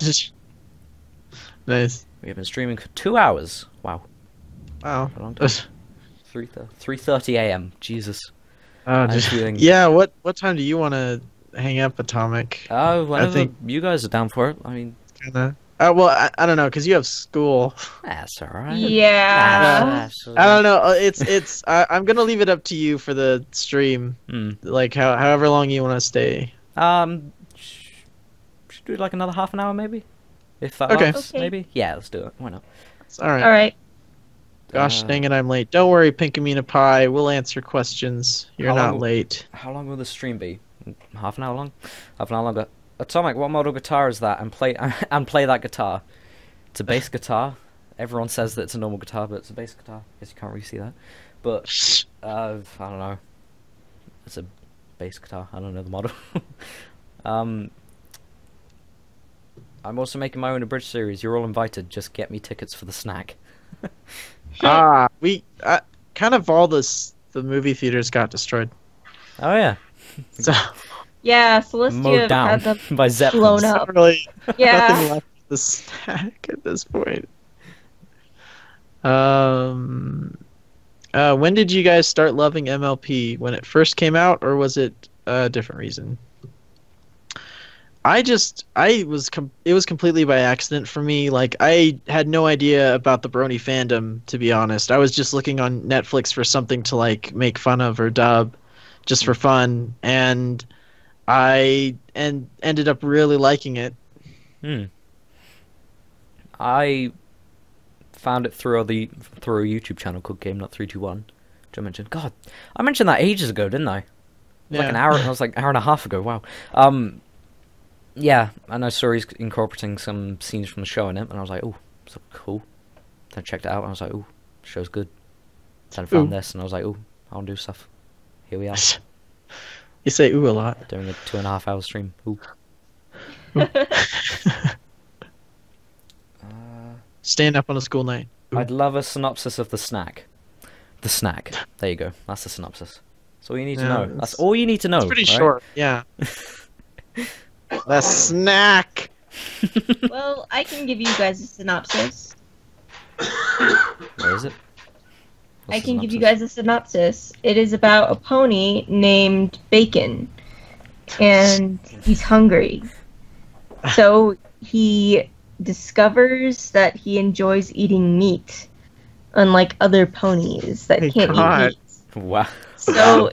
A: Nice.
B: We have been streaming for 2 hours. Wow,
A: Wow.
B: a long time. 3:30 a.m. Jesus.
A: Oh,
B: I'm feeling-
A: Yeah. What time do you want to hang up, Atomic?
B: Oh, whenever
A: think-
B: you guys are down for it. I mean,
A: Kinda. Well, I don't know, because you have school.
B: that's alright.
E: Yeah.
A: I don't know. I'm gonna leave it up to you for the stream.
B: Hmm.
A: Like however long you want to stay.
B: Should we do like another half an hour maybe? If that
A: Okay.
B: works,
E: Okay.
B: maybe? Yeah, let's do it. Why not?
A: All right.
E: All right.
A: Gosh
B: Uh,
A: dang it, I'm late. Don't worry, Pinkamena Pie. We'll answer questions. You're
B: How
A: not
B: long-
A: late.
B: How long will the stream be? Half an hour long? Half an hour longer. Atomic, what model guitar is that? And play that guitar. It's a bass guitar. Everyone says that it's a normal guitar, but it's a bass guitar. Guess you can't really see that. But I don't know. It's a bass guitar. I don't know the model. I'm also making my own abridged series. You're all invited. Just get me tickets for the snack.
A: We kind of all the movie theaters got destroyed.
B: Oh yeah.
A: So
E: Yeah,
B: Mowed
E: Celestia
B: down
E: had them
B: by zeppelins.
E: blown
A: not
E: up.
A: really nothing
E: Yeah.
A: left of the snack at this point. When did you guys start loving MLP? When it first came out, or was it a different reason? It was completely by accident for me. Like, I had no idea about the Brony fandom, to be honest. I was just looking on Netflix for something to like make fun of or dub, just for fun, and I ended up really liking it.
B: I found it through a YouTube channel called Game Not 321, which I mentioned. God, I mentioned that ages ago, didn't I? Like an hour. It was like an hour and a half ago. Wow. Yeah, and I saw he's incorporating some scenes from the show in it, and I was like, oh, so cool. Then I checked it out, and I was like, oh, show's good. Then I found
A: Ooh.
B: this, and I was like, oh, I want to do stuff. Here we are,
A: You say ooh a lot.
B: doing a 2.5 hour stream. Ooh.
A: Staying up on a school night. Ooh.
B: I'd love a synopsis of the snack. The snack. There you go. That's the synopsis. That's all you need to
A: Yeah,
B: know.
A: it's-
B: That's all you need to know.
A: It's pretty
B: right?
A: short. Yeah. The snack.
E: Well, I can give you guys a synopsis.
B: Where is it?
E: I
B: What's the
E: can give you
B: synopsis?
E: guys a synopsis. It is about a pony named Bacon, and he's hungry. So he discovers that he enjoys eating meat, unlike other ponies that
A: Thank
E: can't
A: God.
E: eat meat.
B: Wow.
E: So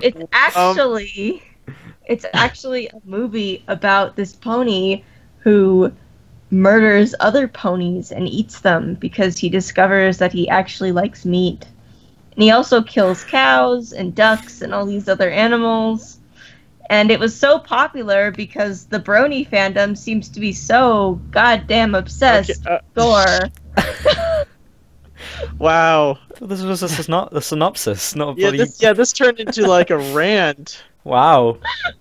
E: it's actually a movie about this pony who murders other ponies and eats them because he discovers that he actually likes meat. And he also kills cows and ducks and all these other animals. And it was so popular because the Brony fandom seems to be so goddamn obsessed
A: Okay,
E: with gore.
A: Wow.
B: This was a synopsis, not a
A: Yeah,
B: bloody...
A: this turned into like a rant.
B: Wow.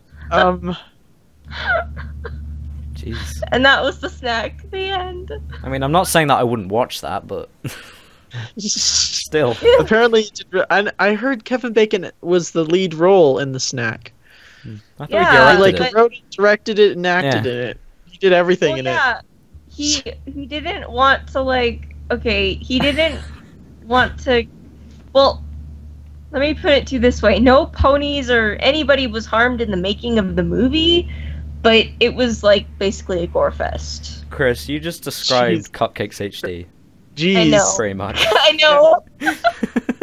B: Jeez.
E: And that was the snack. The end.
B: I mean, I'm not saying that I wouldn't watch that, but still.
A: Apparently, you did I heard Kevin Bacon was the lead role in the snack.
B: I thought
E: Yeah,
B: he
A: He
B: directed
A: like
B: it.
A: wrote it, directed it, and acted
B: Yeah.
A: in it. He did everything
E: Well,
A: in
E: yeah, he didn't want to he didn't want to. Well, let me put it to you this way: no ponies or anybody was harmed in the making of the movie, but it was like basically a gore fest.
B: Chris, you just described
A: Jeez.
B: Cupcakes HD
A: it. Jeez.
E: I know.
B: very much.
E: I know.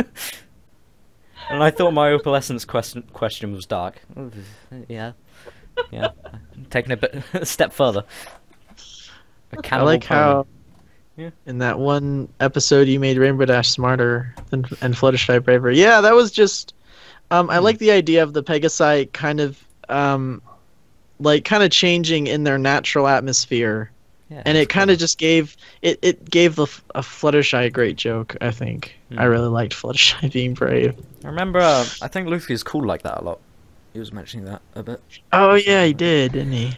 B: And I thought my opalescence question was dark. Yeah. Yeah, taking it a step further. A
A: I
B: cannibal
A: like
B: pony.
A: how
B: Yeah.
A: in that one episode you made Rainbow Dash smarter and Fluttershy braver. Yeah, that was just. I like the idea of the Pegasi kind of changing in their natural atmosphere.
B: Yeah,
A: And
B: it's
A: it kind of
B: cool.
A: just gave a Fluttershy a great joke, I think. I really liked Fluttershy being brave.
B: I remember, I think Luffy is cool like that a lot. He was mentioning that a bit.
A: Oh yeah, he did, didn't he?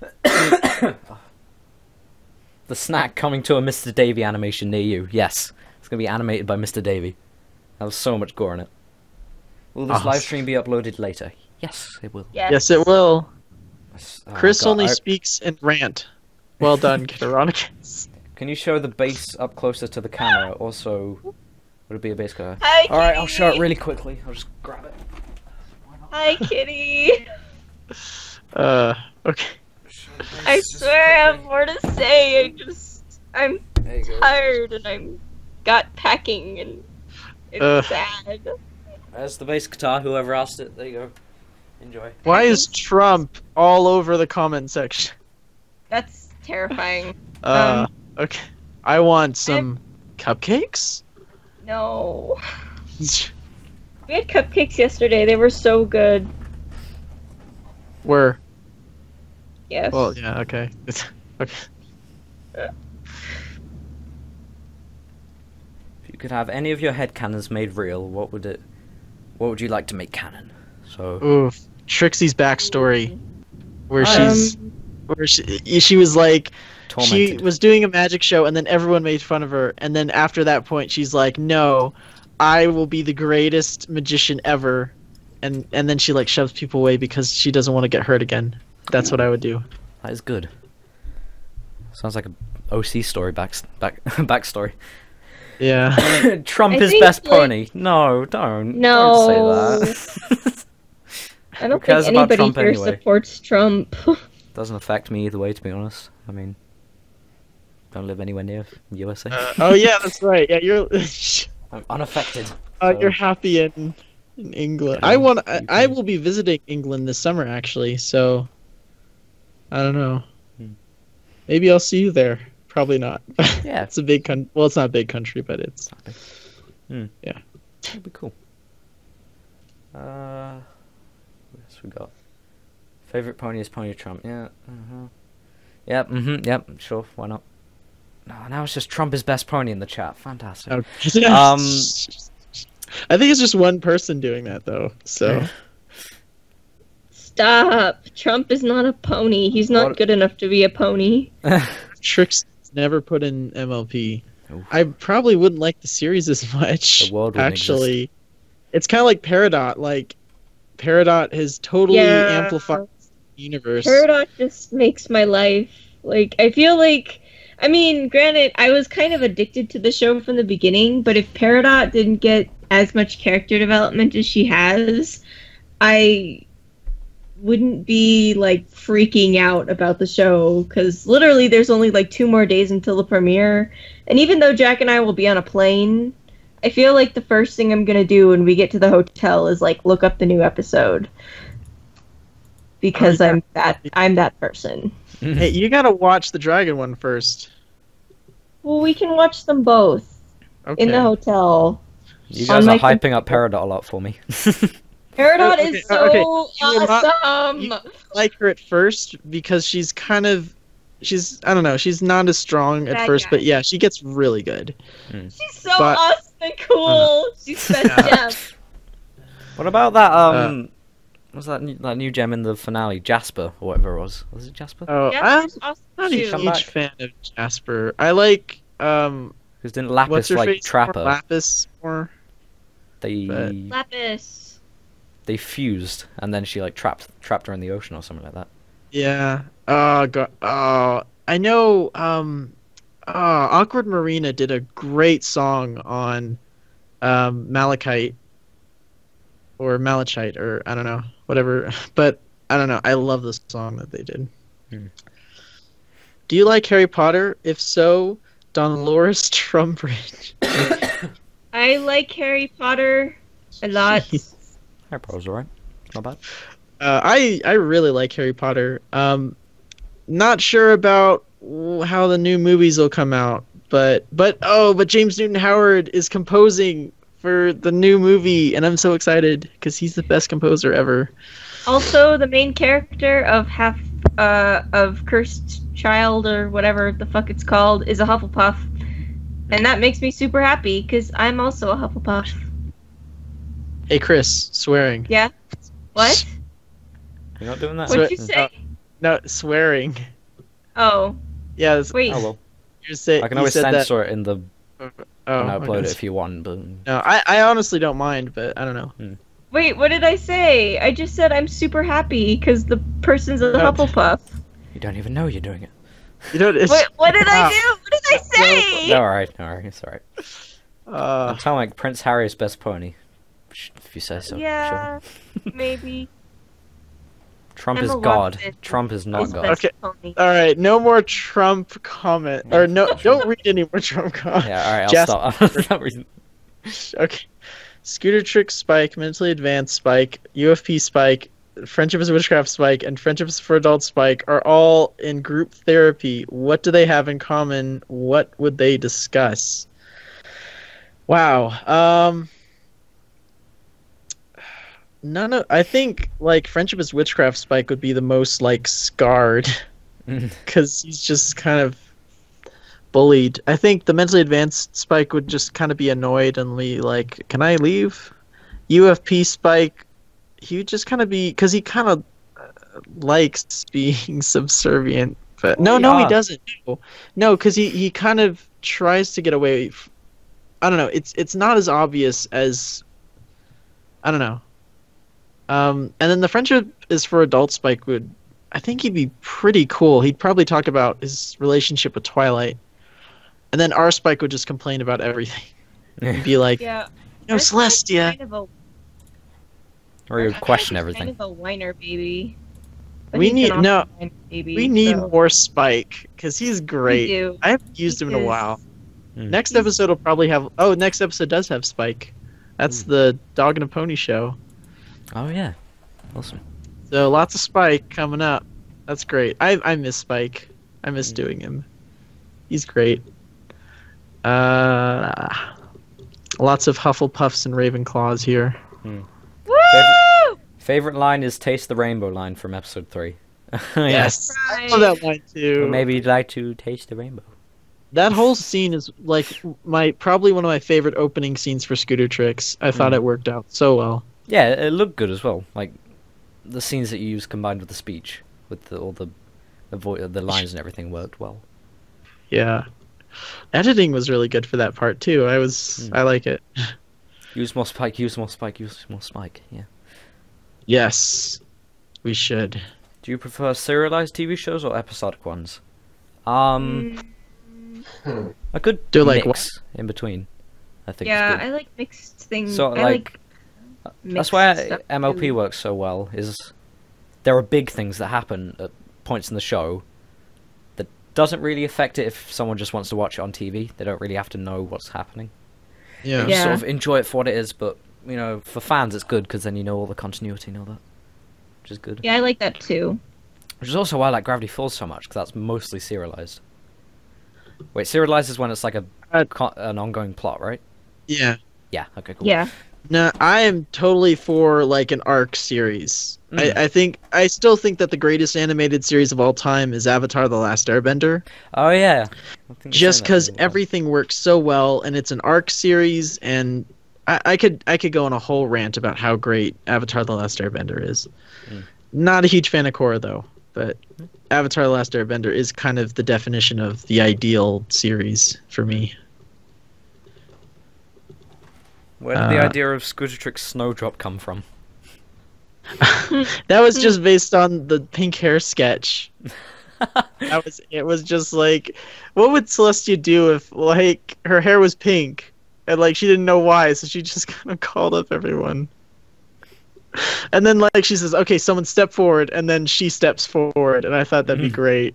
B: The snack coming to a Mr. Davy animation near you. Yes, it's going to be animated by Mr. Davy. That was so much gore in it. Will this
A: Awesome.
B: live stream be uploaded later? Yes, it will.
A: Yes, it will.
B: Oh,
A: Chris
B: God,
A: only speaks in rant. Well done, Kitaronicus.
B: Can you show the base up closer to the camera? Also, would it be a base color?
D: Hi,
B: Alright, I'll show it
D: kitty.
B: really quickly. I'll just grab it.
D: Hi, kitty.
A: Okay.
D: I swear I have more to say. I'm
B: There you go.
D: tired and I'm got packing and it's sad.
B: There's the bass guitar, whoever asked it. There you go. Enjoy.
A: Why is Trump all over the comment section?
D: That's terrifying.
A: Okay. I want some cupcakes?
D: No. We had cupcakes yesterday. They were so good.
A: Where?
D: Yes.
A: Well, yeah, okay. Okay.
B: If you could have any of your headcanons made real, what would you like to make canon? So
A: Oof. Trixie's backstory. Where
D: Um,
A: she was like, she
B: tormented.
A: was doing a magic show and then everyone made fun of her, and then after that point she's like, no, I will be the greatest magician ever, and then she like shoves people away because she doesn't want to get hurt again. That's what I would do.
B: That is good. Sounds like a OC story backstory.
A: Yeah.
B: Trump
D: I
B: is
D: think,
B: best
D: like-
B: pony. No, don't.
D: No.
B: Don't say that.
D: I don't
B: cares
D: think
B: about
D: anybody
B: Trump
D: here
B: anyway?
D: supports Trump.
B: Doesn't affect me either way, to be honest. I mean, don't live anywhere near USA.
A: Oh yeah, that's right. Yeah, you're
B: I'm unaffected.
A: you're happy in England.
B: Yeah,
A: I will be visiting England this summer actually, so I don't know. Maybe I'll see you there. Probably not.
B: Yeah.
A: It's a big well, it's not a big country, but it's yeah.
B: That'd be cool. What else we got? Favorite pony is Pony Trump. Yeah. Yep. Yep. Sure. Why not? No, now it's just Trump is best pony in the chat. Fantastic.
A: Okay. I think it's just one person doing that though. So
D: Stop. Trump is not a pony. He's not
B: What-
D: good enough to be a pony.
A: Trix never put in MLP.
B: Oof.
A: I probably wouldn't like the series as much.
B: The world wouldn't
A: actually. It's kind of like Peridot. Like Peridot has totally
D: Yeah.
A: amplified the universe.
D: Peridot just makes my life. Like, I feel like, I mean, granted, I was kind of addicted to the show from the beginning, but if Peridot didn't get as much character development as she has, I wouldn't be, like, freaking out about the show, because literally there's only, like, 2 more days until the premiere, and even though Jack and I will be on a plane, I feel like the first thing I'm gonna do when we get to the hotel is, like, look up the new episode. Because I'm that person.
A: Hey, you gotta watch the dragon one first.
D: Well, we can watch them both
A: Okay.
D: in the hotel.
B: You
D: On
B: guys are
D: my
B: hyping up Peridot a lot for me.
D: Peridot
A: Okay,
D: is so
A: okay. You're not-
D: awesome.
A: you- like her at first because she's kind of I don't know, she's not as strong at
D: Bad
A: first,
D: guy.
A: but yeah, she gets really good.
D: She's so
A: but-
D: awesome and cool. She's best
A: Yeah.
D: gem.
B: What about that? What's that new gem in the finale? Jasper or whatever it was. Was it Jasper?
A: Oh,
D: Jasper's
A: I'm
D: awesome
A: not a
D: too.
B: Come
A: huge
B: back.
A: fan of Jasper. I like
B: Because didn't
A: what's
B: Lapis
A: her
B: like
A: face
B: trap
A: more?
B: her?
A: Lapis more.
B: They
A: but-
D: Lapis.
B: they fused and then she like trapped her in the ocean or something like that.
A: Yeah. Oh god. Oh, I know. Awkward Marina did a great song on Malachite or Malachite or I don't know, whatever. But I don't know. I love the song that they did. Do you like Harry Potter? If so, Dolores Trumbridge.
D: I like Harry Potter a lot.
B: Harry Potter's alright. Not bad.
A: I really like Harry Potter. Not sure about how the new movies will come out, but James Newton Howard is composing for the new movie, and I'm so excited because he's the best composer ever.
D: Also, the main character of of Cursed Child or whatever the fuck it's called is a Hufflepuff, and that makes me super happy because I'm also a Hufflepuff.
A: Hey, Cris, swearing.
D: Yeah. What?
B: You're not doing that?
D: What'd you say?
A: No, swearing.
D: Oh.
A: Yeah.
D: Wait.
B: Oh well.
A: You say,
B: I can
A: you
B: always
A: said that-
B: censor it in the
A: Oh,
B: when I upload
A: okay.
B: it if you want, but
A: No, I honestly don't mind, but I don't know.
D: Wait, what did I say? I just said I'm super happy because the person's a
A: No.
D: Hufflepuff.
B: you don't even know you're doing it.
A: You know, it's,
D: Wait, what did I
A: Wow.
D: do? What did I say?
B: No, alright, it's alright.
A: Uh,
B: Tell like Prince Harry's best pony. If you say so.
D: Yeah,
B: Sure.
D: maybe.
B: Trump
D: Emma
B: is God.
D: Watson
B: Trump is not
D: is
B: God.
D: best
A: Okay.
D: pony.
A: all right, no more Trump comment, or no, don't read any more Trump comment.
B: Yeah, alright, I'll
A: Jasper.
B: stop. Not reason-
A: Okay. Scootertrix Spike, Mentally Advanced Spike, UFP Spike, Friendship is Witchcraft Spike, and Friendship is for Adults Spike are all in group therapy. What do they have in common? What would they discuss? Wow. I think like Friendship is Witchcraft Spike would be the most like scarred because he's just kind of bullied. I think the Mentally Advanced Spike would just kind of be annoyed and be like, "Can I leave?" UFP Spike, he would just kind of be, because he kind of likes being subservient. But no, he doesn't. No, because he kind of tries to get away. I don't know. It's not as obvious as, I don't know. And then the Friendship is for Adults Spike would, I think he'd be pretty cool. He'd probably talk about his relationship with Twilight. And then our Spike would just complain about everything. He'd be like,
D: Yeah.
A: "No, Celestia."
D: Kind of a,
B: Or you question
D: Kind
B: everything.
D: of a whiner baby. But
A: We
D: he
A: need-
D: can also
A: no,
D: whine baby,
A: We need
D: so
A: more Spike, because he's
D: we
A: great.
D: do.
A: I haven't used him in a
D: Because
A: while.
B: Mm.
A: Next episode will probably have... Oh, next episode does have Spike. That's the Dog and a Pony show.
B: Oh yeah. Awesome.
A: So lots of Spike coming up. That's great. I miss Spike. I miss doing him. He's great. Lots of Hufflepuffs and Ravenclaws here.
D: Woo!
B: Favorite line is "Taste the Rainbow" line from episode 3.
A: Yes, I
D: Right.
A: love that line too.
B: Or maybe you'd like to taste the rainbow.
A: That whole scene is like probably one of my favorite opening scenes for Scootertrix. I thought it worked out so well.
B: Yeah, it looked good as well. Like the scenes that you used combined with the speech, with all the lines and everything worked well.
A: Yeah, editing was really good for that part too. I like it.
B: Use more spike. Use more spike. Use more spike. Yeah.
A: Yes, we should.
B: Do you prefer serialized TV shows or episodic ones?
D: Mm,
B: A good
A: Do like
B: mix in between. I think.
D: yeah,
B: is good.
D: I like mixed things.
B: So,
D: I like
B: that's
D: mixed
B: why
D: stuff,
B: MLP
D: too.
B: works so well. Is there are big things that happen at points in the show that doesn't really affect it if someone just wants to watch it on TV. They don't really have to know what's happening.
A: Yeah.
B: You
D: Yeah.
B: sort of enjoy it for what it is, but you know, for fans, it's good because then you know all the continuity and all that, which is good.
D: Yeah, I like that too.
B: Which is also why I like Gravity Falls so much, because that's mostly serialized. Wait, serialized is when it's like an ongoing plot, right?
A: Yeah.
B: Yeah. Okay. Cool.
D: Yeah.
A: No, I am totally for like an arc series.
B: Mm.
A: I still think that the greatest animated series of all time is Avatar: The Last Airbender.
B: Oh yeah. I think you're
A: Just
B: saying that
A: because
B: to me all the time.
A: everything works so well, and it's an arc series, and I could go on a whole rant about how great Avatar: The Last Airbender is.
B: Mm.
A: Not a huge fan of Korra though, but Avatar: The Last Airbender is kind of the definition of the ideal series for me.
B: Where did the idea of Scootertrix Snowdrop come from?
A: That was just based on the pink hair sketch. It was just like, what would Celestia do if like her hair was pink and like she didn't know why, so she just kind of called up everyone. And then like she says, "Okay, someone step forward," and then she steps forward, and I thought that'd be great.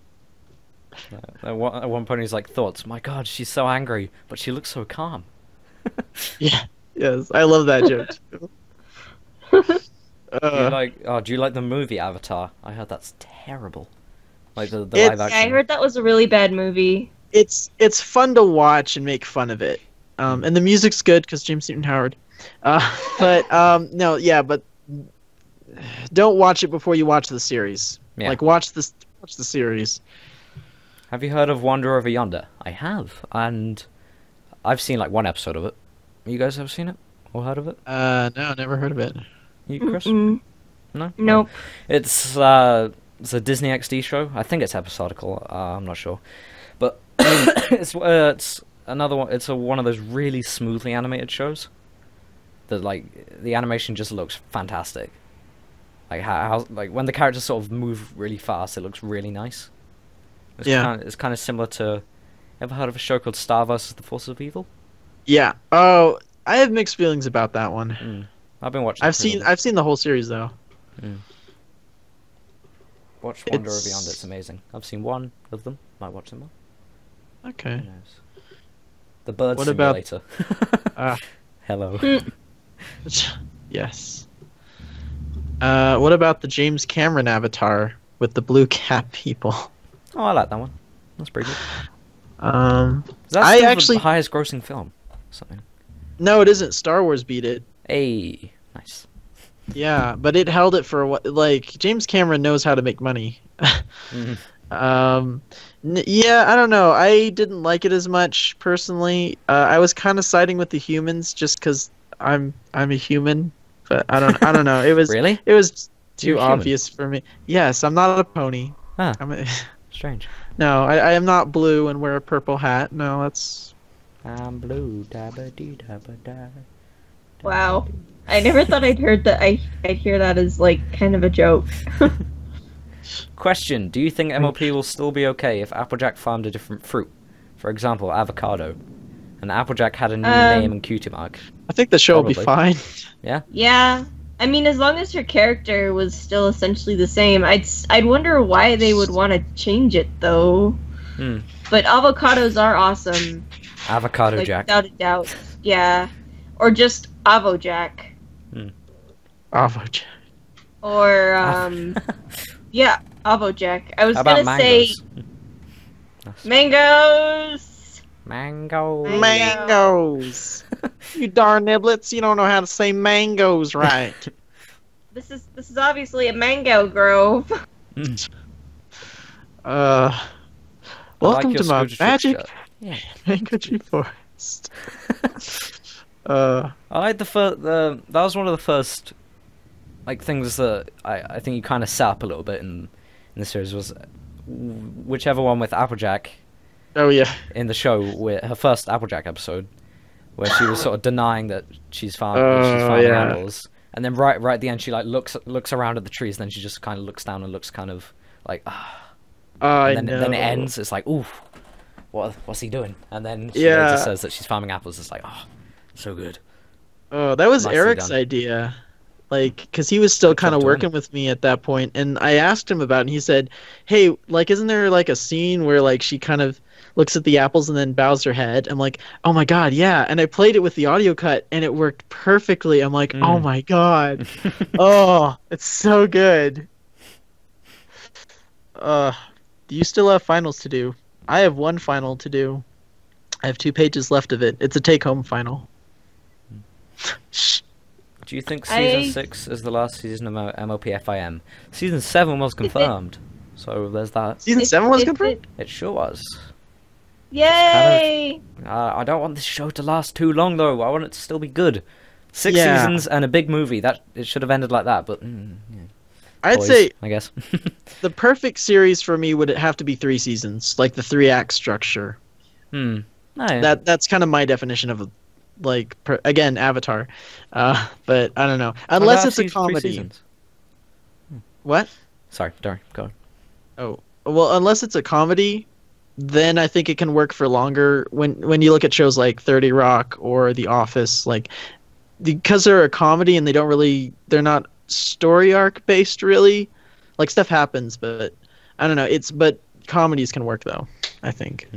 B: At one point he's like, "Thoughts? My God, she's so angry, but she looks so calm."
A: Yeah. Yes, I love that joke too.
B: Do you like the movie Avatar? I heard that's terrible. Like the
A: It's-
B: live action.
D: Yeah, I heard that was a really bad movie.
A: it's fun to watch and make fun of it. And the music's good because James Newton Howard. But no, yeah, but don't watch it before you watch the series.
B: Yeah.
A: Like watch the series.
B: Have you heard of Wander Over Yonder? I have, and I've seen like one episode of it. You guys ever seen it or heard of it?
A: No, never heard of it.
B: You, Chris?
D: Mm-mm.
B: No.
D: Nope.
B: It's a Disney XD show. I think it's episodical. I'm not sure, but it's another one. It's one of those really smoothly animated shows. That like the animation just looks fantastic. Like how like when the characters sort of move really fast, it looks really nice. It's kind of similar to. Ever heard of a show called Star vs. the Forces of Evil?
A: Yeah. Oh, I have mixed feelings about that one.
B: I've been watching.
A: I've seen the whole series though.
B: Watch Wander Over Yonder. It's amazing. I've seen one of them. Might watch them all.
A: Okay.
B: Who knows? The Bird
A: What about-
B: Simulator. Hello.
A: Yes. What about the James Cameron Avatar with the blue cap people?
B: Oh, I like that one. That's pretty good. Is that
A: I
B: still
A: actually
B: the highest grossing film? Something.
A: no, it isn't. Star Wars beat it.
B: Hey, nice.
A: Yeah, but it held it for what? Like James Cameron knows how to make money. Yeah, I don't know. I didn't like it as much personally. I was kind of siding with the humans just because I'm a human, but I don't know. It was
B: Really?
A: It was
B: You're
A: too
B: a human?
A: obvious for me. Yes, I'm not a pony.
B: Huh. Strange.
A: No, I am not blue and wear a purple hat. No, that's
B: I'm blue. Da-ba-dee-da-ba-da.
D: Wow. I never thought I'd heard that. I'd hear that as like kind of a joke.
B: Question: do you think MLP will still be okay if Applejack farmed a different fruit? For example, avocado. And Applejack had a new name and cutie mark.
A: I think the show will be
B: Probably.
A: fine.
B: Yeah?
D: Yeah. I mean, as long as her character was still essentially the same, I'd wonder why they would want to change it though. But avocados are awesome.
B: Avocado
D: Like,
B: Jack.
D: without a doubt. Yeah. Or just Avojack.
A: Avojack.
D: Or yeah, Avojack. I was
B: How about
D: gonna say
B: mangoes?
D: mangoes.
B: Mango.
A: Mangoes. You darn niblets! You don't know how to say mangoes right.
D: This is obviously a mango grove.
A: Welcome
B: your
A: to my
B: Scootertrix
A: magic
B: shirt. Yeah.
A: mango tree forest.
B: I like the first. That was one of the first, like, things that I think you kind of set up a little bit in the series was whichever one with Applejack
A: Oh yeah.
B: in the show, with her first Applejack episode, where she was sort of denying that she's farming
A: yeah.
B: apples, and then right at the end she like looks around at the trees, and then she just kind of looks down and looks kind of like and then it ends. It's like, ooh, what's he doing? And then she later says that she's farming apples. It's like, oh, so good.
A: Oh, that was
B: Nicely
A: Eric's
B: done.
A: idea. Like, because he was still
B: Good job
A: kind of
B: doing
A: working
B: it.
A: with me at that point, and I asked him about it, and he said, hey, like, isn't there, like, a scene where, like, she kind of looks at the apples and then bows her head? I'm like, oh my god, yeah. And I played it with the audio cut, and it worked perfectly. I'm like, oh my god. Oh, it's so good. Do you still have finals to do? I have one final to do. I have 2 pages left of it. It's a take-home final. Shh.
B: Do you think season 6 is the last season of MLP FIM? Season 7 was confirmed, so there's that.
A: Season 7 was confirmed?
B: It sure was.
D: Yay!
B: I don't want this show to last too long, though. I want it to still be good. 6
A: Yeah.
B: seasons and a big movie. That it should have ended like that, but yeah.
A: I'd
B: Toys,
A: say
B: I guess.
A: the perfect series for me would have to be 3 seasons, like the 3-act structure.
B: Oh, yeah.
A: That's kind of my definition of, like, again, Avatar. But I don't know,
B: How
A: unless
B: about
A: it's a
B: 3
A: comedy.
B: seasons?
A: What?
B: Sorry, Dory, go on.
A: Oh, well, unless it's a comedy, then I think it can work for longer. When you look at shows like 30 Rock or The Office, like, because they're a comedy and they're not story arc based really. Like, stuff happens, but I don't know. But comedies can work though, I think.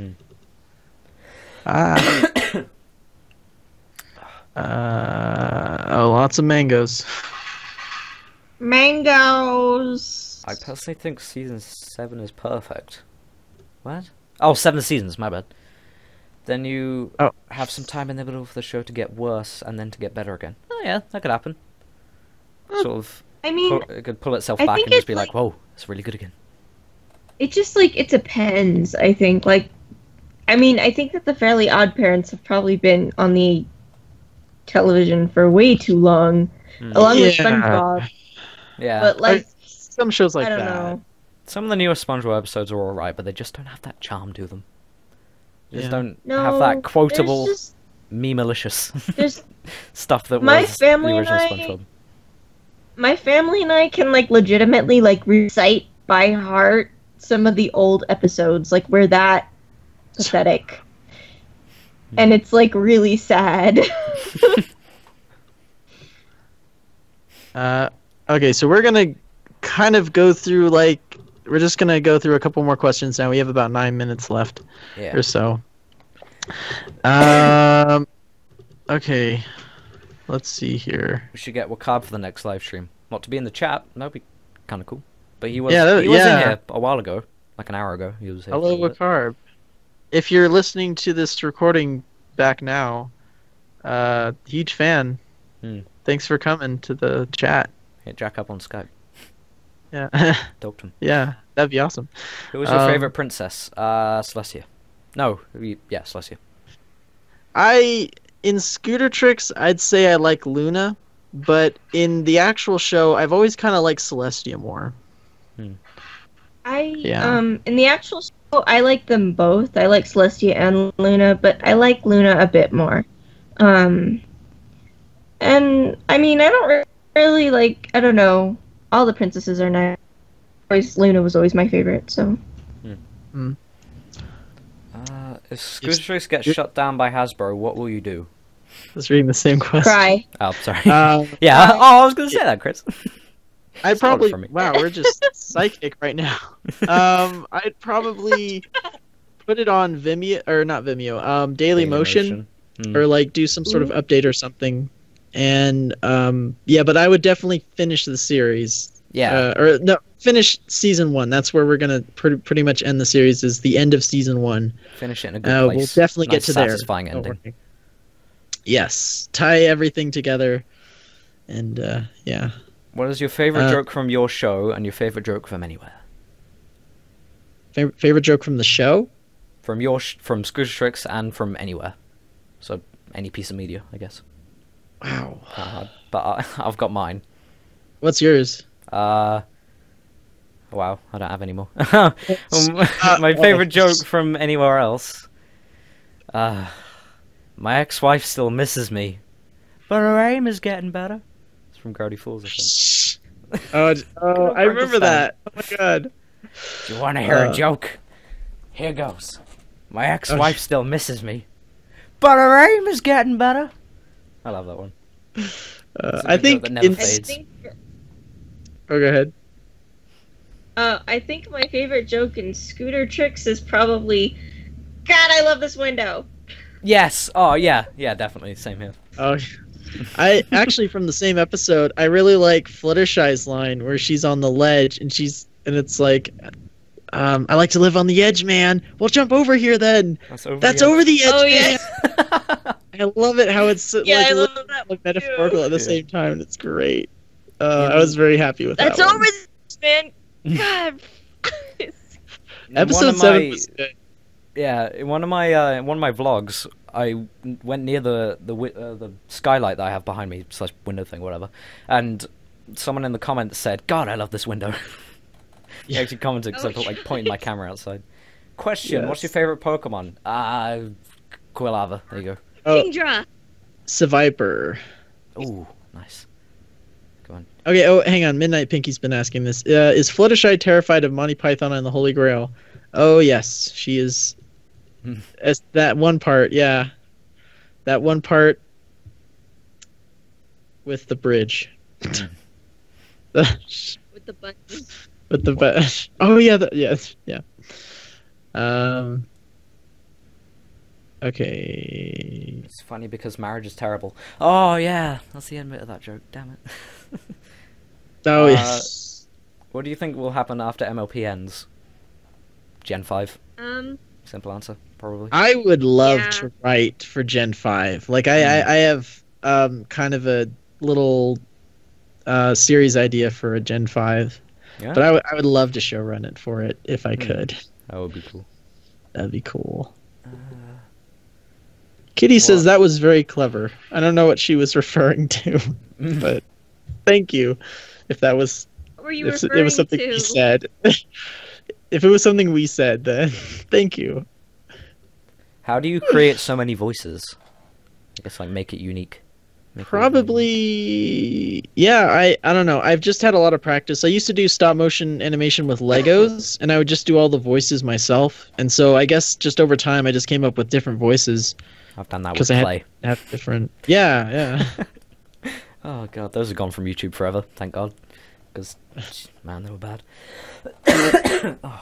A: Lots of mangoes.
E: Mangoes.
B: I personally think season 7 is perfect. What? Oh, 7 seasons, my bad. Then you
A: Oh.
B: have some time in the middle of the show to get worse and then to get better again. Oh yeah, that could happen. Sort of,
E: I mean,
B: it could pull itself
E: I
B: back
E: think
B: and just
E: it's
B: be like,
E: like-
B: whoa, it's really good again.
E: it just like it depends. I think I mean, I think that the Fairly Odd Parents have probably been on the television for way too long, along with
A: Yeah.
E: SpongeBob.
B: Yeah.
E: But like,
A: Some shows like
E: I don't
A: that.
E: know.
B: Some of the newer SpongeBob episodes are alright, but they just don't have that charm to them. They just
A: Yeah.
B: don't
E: No,
B: have that quotable,
E: there's just-
B: meme-malicious
E: there's
B: stuff that
E: My
B: was
E: family
B: the
E: and
B: original
E: I-
B: SpongeBob.
E: my family and I can like legitimately like recite by heart some of the old episodes. Like we're that pathetic, and it's like really sad.
A: Okay, so we're gonna kind of go through we're just gonna go through a couple more questions now. We have about 9 minutes left
B: Yeah.
A: or so. Okay, let's see here.
B: We should get Wakab for the next live stream. Not to be in the chat, that'd be kind of cool. But he was
A: Yeah,
B: he was in
A: yeah.
B: here a while ago, like an hour ago. He was here.
A: Hello,
B: for a bit.
A: Wakarb. If you're listening to this recording back now, huge fan.
B: Hmm.
A: Thanks for coming to the chat.
B: Hit Jack up on Skype.
A: Yeah,
B: Talk to him.
A: yeah, that'd be awesome.
B: Who was your favorite princess? Celestia. No, yeah, Celestia.
A: In Scootertrix, I'd say I like Luna, but in the actual show, I've always kind of liked Celestia more. Yeah.
E: In the actual show, I like them both. I like Celestia and Luna, but I like Luna a bit more. And I mean, I don't really like. I don't know. All the princesses are nice. Luna was always my favorite. So
B: If Scootertrix gets shut down by Hasbro, what will you do?
A: Just reading the same question.
E: cry.
B: Oh, sorry.
A: Um,
B: yeah. Oh, I was gonna say that, Chris.
A: I'd
B: Stole it
A: probably.
B: from me.
A: Wow, we're just psychic right now. I'd probably put it on Vimeo or not Vimeo. Daily Motion.
B: Hmm.
A: Or like do some sort of update or something. And yeah, but I would definitely finish the series.
B: Yeah.
A: Or no, finish season 1. That's where we're gonna pretty much end the series. Is the end of season 1.
B: Finish it in a good place.
A: We'll definitely
B: Nice,
A: get to there.
B: satisfying
A: Don't
B: ending.
A: worry. Yes, tie everything together, and yeah.
B: What is your favorite joke from your show and your favorite joke from anywhere?
A: Favorite joke from the show?
B: From from Scootertrix and from anywhere. So any piece of media, I guess.
A: Wow.
B: But I've got mine.
A: What's yours?
B: Wow, I don't have any more. My favorite joke from anywhere else. My ex-wife still misses me, but her aim is getting better. It's from Gravity Falls, I think.
A: Oh, I remember that. Oh my god.
B: Do you want to hear a joke? Here goes. My ex-wife still misses me, but her aim is getting better. I love that one.
A: I think
B: that never
A: in...
B: fades.
A: Oh, go ahead.
E: I think my favorite joke in Scootertrix is probably, God, I love this window.
B: Yes. Oh, yeah. Yeah, definitely. Same here.
A: Oh, I actually from the same episode, I really like Fluttershy's line where she's on the ledge and it's like, I like to live on the edge, man. Well, jump over here then. That's over the edge,
E: Oh,
A: man.
E: yes.
A: I love it how it's
E: Yeah,
A: like,
E: I love that
A: like metaphorical at the
B: Yeah.
A: same time. And it's great. I was very happy with
E: That's
A: that one.
E: over this, man. God.
A: Episode 7 was good.
B: Yeah, in one of my vlogs, I went near the skylight that I have behind me / window thing, whatever, and someone in the comments said, "God, I love this window." He actually commented because I put like pointing my camera outside. Question: What's your
A: Yes.
B: favorite Pokemon? Quilava. There you go.
A: Oh,
E: Kingdra.
A: Seviper.
B: Ooh, nice. Go on.
A: Okay, oh, hang on. Midnight Pinky's been asking this. Is Fluttershy terrified of Monty Python and the Holy Grail? Oh, yes. She is. As that one part, yeah. That one part with the bridge.
E: With the button.
A: With the oh, yeah. Yes, yeah. Okay.
B: It's funny because marriage is terrible. Oh yeah, that's the end bit of that joke. Damn it.
A: Oh yes.
B: What do you think will happen after MLP ends? Gen 5. Simple answer, probably.
A: I would love
D: Yeah.
A: to write for Gen 5. Like I have kind of a little series idea for a Gen 5.
B: Yeah,
A: But I would love to showrun it for it if I could.
B: that would be cool.
A: That'd be cool. Kitty says that was very clever. I don't know what she was referring to, but thank you. If that was,
D: What were you
A: if
D: referring
A: it was something
D: to?
A: we said, if it was something we said, then thank you.
B: How do you create so many voices? I guess like make it unique. Make it
A: Probably, yeah. I don't know. I've just had a lot of practice. I used to do stop motion animation with Legos, and I would just do all the voices myself. And so I guess just over time, I just came up with different voices.
B: I've done that with
A: Because I
B: Play.
A: have different. Yeah.
B: Oh god, those are gone from YouTube forever, thank god. Because, man, they were bad. Oh.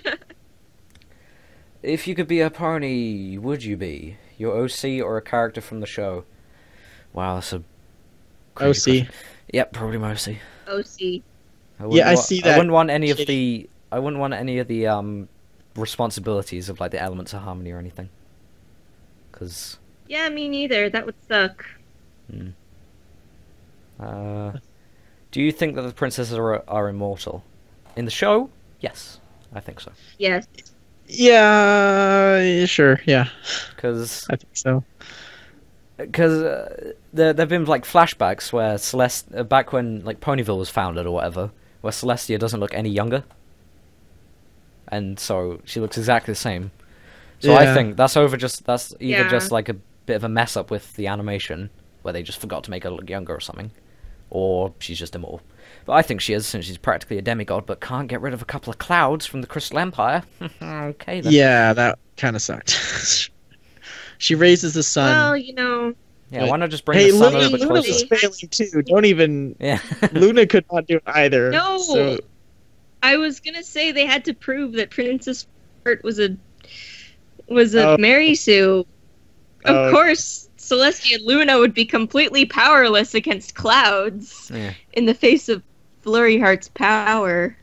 B: If you could be a pony, would you be? Your OC or a character from the show? Wow, that's a crazy
A: OC.
B: question. Yep, probably my OC.
D: OC.
A: I see that.
B: I wouldn't want any of
A: Kitty.
B: the responsibilities of like the elements of harmony or anything. Because
D: Yeah, me neither. That would suck.
B: do you think that the princesses are immortal? In the show? Yes, I think so.
D: Yes.
A: Yeah, sure. Yeah,
B: Because
A: I think so.
B: there've been like flashbacks where Celeste, back when like Ponyville was founded or whatever, where Celestia doesn't look any younger, and so she looks exactly the same. So I
A: Yeah.
B: think that's either
D: Yeah.
B: just like a bit of a mess up with the animation, where they just forgot to make her look younger or something, or she's just immortal. But I think she is, since she's practically a demigod, but can't get rid of a couple of clouds from the Crystal Empire. Okay then.
A: Yeah, that kind of sucked. She raises the sun.
D: Well, you know.
B: Yeah, why not just bring
A: Hey,
B: the sun a
A: Luna,
B: little bit
A: Luna's
B: closer?
A: failing too. Don't even.
B: Yeah.
A: Luna could not do it either.
D: No!
A: So,
D: I was gonna say they had to prove that Princess Heart was a
A: Oh.
D: Mary Sue. Of
A: Oh.
D: course, Celestia and Luna would be completely powerless against clouds
B: Yeah.
D: in the face of Flurry Heart's power.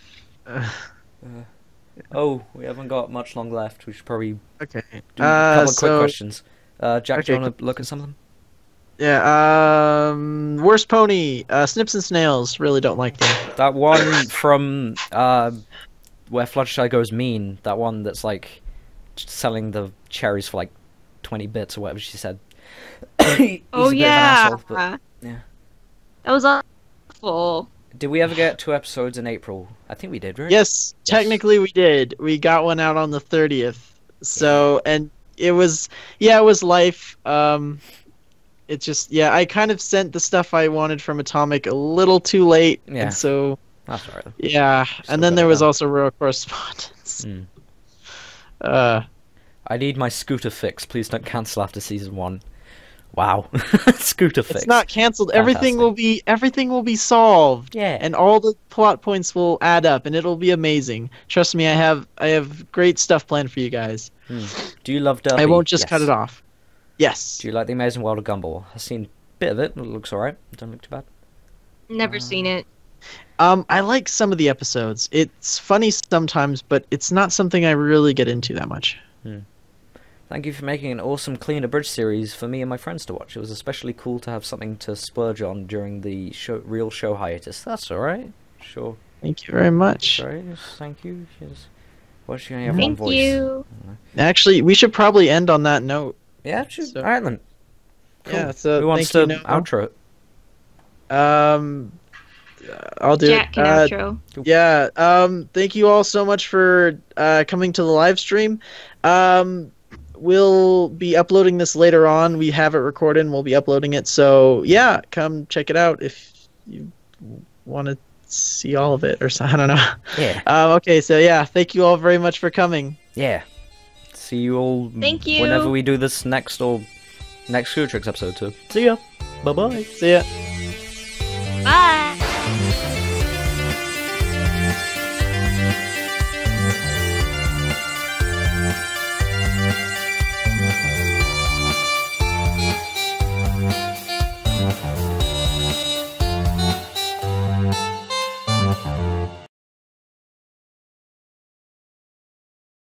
B: Oh, we haven't got much long left. We should probably
A: okay.
B: do a couple of quick
A: So,
B: questions. Jack, do
A: okay,
B: you want to look at some of them?
A: yeah. Worst pony. Snips and snails. Really don't like them.
B: That one from where Fluttershy goes mean. That one that's like selling the cherries for like 20 bits or whatever she said. He's
D: Oh
B: a bit of an
D: yeah.
B: asshole, but, yeah.
D: That was awful.
B: Did we ever get 2 episodes in April? I think we did, right?
A: Yes, technically we did. We got one out on the 30th. So, and it was life. It just, I kind of sent the stuff I wanted from Atomic a little too late.
B: Yeah.
A: And so,
B: That's alright.
A: yeah.
B: Still
A: And then
B: got
A: there
B: it
A: was
B: down.
A: also Royal Correspondence.
B: Mm. I need my scooter fix. Please don't cancel after season 1. Wow. Scooter fix.
A: It's not canceled. Everything
B: Fantastic.
A: will be solved.
B: Yeah.
A: And all the plot points will add up and it'll be amazing. Trust me, I have great stuff planned for you guys.
B: Do you love Derpy?
A: I won't just cut
B: Yes.
A: it off. Yes.
B: Do you like The Amazing World of Gumball? I've seen a bit of it. It looks alright. It doesn't look too bad.
D: Never seen it.
A: I like some of the episodes. It's funny sometimes, but it's not something I really get into that much.
B: Thank you for making an awesome Clean Abridged series for me and my friends to watch. It was especially cool to have something to splurge on during the real show hiatus. That's alright. Sure.
A: Thank you very much.
B: Sorry. Thank you. Yes. Well, she only have one
D: Thank
B: voice.
D: you.
A: Actually, we should probably end on that note.
B: Yeah, sure.
A: So-
B: Alright then. Cool.
A: Yeah, so
B: Who wants
A: thank
B: to
A: you, Noah.
B: outro it?
A: I'll do
D: Jack
A: it.
D: can outro.
A: Yeah, thank you all so much for coming to the live stream. We'll be uploading this later on. We have it recorded and we'll be uploading it. So, yeah, come check it out if you want to see all of it or so. I don't know.
B: Yeah.
A: Okay, so yeah, thank you all very much for coming.
B: Yeah. See you all
D: Thank you.
B: whenever we do this next Scootertrix episode too. See ya. Bye bye.
A: See ya.